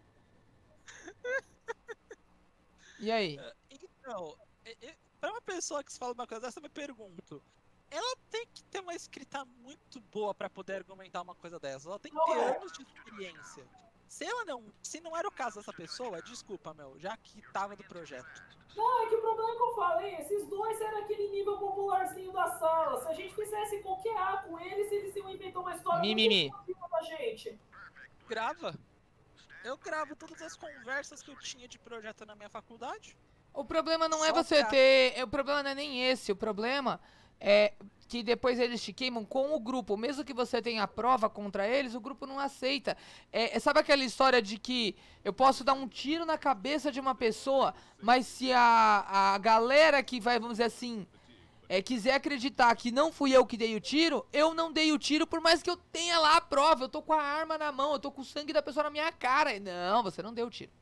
E aí? Então, e- e- pra uma pessoa que se fala uma coisa dessa, eu me pergunto. Ela tem que ter uma escrita muito boa pra poder argumentar uma coisa dessa. Ela tem que ter anos de experiência. Se ela não, se não era o caso dessa pessoa, desculpa, meu, já que tava do projeto. Não, é que o problema que eu falei, esses dois eram aquele nível popularzinho da sala. Se a gente fizesse qualquer A com eles, eles iam inventar uma história Mimimi. muito exclusiva da gente. Grava. Eu gravo todas as conversas que eu tinha de projeto na minha faculdade. O problema não é Só você pra- ter. O problema não é nem esse. O problema é que depois eles te queimam com o grupo. Mesmo que você tenha prova contra eles, o grupo não aceita. É, é- sabe aquela história de que eu posso dar um tiro na cabeça de uma pessoa, mas se a, a galera que vai, vamos dizer assim, é, quiser acreditar que não fui eu que dei o tiro, eu não dei o tiro, por mais que eu tenha lá a prova. Eu tô com a arma na mão, eu tô com o sangue da pessoa na minha cara. Não, você não deu o tiro.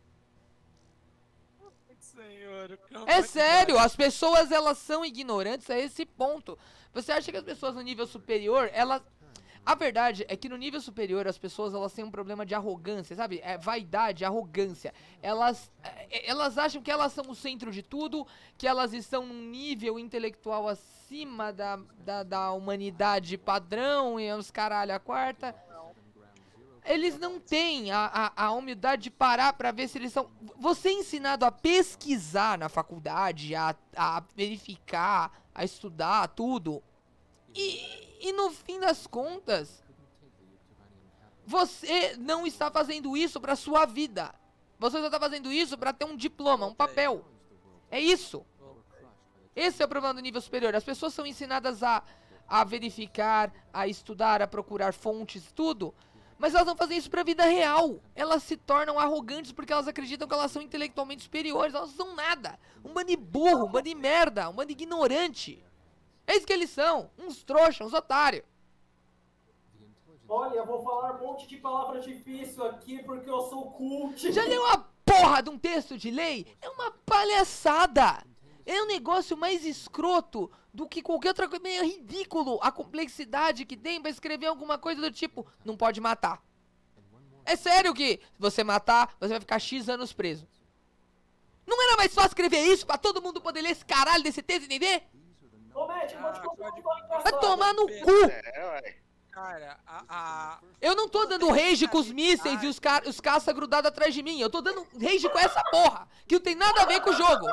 Senhor, É sério, as pessoas elas são ignorantes a esse ponto. Você acha que as pessoas no nível superior, elas... A verdade é que no nível superior as pessoas elas têm um problema de arrogância, sabe? É vaidade, arrogância. Elas, é, elas acham que elas são o centro de tudo, que elas estão num nível intelectual acima da, da, da humanidade padrão e os caralho a quarta. Eles não têm a, a, a humildade de parar pra ver se eles são... Você é ensinado a pesquisar na faculdade, a, a verificar, a estudar tudo. E, e no fim das contas, você não está fazendo isso pra sua vida. Você só está fazendo isso pra ter um diploma, um papel. É isso. Esse é o problema do nível superior. As pessoas são ensinadas a, a verificar, a estudar, a procurar fontes, tudo. Mas elas não fazem isso pra vida real. Elas se tornam arrogantes porque elas acreditam que elas são intelectualmente superiores. Elas não são nada. Um bando de burro, um bando de merda, um bando de ignorante. É isso que eles são. Uns trouxas, uns otários. Olha, eu vou falar um monte de palavras difíceis aqui porque eu sou cult. Já leu a porra de um texto de lei? É uma palhaçada. É um negócio mais escroto do que qualquer outra coisa. É ridículo a complexidade que tem pra escrever alguma coisa do tipo, não pode matar. É sério que se você matar, você vai ficar X anos preso. Não era mais fácil escrever isso pra todo mundo poder ler esse caralho desse texto e entender? Ô, Matt, eu vou te Ah, contar uma pode- história Vai engraçada. tomar no cu! É, ué. Cara, a, a... Eu não tô dando rage com os mísseis e os, ca os caça grudados atrás de mim. Eu tô dando rage com essa porra, que não tem nada a ver com o jogo.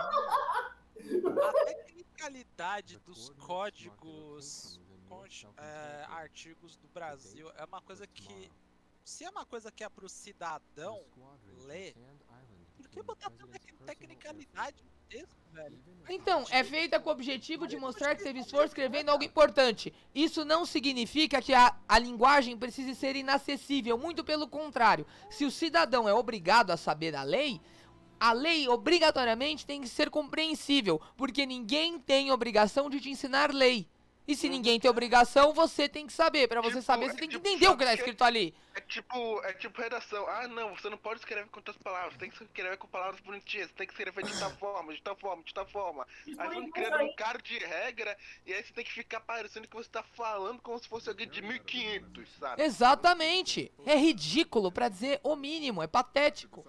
a tecnicalidade dos códigos, conti- é, artigos do Brasil é uma coisa que, se é uma coisa que é pro cidadão ler, por que botar tanta tecnicalidade no texto, velho? Então, é feita com o objetivo de mostrar que teve esforço escrevendo algo importante. Isso não significa que a, a linguagem precise ser inacessível, muito pelo contrário. Se o cidadão é obrigado a saber a lei, a lei obrigatoriamente tem que ser compreensível, porque ninguém tem obrigação de te ensinar lei. E se ninguém tem obrigação, você tem que saber. Pra você Tipo, saber, você é tem que tipo, entender o só que tá que- escrito ali. É tipo, é tipo redação. Ah, não, você não pode escrever com tantas palavras. Tem que escrever com palavras bonitinhas. Você tem que escrever de tal forma, de tal forma, de tal forma. Aí Mas vão isso criando aí- um cara de regra e aí você tem que ficar parecendo que você tá falando como se fosse alguém de mil e quinhentos, sabe? Exatamente. É ridículo, pra dizer o mínimo. É patético.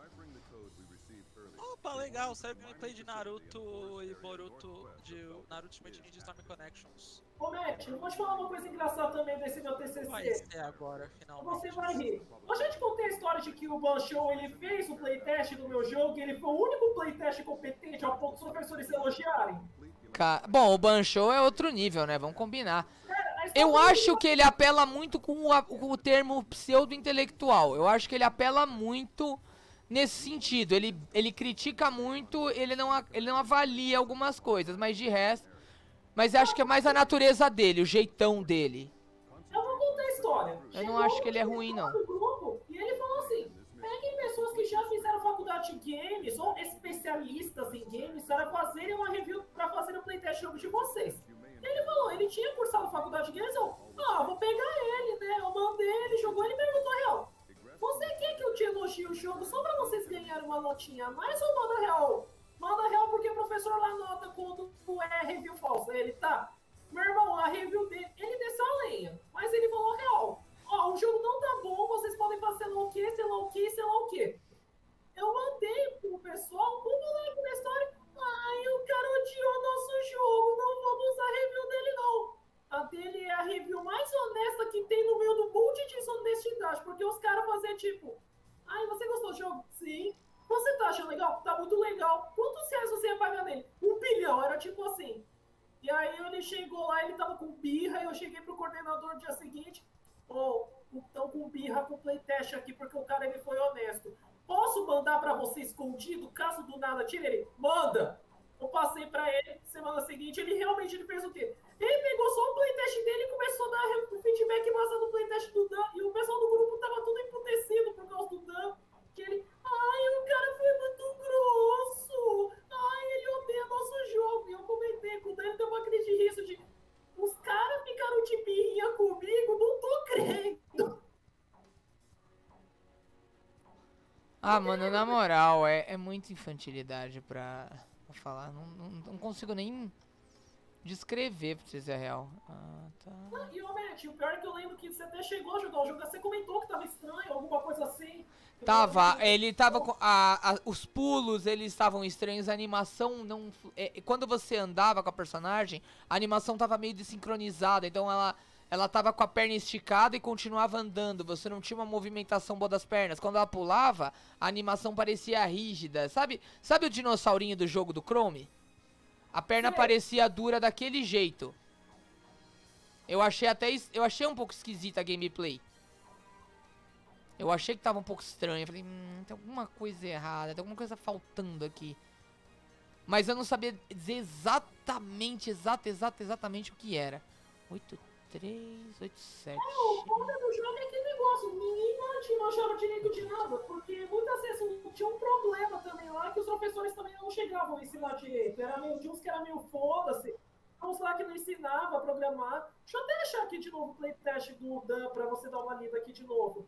Opa, legal, saiu gameplay de Naruto e Boruto, de Naruto Ultimate Ninja Storm Connections. Ô, Matt, eu vou te falar uma coisa engraçada também desse meu T C Vai C. ser agora, Você finalmente. vai rir. Eu já te contei a história de que o Banshou, ele fez o playtest do meu jogo e ele foi o único playtest competente ao ponto dos professores se elogiarem. Ca- Bom, o Banshou é outro nível, né? Vamos combinar. Cara, a história Eu do- acho que ele apela muito com o, a- com o termo pseudo-intelectual. Eu acho que ele apela muito nesse sentido. Ele, ele critica muito, ele não, a- ele não avalia algumas coisas, mas de resto... Mas acho que é mais a natureza dele, o jeitão dele. Eu vou contar a história. Eu não acho que ele é ruim, não. No grupo, e ele falou assim: peguem pessoas que já fizeram faculdade de games ou especialistas em games para fazerem uma review, para fazer o playtest jogo de vocês. E ele falou, ele tinha cursado faculdade de games, eu, ah, vou pegar ele, né? Eu mandei, ele jogou, ele perguntou real. Você quer que eu te elogie o jogo só pra vocês ganharem uma notinha a mais ou manda real? Manda real porque o professor lá nota quando é review falsa. Ele tá. Meu irmão, a review dele, ele desceu a lenha, mas ele falou real. Ó, o jogo não tá bom, vocês podem fazer sei lá o que, sei lá o que, sei lá o que. Eu mandei pro pessoal, o moleque da história, ai, o cara odiou nosso jogo, não vamos usar a review dele não. A dele é a review mais honesta que tem no meio do monte de desonestidade, porque os caras faziam tipo, ai, você gostou do jogo? Sim. Você tá achando legal? Tá muito legal. Quantos reais você ia pagar nele? Um bilhão, era tipo assim. E aí ele chegou lá, ele tava com birra, e eu cheguei pro coordenador no dia seguinte, ó, oh, tão com birra com playtest aqui, porque o cara ele foi honesto. Posso mandar pra você escondido, caso do nada tire ele? Manda! Eu passei pra ele, semana seguinte, ele realmente ele fez o quê? Ele pegou só o playtest dele e começou a dar o feedback massa do playtest do Dan, e o pessoal do grupo tava tudo emputecido por causa do Dan, que ele, ai, o cara foi muito grosso, ai, ele odeia nosso jogo, e eu comentei com o Dan, ele deu uma crise de riso de, os caras ficaram de birrinha comigo, não tô crendo. Ah, mano, na moral, é, é muita infantilidade pra, pra falar. Não, não, não consigo nem descrever, pra dizer a real. Ah, tá. Ah, e, ô, Matt, o pior é que eu lembro que você até chegou a jogar o jogo, você comentou que tava estranho, alguma coisa assim. Tava, ele tava com... A, a- os pulos, eles estavam estranhos, a animação não... é, quando você andava com a personagem, a animação tava meio desincronizada, então ela... Ela tava com a perna esticada e continuava andando. Você não tinha uma movimentação boa das pernas. Quando ela pulava, a animação parecia rígida. Sabe, sabe o dinossaurinho do jogo do Chrome? A perna Sei. parecia dura daquele jeito. Eu achei até... es- Eu achei um pouco esquisita a gameplay. Eu achei que tava um pouco estranho. Eu falei, hum, tem alguma coisa errada. Tem alguma coisa faltando aqui. Mas eu não sabia dizer exatamente, exato, exato, exatamente o que era. Oito... três, oito, sete. O foda do jogo é aquele negócio, ninguém não tinha- não achava direito de nada, porque muitas vezes tinha um problema também lá, que os professores também não chegavam a ensinar direito, era meio, tinha uns que era meio foda-se, uns lá que não ensinava a programar. Deixa eu até achar aqui de novo o playtest do Dan, pra você dar uma lida aqui de novo.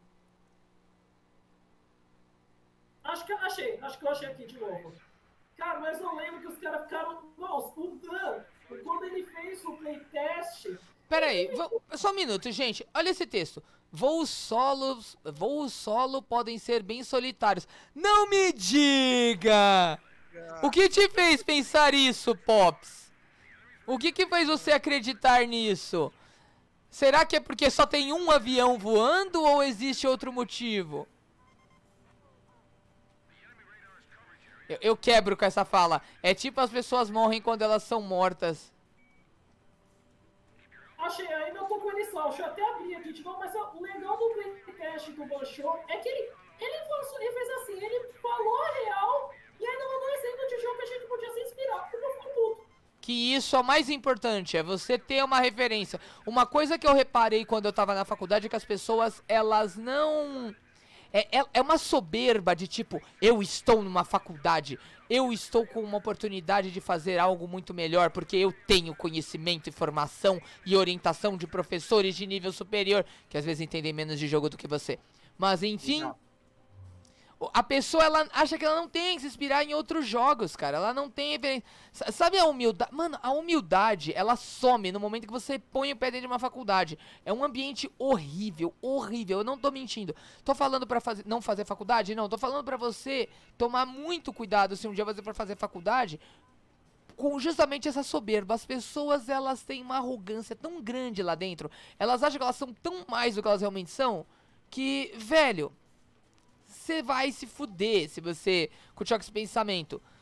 Acho que eu achei, acho que eu achei aqui de novo. Cara, mas eu lembro que os caras ficaram, nossa, o Dan, quando ele fez o playtest... Pera aí, vo- só um minuto, gente. Olha esse texto. Voos solos, voos solo podem ser bem solitários. Não me diga! O que te fez pensar isso, Pops? O que que fez você acreditar nisso? Será que é porque só tem um avião voando ou existe outro motivo? Eu, eu quebro com essa fala. É tipo as pessoas morrem quando elas são mortas. Achei, ainda tô com ele salvo, deixa eu até abrir aqui de novo, mas ó, o legal do playtest do Banshou é que ele, ele, falou- ele fez assim, ele falou a real e ainda mandou exemplo de jogo que a gente podia se inspirar, porque eu fico puto. Que isso é o mais importante, é você ter uma referência. Uma coisa que eu reparei quando eu tava na faculdade é que as pessoas, elas não... É, é, é uma soberba de tipo, eu estou numa faculdade, eu estou com uma oportunidade de fazer algo muito melhor, porque eu tenho conhecimento, informação e orientação de professores de nível superior, que às vezes entendem menos de jogo do que você. Mas enfim... Exato. A pessoa, ela acha que ela não tem que se inspirar em outros jogos, cara. Ela não tem referência. Sa- Sabe a humildade? Mano, a humildade, ela some no momento que você põe o pé dentro de uma faculdade. É um ambiente horrível, horrível. Eu não tô mentindo. Tô falando pra fazer, não fazer faculdade? Não. Tô falando pra você tomar muito cuidado se um dia você for fazer faculdade com justamente essa soberba. As pessoas, elas têm uma arrogância tão grande lá dentro. Elas acham que elas são tão mais do que elas realmente são. Que, velho... Você vai se fuder se você continuar com esse pensamento.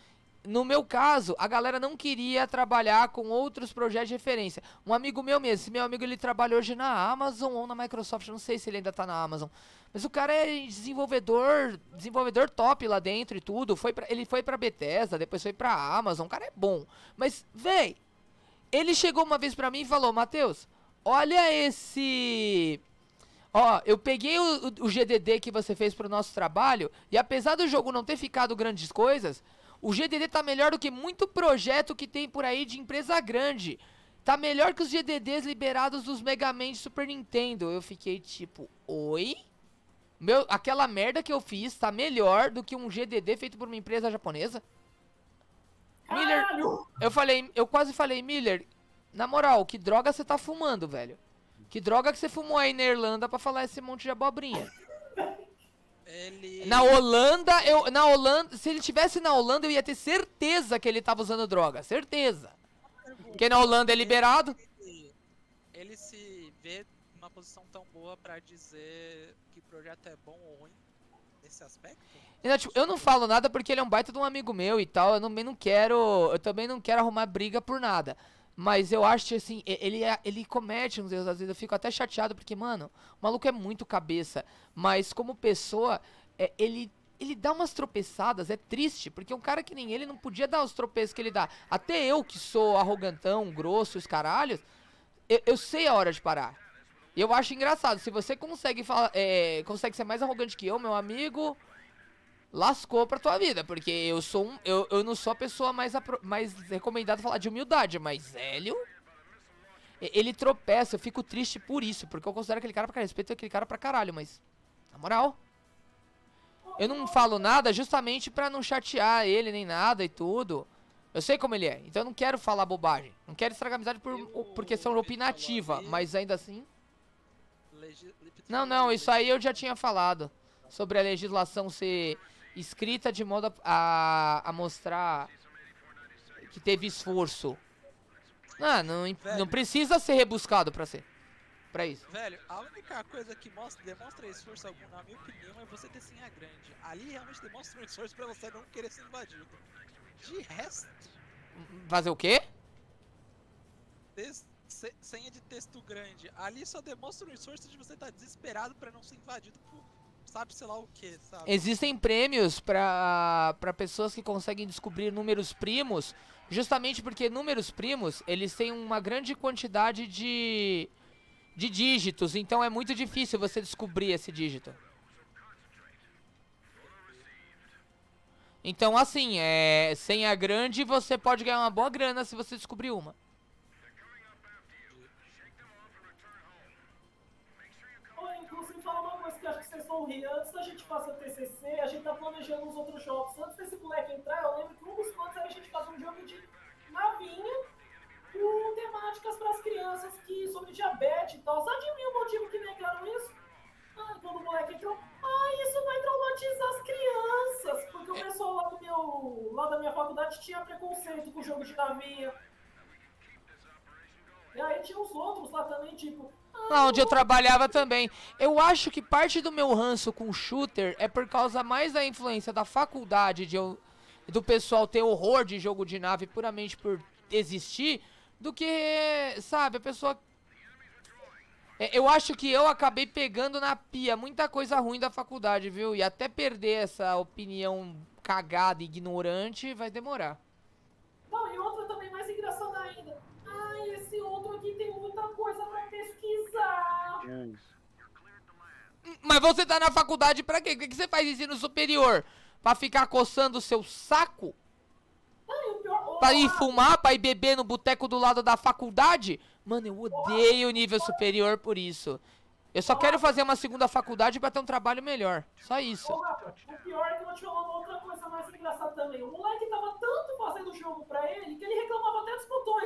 no meu caso, a galera não queria trabalhar com outros projetos de referência. Um amigo meu mesmo, esse meu amigo, ele trabalha hoje na Amazon ou na Microsoft, não sei se ele ainda tá na Amazon. Mas o cara é desenvolvedor, desenvolvedor top lá dentro e tudo. Foi pra, ele foi pra Bethesda, depois foi pra Amazon, o cara é bom. Mas, véi, ele chegou uma vez pra mim e falou, Matheus, olha esse... Ó, eu peguei o, o, o G D D que você fez pro nosso trabalho, e apesar do jogo não ter ficado grandes coisas, o G D D tá melhor do que muito projeto que tem por aí de empresa grande. Tá melhor que os G D Ds liberados dos Mega Man de Super Nintendo. Eu fiquei tipo, oi? Meu, aquela merda que eu fiz tá melhor do que um G D D feito por uma empresa japonesa? Miller, eu falei, eu quase falei, Miller, na moral, que droga você tá fumando, velho? Que droga que você fumou aí na Irlanda pra falar esse monte de abobrinha? Ele... Na Holanda, eu, na Holanda, se ele tivesse na Holanda, eu ia ter certeza que ele tava usando droga, certeza. Porque na Holanda é liberado. Ele, ele se vê numa posição tão boa pra dizer que o projeto é bom ou ruim nesse aspecto? Eu, tipo, eu não falo nada porque ele é um baita de um amigo meu e tal, eu também não quero, eu também não quero arrumar briga por nada. Mas eu acho que, assim, ele, é, ele comete uns erros, às vezes eu fico até chateado, porque, mano, o maluco é muito cabeça. Mas como pessoa, é, ele, ele dá umas tropeçadas, é triste, porque um cara que nem ele não podia dar os tropeços que ele dá. Até eu, que sou arrogantão, grosso, os caralhos, eu, eu sei a hora de parar. E eu acho engraçado, se você consegue, falar, é, consegue ser mais arrogante que eu, meu amigo... Lascou pra tua vida, porque eu sou um. Eu, eu não sou a pessoa mais, apro, mais recomendada a falar de humildade, mas Hélio. Ele tropeça, eu fico triste por isso, porque eu considero aquele cara pra caralho, respeito aquele cara pra caralho, mas. Na moral. Eu não falo nada justamente pra não chatear ele nem nada e tudo. Eu sei como ele é, então eu não quero falar bobagem. Não quero estragar a amizade por, por questão opinativa, mas ainda assim. Não, não, isso aí eu já tinha falado. Sobre a legislação ser escrita de modo a, a, a mostrar que teve esforço. Ah, não, não precisa ser rebuscado pra ser. Pra isso. Velho, a única coisa que mostra, demonstra esforço algum, na minha opinião, é você ter senha grande. Ali realmente demonstra um esforço pra você não querer ser invadido. De resto... Fazer o quê? Des, se, senha de texto grande. Ali só demonstra um esforço de você estar desesperado pra não ser invadido por... Sabe, sei lá o que, sabe? Existem prêmios pra, pra pessoas que conseguem descobrir números primos, justamente porque números primos, eles têm uma grande quantidade de, de dígitos, então é muito difícil você descobrir esse dígito. Então, assim, é, senha grande, você pode ganhar uma boa grana se você descobrir uma. Que acho que vocês vão rir. Antes da gente fazer o T C C, a gente tá planejando os outros jogos. Antes desse moleque entrar, eu lembro que um dos planos era a gente fazer um jogo de navinha com temáticas para as crianças que, sobre diabetes e tal. Sabe o motivo que negaram isso? Ah, quando o moleque entrou, ah, isso vai traumatizar as crianças. Porque o pessoal lá, do meu, lá da minha faculdade tinha preconceito com o jogo de navinha. E aí tinha os outros lá também, tipo... Lá onde eu trabalhava também. Eu acho que parte do meu ranço com shooter é por causa mais da influência da faculdade, de eu, do pessoal ter horror de jogo de nave puramente por existir, do que, sabe, a pessoa... Eu acho que eu acabei pegando na pia muita coisa ruim da faculdade, viu? E até perder essa opinião cagada e ignorante vai demorar. Não, e outra também mais engraçada ainda. Ai, esse outro aqui tem muita coisa pra pesquisar. Mas você tá na faculdade pra quê? O que você faz ensino superior? Pra ficar coçando o seu saco? Ai, o pior... Pra ir fumar? Pra ir beber no boteco do lado da faculdade? Mano, eu odeio o nível superior por isso. Eu só quero fazer uma segunda faculdade pra ter um trabalho melhor. Só isso. Ô, Rafa, o pior é que eu vou te falar uma outra coisa mais engraçada também. O moleque tava tanto fazendo o jogo pra ele que ele reclamava até dos botões.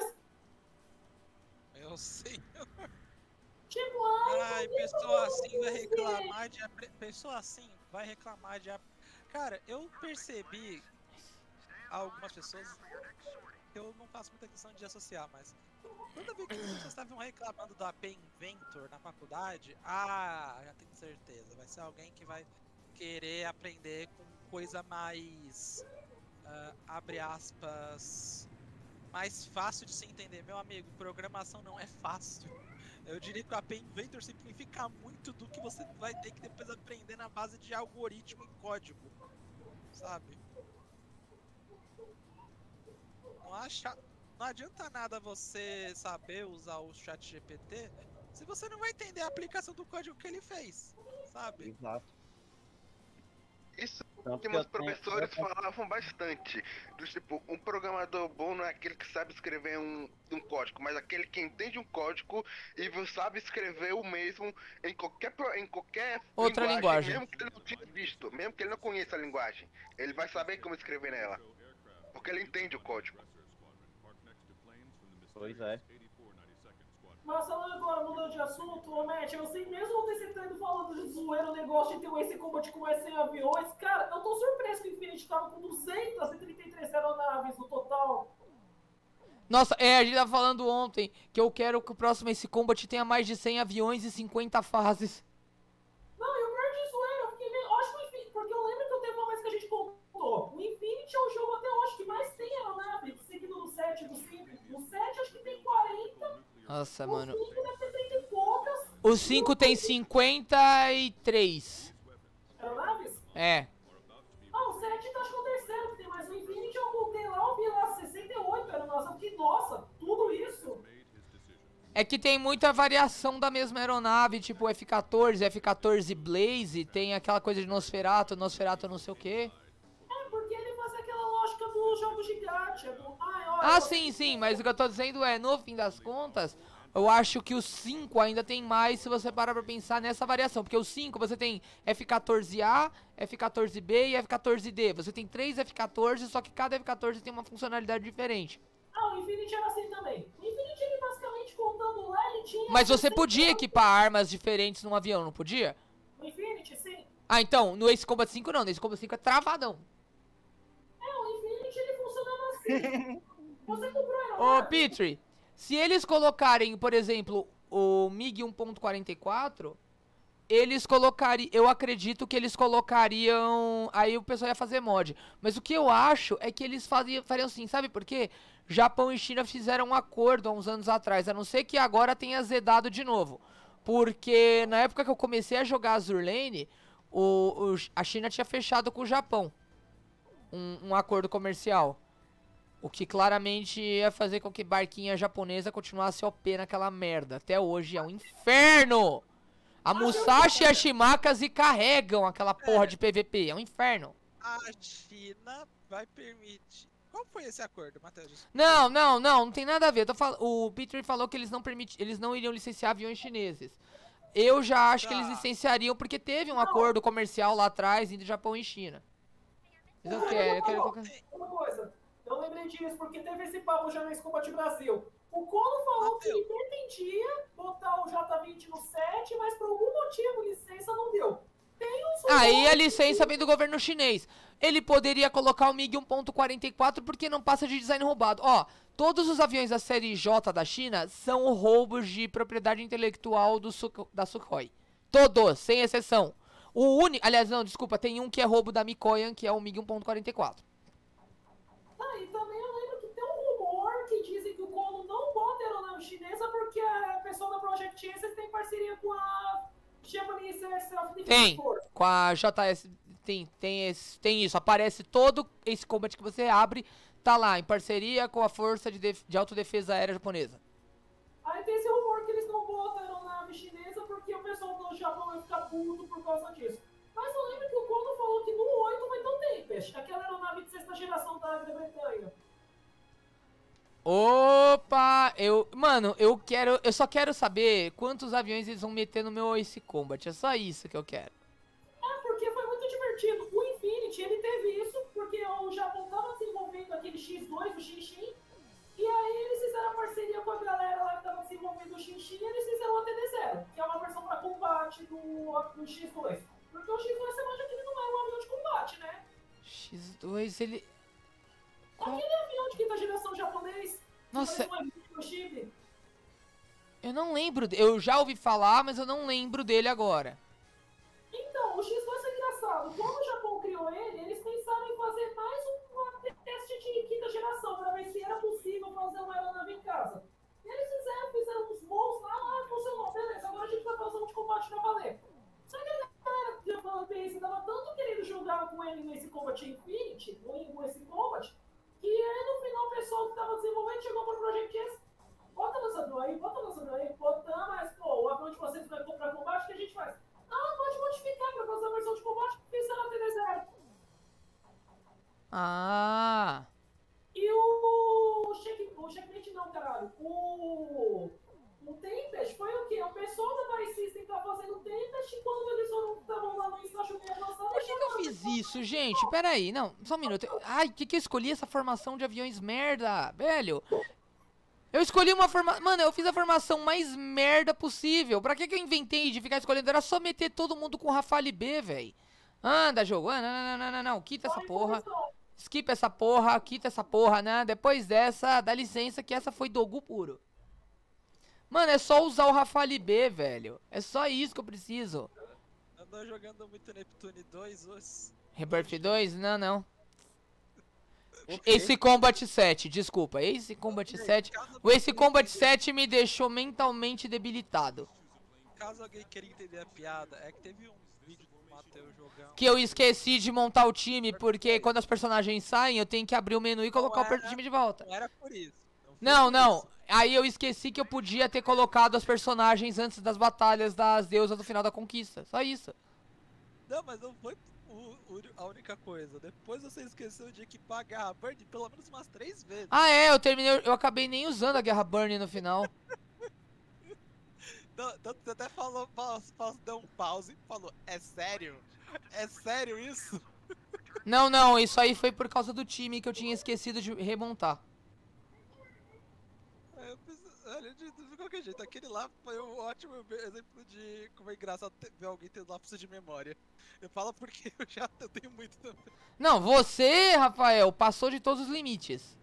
Eu sei. Tipo, ai, ai pessoa assim vai reclamar de... Pessoa assim vai reclamar de... Cara, eu percebi algumas pessoas que eu não faço muita questão de associar, mas... Toda vez que as pessoas estavam reclamando da A P Inventor na faculdade, ah, já tenho certeza, vai ser alguém que vai querer aprender com coisa mais uh, abre aspas, mais fácil de se entender. Meu amigo, programação não é fácil. Eu diria que a Pen Inventor simplifica muito do que você vai ter que depois aprender na base de algoritmo e código, sabe? Não, acha, não adianta nada você saber usar o chat G P T se você não vai entender a aplicação do código que ele fez, sabe? Exato. Isso Tanto que que eu meus tenho- professores eu tenho- falavam bastante. Do tipo, um programador bom não é aquele que sabe escrever um, um código, mas aquele que entende um código e sabe escrever o mesmo em qualquer, pro- em qualquer Outra linguagem. mesmo que ele não tenha visto, mesmo que ele não conheça a linguagem. Ele vai saber como escrever nela. Porque ele entende o código. Pois é. Mas falando agora, mudando de assunto, ô Matt, eu sei mesmo você tá indo falando de zoeira o negócio de ter um Ace Combat com mais cem aviões, cara, eu tô surpreso que o Infinity tava com duzentas e trinta e três aeronaves no total. Nossa, é, a gente tava falando ontem que eu quero que o próximo Ace Combat tenha mais de cem aviões e cinquenta fases. Não, e o pior de zoeira, eu fiquei meio... Eu acho que o Infinity, porque eu lembro que eu teve uma vez que a gente contou, o Infinity é o jogo até hoje que mais tem aeronave, seguido do sete e do cinco. No sete acho que tem quarenta, Nossa, no mano. cinco deve ter trinta e poucas. O cinco tem cinquenta e três. Aeronaves? É. Ah, o sete tá acho que é o terceiro que tem, mas o Infinity eu voltei lá, eu vi lá sessenta e oito aeronaves, eu fiquei, nossa, tudo isso? É que tem muita variação da mesma aeronave, tipo F quatorze, F quatorze Blaze, tem aquela coisa de Nosferatu, Nosferatu não sei o que. É, porque ele faz aquela lógica do jogo gigante, do... Ai, olha, Ah, sim, sim, mas o que eu tô dizendo é, no fim das contas, eu acho que o cinco ainda tem mais se você parar pra pensar nessa variação. Porque o cinco você tem F quatorze A, F quatorze B e F quatorze D. Você tem três F quatorze, só que cada F quatorze tem uma funcionalidade diferente. Ah, o Infinity era assim também. O Infinity, ele basicamente contando lá, ele tinha... Mas você sessenta podia equipar armas diferentes num avião, não podia? O Infinity, sim. Ah, então, no Ace Combat cinco não, no Ace Combat cinco é travadão. É, o Infinity, ele funcionava assim. Você comprou a Ô, aeronave? Petri, se eles colocarem, por exemplo, o MiG um ponto quarenta e quatro, eles colocariam, eu acredito que eles colocariam, aí o pessoal ia fazer mod. Mas o que eu acho é que eles faziam, fariam assim, sabe por quê? Japão e China fizeram um acordo há uns anos atrás, a não ser que agora tenha azedado de novo. Porque na época que eu comecei a jogar Azur Lane, o, o, a China tinha fechado com o Japão um, um acordo comercial. O que claramente ia fazer com que barquinha japonesa continuasse O P naquela merda. Até hoje é um inferno! A Musashi e a Shimakase carregam aquela porra de P V P. É um inferno. A China vai permitir... Qual foi esse acordo, Matheus? Não, não, não. Não tem nada a ver. Eu tô fal... O Peter falou que eles não, permiti... eles não iriam licenciar aviões chineses. Eu já acho que eles Tá. licenciariam porque teve um acordo comercial lá atrás entre Japão e China. Mas eu quero, eu quero colocar... Uma coisa, eu lembrei disso porque teve esse papo já no Ace Combat Brasil. O Kono falou que ele pretendia botar o J vinte no sete, mas por algum motivo licença não deu. Tem uns Aí a rumores licença que- vem do governo chinês. Ele poderia colocar o MiG um ponto quarenta e quatro porque não passa de design roubado. Ó, todos os aviões da série J da China são roubos de propriedade intelectual do Suk- da Sukhoi. Todos, sem exceção. O único... Aliás, não, desculpa, tem um que é roubo da Mikoyan, que é o MiG um ponto quarenta e quatro. Ah, e também eu lembro que tem um rumor que dizem que o Kono não bota aeronave chinesa porque a pessoa da Project Aces tem parceria com a Japanese Air Self-Defense Tem, Force. com a J S... Tem, tem, esse, tem isso, aparece todo esse combat que você abre, tá lá, em parceria com a Força de, def... de Autodefesa Aérea Japonesa. Aí tem esse rumor que eles não botam aeronave chinesa porque o pessoal do Japão vai ficar puto por causa disso. Mas eu lembro que o Kono falou que no oito vai ter um Tempest, aquela aeronave de sexta geração da Grã-Bretanha. Opa, eu, mano, eu quero, eu só quero saber quantos aviões eles vão meter no meu Ace Combat, é só isso que eu quero. É, porque foi muito divertido. O Infinity, ele teve isso porque o Japão tava desenvolvendo aquele X dois, o Shinshin, e aí eles fizeram a parceria com a galera lá que tava desenvolvendo o Shinshin e eles fizeram o A T D zero, que é uma versão para combate do, do X dois. Porque o X dois você manja que ele não é um avião de combate, né? X dois, ele... Qual? Aquele avião de quinta geração japonês, Nossa, que parece um avião no chip. eu não lembro, de- eu já ouvi falar, mas eu não lembro dele agora. Então, o X dois é engraçado. Quando o Japão criou ele, eles pensaram em fazer mais um A T Combat Infinity, o Ace Combat, que aí no final o pessoal que tava desenvolvendo chegou pro Project S. Bota lançador aí, bota lançador aí, bota, mas pô, o avião de vocês vai comprar combate, o que a gente faz? Ah, pode modificar pra fazer a versão de combate que fizeram na T D zero. Ah. E o check, o checkmate não, caralho. O o Tempest foi o quê? O pessoal da Vice System tá fazendo Tempest e quando eles foram estavam lá no estágio meio lançado. Por que, que eu fiz isso, gente? Pera aí, não, só um minuto. Ai, que que eu escolhi essa formação de aviões merda, velho? Eu escolhi uma formação... Mano, eu fiz a formação mais merda possível. Pra que que eu inventei de ficar escolhendo? Era só meter todo mundo com Rafale B, velho. Anda, jogo. Ah, não, não, não, não, não. Quita essa porra. Skip essa porra, quita essa porra, né? Depois dessa, dá licença que essa foi Dogu puro. Mano, é só usar o Rafale B, velho. É só isso que eu preciso. Andou jogando muito Neptune dois hoje. Rebirth dois? Não, não. Ace Combat sete, desculpa. Ace Combat sete. O Ace Combat sete me deixou mentalmente debilitado. Caso alguém queira entender a piada, é que teve um vídeo do Matheus jogando. Que eu esqueci de montar o time, porque quando as personagens saem, eu tenho que abrir o menu e colocar era, o time de volta. Não era por isso. Não, por não. isso. Aí eu esqueci que eu podia ter colocado as personagens antes das batalhas das deusas do final da conquista. Só isso. Não, mas não foi o, o, a única coisa. Depois você esqueceu de equipar a Guerra Burn pelo menos umas três vezes. Ah, é, eu terminei, eu acabei nem usando a Guerra Burn no final. Então, você até falou, deu um pause e falou, é sério? É sério isso? Não, não, isso aí foi por causa do time que eu tinha esquecido de remontar. É, eu pensei, olha, de, de qualquer jeito, aquele lá foi um ótimo exemplo de como é engraçado ter, ver alguém tendo lapso de memória. Eu falo porque eu já eu tenho muito também. Não, você, Rafael, passou de todos os limites.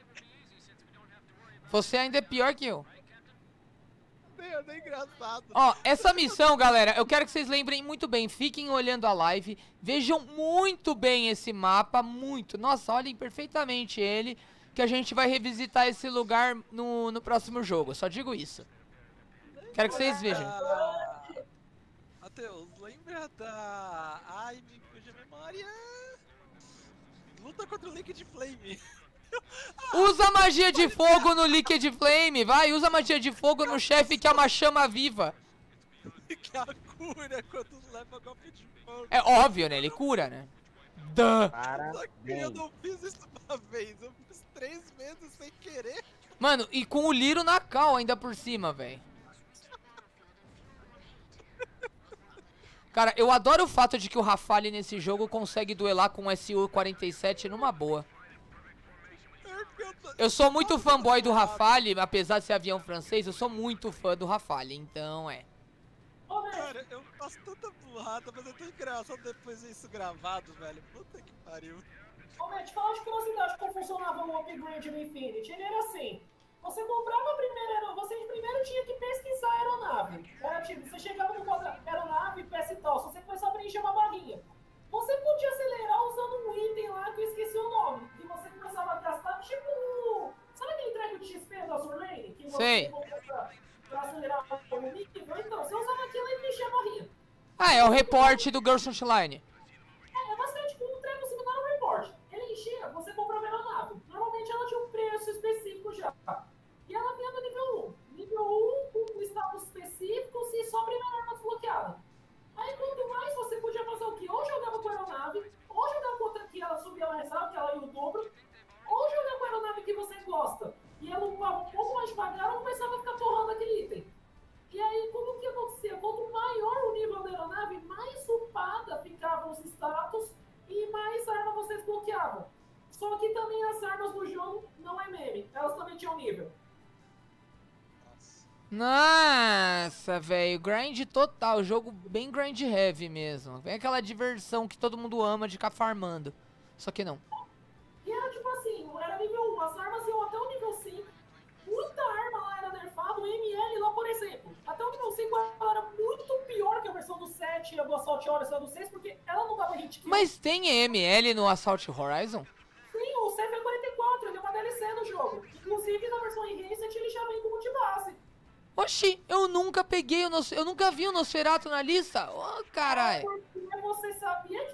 Você ainda é pior que eu. É engraçado. Ó, essa missão, galera, eu quero que vocês lembrem muito bem. Fiquem olhando a live. Vejam muito bem esse mapa. Muito. Nossa, olhem perfeitamente ele. Que a gente vai revisitar esse lugar no, no próximo jogo. Só digo isso. Quero que vocês vejam. Ah, Matheus, lembra da... Ai, me fugiu a memória. Luta contra o Liquid Flame. Usa magia de fogo no Liquid Flame, vai, usa magia de fogo no chefe que é uma chama viva. Que a cura quando leva golpe de fogo. É óbvio, né? Ele cura, né? Duh. Só que eu não fiz isso uma vez, eu fiz três vezes sem querer. Mano, e com o Liro na cal ainda por cima, velho. Cara, eu adoro o fato de que o Rafale nesse jogo consegue duelar com o S U quarenta e sete numa boa. Eu sou muito fanboy do Rafale, apesar de ser avião francês, eu sou muito fã do Rafale, então é. Cara, eu faço tanta burrada, mas é tão engraçado depois isso gravado, velho. Puta que pariu. Ô, Matt, fala de curiosidade como funcionava o upgrade no Infinity. Ele era assim, você comprava a primeira aeronave, você primeiro tinha que pesquisar a aeronave. Era tipo, você chegava no quadro aeronave, peça e tal, se você começava a preencher uma barrinha. Você podia acelerar usando um item lá que eu esqueci o nome, que você começava a gastar, tipo... Sabe aquele treco de X P da Azur Lane? Que você Sei. pra, pra acelerar o nível? Então, você usava aquilo e preenchia a barrinha. Ah, é o reporte do Girls Line. É, é basicamente tipo um treco similar ao report. Ele enchia, você comprava a aeronave. Normalmente ela tinha um preço específico já. E ela vinha do nível um. Nível um, com um status específico, se só a primeira arma desbloqueada. Aí quanto mais você podia fazer o quê? Ou jogava com a aeronave, ou jogava com outra que ela subia mais rápido, que ela ia o dobro, ou jogava com a aeronave que você gosta, e ela upava um pouco mais devagar, ou começava a ficar torrando aquele item. E aí, como que acontecia? Quanto maior o nível da aeronave, mais upada ficavam os status e mais arma você desbloqueava. Só que também as armas do jogo não é meme, elas também tinham nível. Nossa, velho, grind total, jogo bem grind heavy mesmo. Vem aquela diversão que todo mundo ama de ficar farmando. Só que não. E era tipo assim, era nível um, as armas iam até o nível cinco, muita arma lá era nerfada, o M L lá, por exemplo, até o nível cinco ela era muito pior que a versão do sete, a do Assault Horizon do seis, porque ela não dava hit kill. Mas tem M L no Assault Horizon? Sim, o C F quarenta e quatro, ele é uma D L C no jogo. Inclusive na versão Enhanced ele já vem como de base. Oxi, eu nunca peguei o Nos... eu nunca vi o Nosferatu na lista. Ô, oh, caralho. Porque você sabia que o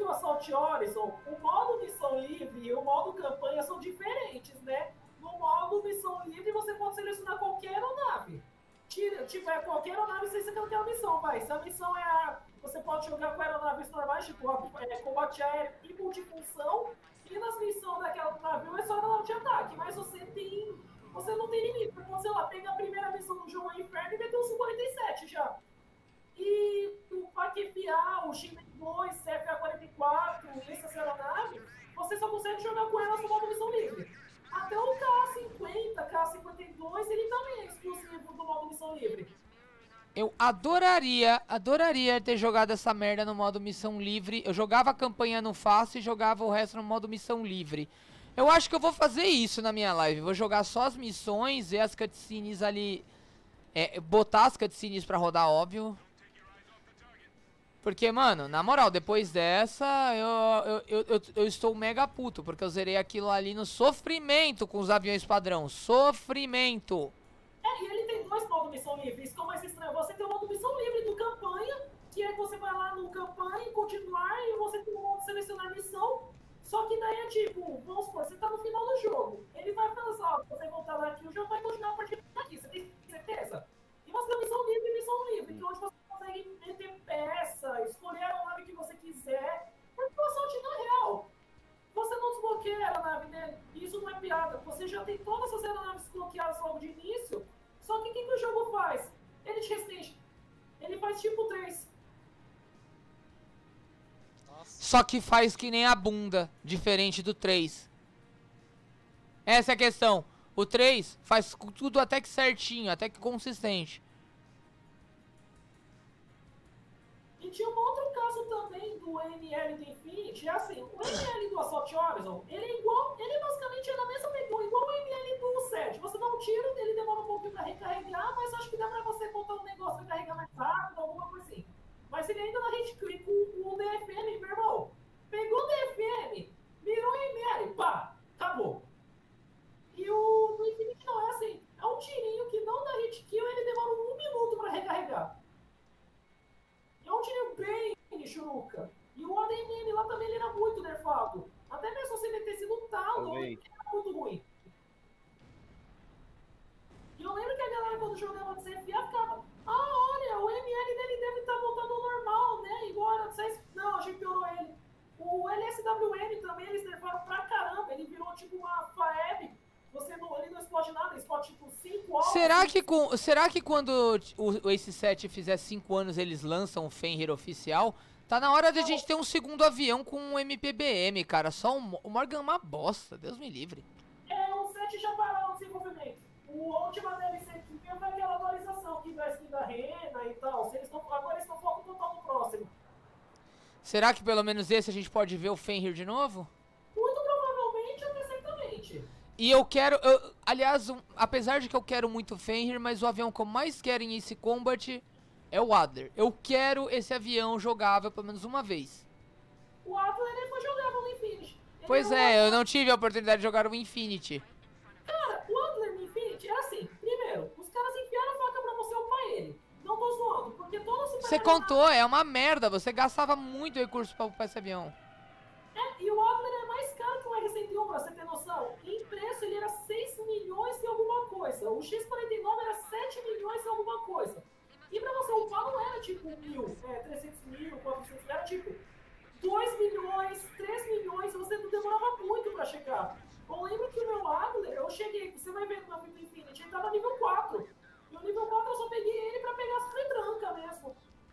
do Assault Horizon, o modo missão livre e o modo campanha são diferentes, né? No modo missão livre, você pode selecionar qualquer aeronave. Tira, tipo, é qualquer aeronave sem ser aquela missão, vai. Se a missão é a... Você pode jogar com aeronaves normais, tipo, é, combate aéreo e multifunção. E nas missões daquela navio é só aeronave de ataque. Mas você tem... Você não tem limite. Você pode, sei lá, pegar a primeira missão do jogo Inferno e meter o Su quarenta e sete já. E o P A C F A, o X dois, C F A quarenta e quatro, essas aeronaves, você só consegue jogar com elas no modo missão livre. Até o K cinquenta, K cinquenta e dois, ele também é exclusivo do modo missão livre. Eu adoraria, adoraria ter jogado essa merda no modo missão livre. Eu jogava a campanha no fácil e jogava o resto no modo missão livre. Eu acho que eu vou fazer isso na minha live. Vou jogar só as missões e as cutscenes ali. É, botar as cutscenes pra rodar, óbvio. Porque, mano, na moral, depois dessa, eu, eu, eu, eu, eu estou mega puto. Porque eu zerei aquilo ali no sofrimento com os aviões padrão. Sofrimento. É, e ele tem dois modos missão livre. Isso que é o mais estranho. Você tem o modo missão livre do campanha, que é que você vai lá no campanha e continuar, e você tem o modo selecionar missão. Só que daí é tipo, vamos supor, você tá no final do jogo. Ele vai falar, ó, você voltar daqui, o jogo vai continuar a partir daqui. Você tem certeza? E você tem missão livre e missão livre, que é onde você consegue meter peça, escolher a aeronave que você quiser. Porque o Assault não é real. Você não desbloqueia a aeronave dele. E isso não é piada. Você já tem todas as aeronaves desbloqueadas logo de início. Só que o que, que o jogo faz? Ele te restringe. Ele faz tipo três. Só que faz que nem a bunda, diferente do três. Essa é a questão. O três faz tudo até que certinho, até que consistente. E tinha um outro caso também do M L do Infinity. É assim, o M L do Assault Horizon, ele é igual, ele basicamente é na mesma pegou, igual o M L do sete. Você dá um tiro, ele demora um pouquinho pra recarregar, mas acho que dá pra você botar um negócio pra carregar mais rápido, alguma coisa assim. Mas ele ainda na rede click com o D F M, meu irmão. Pegou o D F M, mirou M L, pá, acabou. E o do Infinity não é assim. É um tirinho que não dá hit kill, ele demora um minuto pra recarregar. É um tirinho bem churuca. E o A D M M lá também ele era muito nerfado. Até mesmo se ele ter sido um talo, ele era muito ruim. E eu lembro que a galera quando jogava de C F A ficava, ah, olha, o M L dele deve estar voltando ao normal, né? Igual era de C S... Não, a gente piorou ele. O L S W M também eles nerfaram pra caramba. Ele virou tipo uma F A E B. Você não, ele não explode nada, ele explode tipo cinco alvos. Será que, com, será que quando o, o Ace sete fizer cinco anos eles lançam o Fenrir oficial? Tá na hora de a gente ter um segundo avião com um M P B M, cara. Só um, o Morgan é uma bosta, Deus me livre. É, o sete já parou o desenvolvimento. O última D L C que veio foi aquela atualização que vai skin da Rena e tal. Se eles tão, agora eles estão foco total no próximo. Será que pelo menos esse a gente pode ver o Fenrir de novo? Muito provavelmente, até certamente. E eu quero, eu, aliás, um, apesar de que eu quero muito o Fenrir, mas o avião que eu mais quero em Ace Combat é o Adler. Eu quero esse avião jogável pelo menos uma vez. O Adler ele foi jogável no Infinity. Ele Pois não é, é... eu não tive a oportunidade de jogar o Infinity. Cara, o Adler no Infinity é assim. Primeiro, os caras enfiaram a faca pra você upar ele. Não tô zoando, porque toda super Você contou, é uma merda. Você gastava muito recurso pra upar esse avião. É, e o Adler é mais caro que o R cento e um, pra você ter noção. Em preço ele era seis milhões e alguma coisa. O X quarenta e nove era sete milhões e alguma coisa. E pra você upar não era tipo mil, é, trezentos mil, quatrocentos mil, era tipo dois milhões, três milhões, você não demorava muito pra chegar. Eu lembro que o meu Adler, eu cheguei, você vai ver no meu vídeo Infinity, ele tava nível quatro. E o nível quatro eu só peguei ele pra pegar as retranca mesmo.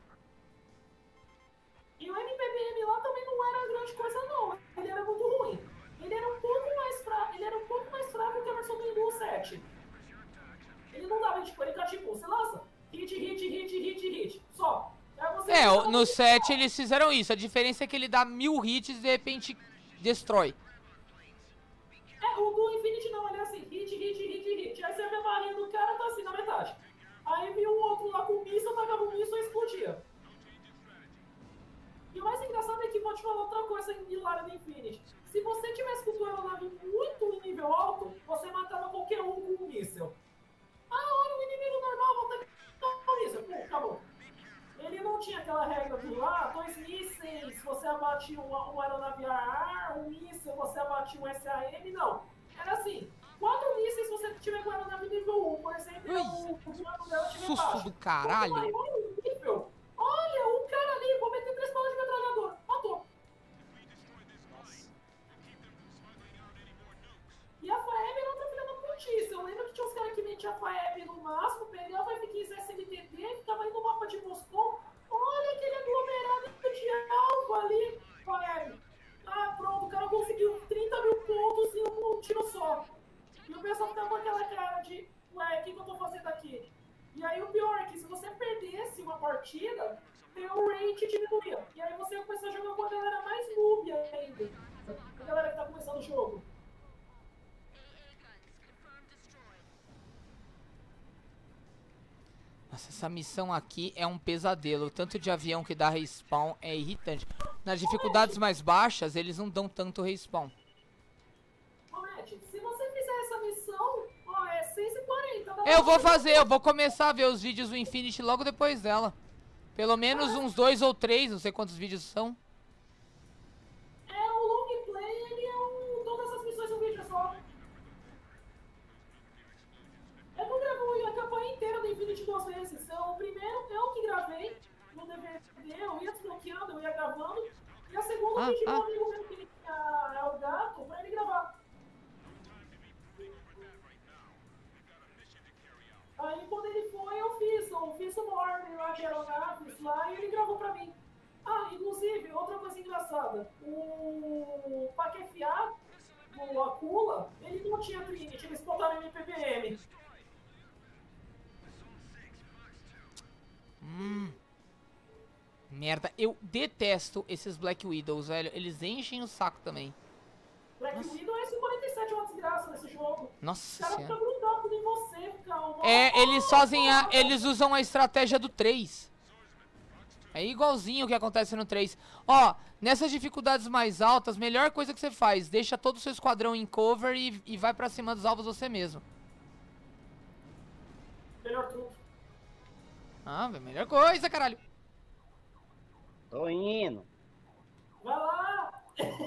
E o M P B M lá também não era grande coisa não, ele era muito ruim. Ele era um pouco mais fraco, ele era um pouco mais fraco que a versão do Windows sete. Ele não dava, tipo, ele tá tipo, você lança, hit, hit, hit, hit, hit, só. Você É, no sete eles fizeram isso, a diferença é que ele dá mil hits e de repente destrói. É, o do Infinity não, ele é assim, hit, hit, hit, hit. Aí você vê a barrinha do cara, tá assim na metade. Aí viu um outro lá com o míssil, tacava o míssil e explodia. E o mais engraçado é que vou te falar outra coisa hilária do Infinity. Se você tivesse com tua aeronave muito em nível alto, você matava qualquer um com um míssil. Ah, olha, o inimigo normal, vou tacar o míssil. Pô, acabou. Ele não tinha aquela regra do lá, dois mísseis, você abatia uma, uma aeronave a ar, um míssil, você abatia um S A M, não. Era assim, quatro mísseis se você tiver com a aeronave nível um, por exemplo, Ui, o o dela tiver susto baixo. do caralho. Quanto maior o nível, olha, o cara ali, vou meter três balas de metralhador, matou. E a F A E B era outra filha da putice. Eu lembro que tinha uns caras que metiam a F A E B no máximo, pegava F quinze S L T T e ficava aí no mapa de Moscou. Olha aquele aglomerado de alvo ali, F A E B. Ah, pronto, o cara conseguiu trinta mil pontos em um tiro só. E o pessoal ficava com aquela cara de, ué, o que, que eu tô fazendo aqui? E aí o pior é que se você perdesse uma partida, teu rate diminuía. E aí você ia começar a jogar com a galera mais noob ainda. A galera que tá começando o jogo. Nossa, essa missão aqui é um pesadelo. O tanto de avião que dá respawn é irritante. Nas dificuldades mais baixas, eles não dão tanto respawn. Ô, Matt, se você fizer essa missão, ó, é seis e quarenta. Eu vou fazer, eu vou começar a ver os vídeos do Infinity logo depois dela. Pelo menos uns dois ou três, não sei quantos vídeos são. É, o long play, ele é um... todas essas missões são vídeo só. Eu não gravo a campanha inteira do Infinity duas vezes. Então, o primeiro eu que gravei no D V D, eu ia desbloqueando, eu ia gravando. E a segunda Ah, eu pedi ah. pro amigo meu que ele tinha é o gato pra ele gravar. Aí quando ele foi, eu fiz, eu fiz uma ordem lá de aeronaves lá e ele gravou pra mim. Ah, inclusive, outra coisa engraçada, o Paquefiá, o Akula, ele não tinha Trinity, eles botaram M P B M. Hum. Merda, eu detesto esses Black Widows, velho. Eles enchem o saco também. Black Widow é cinquenta e sete uma desgraça nesse jogo. Nossa O cara fica senhora. grudando em você, fica uma... É, eles fazem a. Eles usam a estratégia do três. É igualzinho o que acontece no três. Ó, nessas dificuldades mais altas, melhor coisa que você faz, deixa todo o seu esquadrão em cover e, e vai pra cima dos alvos você mesmo. Melhor truque. Ah, velho, melhor coisa, caralho. Tô indo. Vai lá!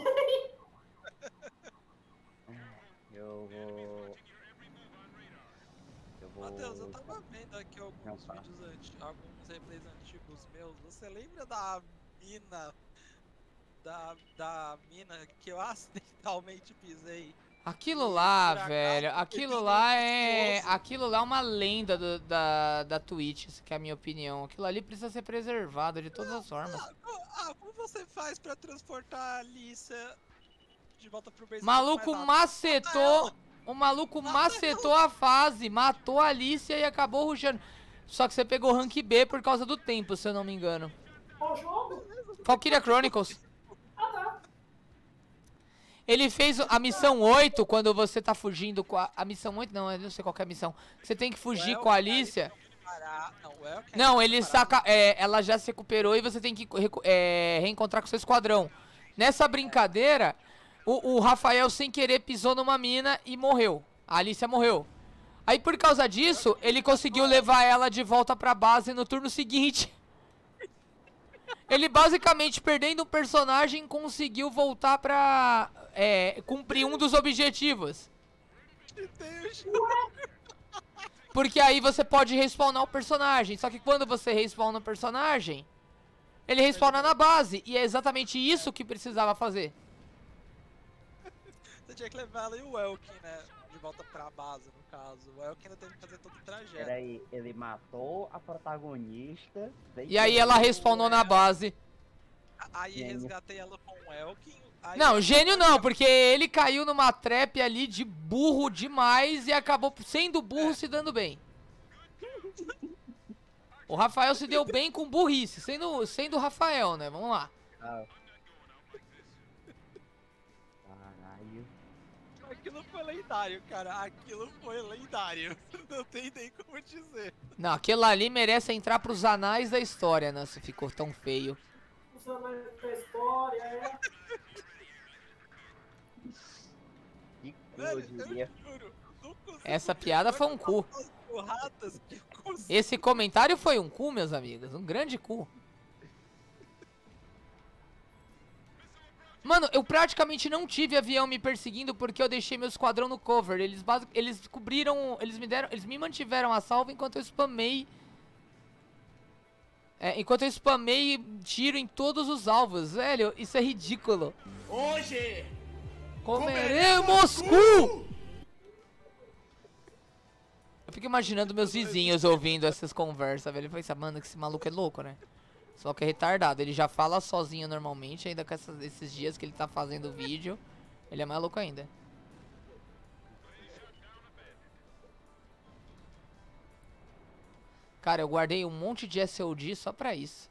Eu vou... Eu vou... Matheus, eu tava vendo aqui alguns Não, tá. vídeos antigos, alguns replays antigos meus. Você lembra da mina, da, da mina que eu acidentalmente pisei? Aquilo lá, Por acaso, velho, eu aquilo fiz lá um é. esforço. Aquilo lá é uma lenda do- da, da Twitch, que é a minha opinião. Aquilo ali precisa ser preservado de todas as formas. Ah, co- ah, como você faz pra transportar a Alicia de volta pro base? Maluco macetou. O maluco macetou a fase, matou a Alicia e acabou rushando. Só que você pegou rank B por causa do tempo, se eu não me engano. Qual jogo? Valkyria Chronicles. Ah, tá. Ele fez a missão oito, quando você tá fugindo com a... A missão oito, não, eu não sei qual que é a missão. Você tem que fugir com a Alicia. Não, o El quer Não, ele recuperar. saca... É, ela já se recuperou e você tem que recu- é, reencontrar com seu esquadrão. Nessa brincadeira, o, o Rafael, sem querer, pisou numa mina e morreu. A Alicia morreu. Aí, por causa disso, ele conseguiu levar ela de volta pra base no turno seguinte. Ele, basicamente, perdendo um personagem, conseguiu voltar pra... É, cumprir um dos objetivos. Porque aí você pode respawnar o personagem. Só que quando você respawna o personagem, ele respawna na base. E é exatamente isso que precisava fazer. Você tinha que levar ela e o Elkin, né? De volta pra base, no caso. O Elkin ainda teve que fazer todo o trajeto. Peraí, ele matou a protagonista. E aí ela respawnou na base. Aí Gênio. resgatei ela com o Elkin. Aí Não, eu- gênio não, porque ele caiu numa trap ali de burro demais e acabou sendo burro se dando bem. O Rafael se deu bem com burrice, sendo, sendo o Rafael, né? Vamos lá. Ah. Caralho. Aquilo foi lendário, cara. Aquilo foi lendário. Não tem nem como dizer. Não, aquele ali merece entrar pros anais da história, né? Se ficou tão feio. Usando a história, é. Que Velho, coisa, eu diria. juro. não consigo Essa piada foi um cu. as porradas que eu consigo. Esse comentário foi um cu, meus amigos. Um grande cu. Mano, eu praticamente não tive avião me perseguindo porque eu deixei meu esquadrão no cover. Eles, basic... eles cobriram, eles me deram, eles me mantiveram a salvo enquanto eu spamei. É, enquanto eu spamei tiro em todos os alvos. Velho, isso é ridículo. Hoje comeremos cu! Eu fico imaginando meus vizinhos ouvindo essas conversas, velho. Eu falei, mano, que esse maluco é louco, né? Só que é retardado. Ele já fala sozinho normalmente, ainda com essas, esses dias que ele tá fazendo vídeo. Ele é mais louco ainda. Cara, eu guardei um monte de S O D só pra isso.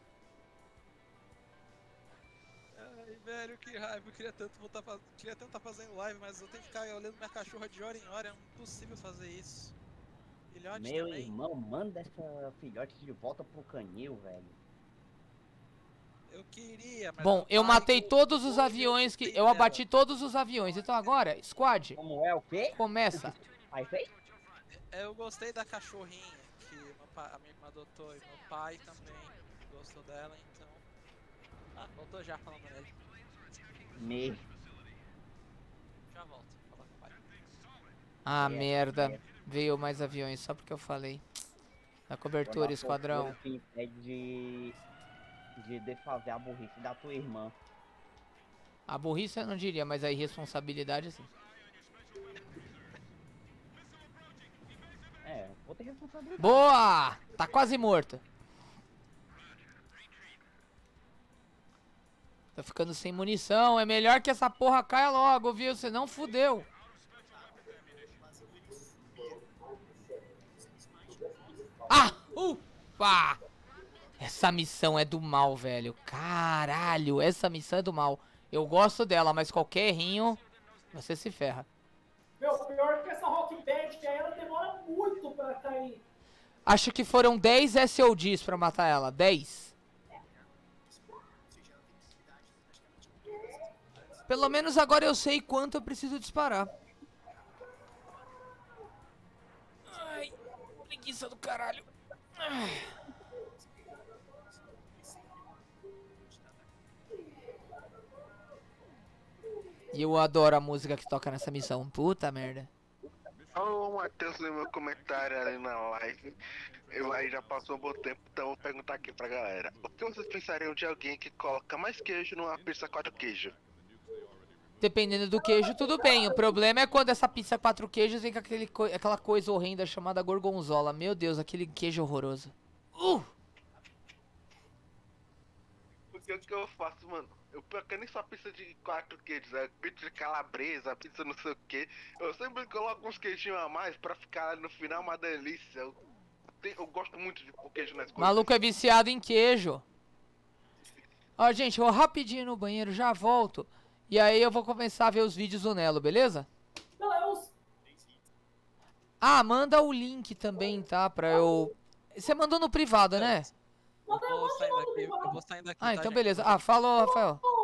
Ai, velho, que raiva. Eu queria tanto voltar faz... queria tanto estar fazendo live, mas eu tenho que ficar olhando minha cachorra de hora em hora. É impossível fazer isso. Filhote Meu também. irmão, manda essa filhote de volta pro canil, velho. Eu queria, mas Bom, eu pai, matei o- todos os hoje aviões eu que... gostei Eu dela. abati todos os aviões. Então agora, squad, Como é o quê? começa. Aí fez? Eu gostei da cachorrinha que meu pai, a minha irmã adotou e meu pai também gostou dela, então. Ah, voltou já falando nele. Me. Já volto. Falar com o pai. Ah, É, merda. é. Veio mais aviões só porque eu falei. Na cobertura, esquadrão. Que impede de, de desfazer a burrice da tua irmã. A burrice eu não diria, mas a irresponsabilidade sim. É, vou ter responsabilidade. Boa! Tá quase morto. Tô ficando sem munição. É melhor que essa porra caia logo, viu? Senão fudeu. Ah! Ufa! Essa missão é do mal, velho. Caralho, essa missão é do mal. Eu gosto dela, mas qualquer errinho, você se ferra. Meu, pior que essa Rock Band, que aí ela demora muito pra cair. Acho que foram dez S O Ds pra matar ela. dez. Pelo menos agora eu sei quanto eu preciso disparar. Ai, preguiça do caralho. Ai. E eu adoro a música que toca nessa missão. Puta merda. Ó, o Matheus no meu comentário ali na live. Eu aí já passou um bom tempo, então eu vou perguntar aqui pra galera. O que vocês pensariam de alguém que coloca mais queijo numa pizza quatro queijo? Dependendo do queijo, tudo bem. O problema é quando essa pizza quatro queijos vem com aquele co aquela coisa horrenda chamada gorgonzola. Meu Deus, aquele queijo horroroso. Uh! Porque o que eu faço, mano? Eu pego nem só pizza de quatro queijos, é pizza de calabresa, pizza não sei o que. Eu sempre coloco uns queijinhos a mais pra ficar no final uma delícia. Eu, tenho, eu gosto muito de pôr queijo nas coisas. Maluco é viciado em queijo. Ó, gente, eu vou rapidinho no banheiro, já volto. E aí eu vou começar a ver os vídeos do Nelo, beleza? Não, é os... Ah, manda o link também, tá? Pra eu... Você mandou no privado, né? Eu vou saindo daqui, eu vou saindo daqui. Ah, tá, então gente? beleza. Ah, falou, Rafael.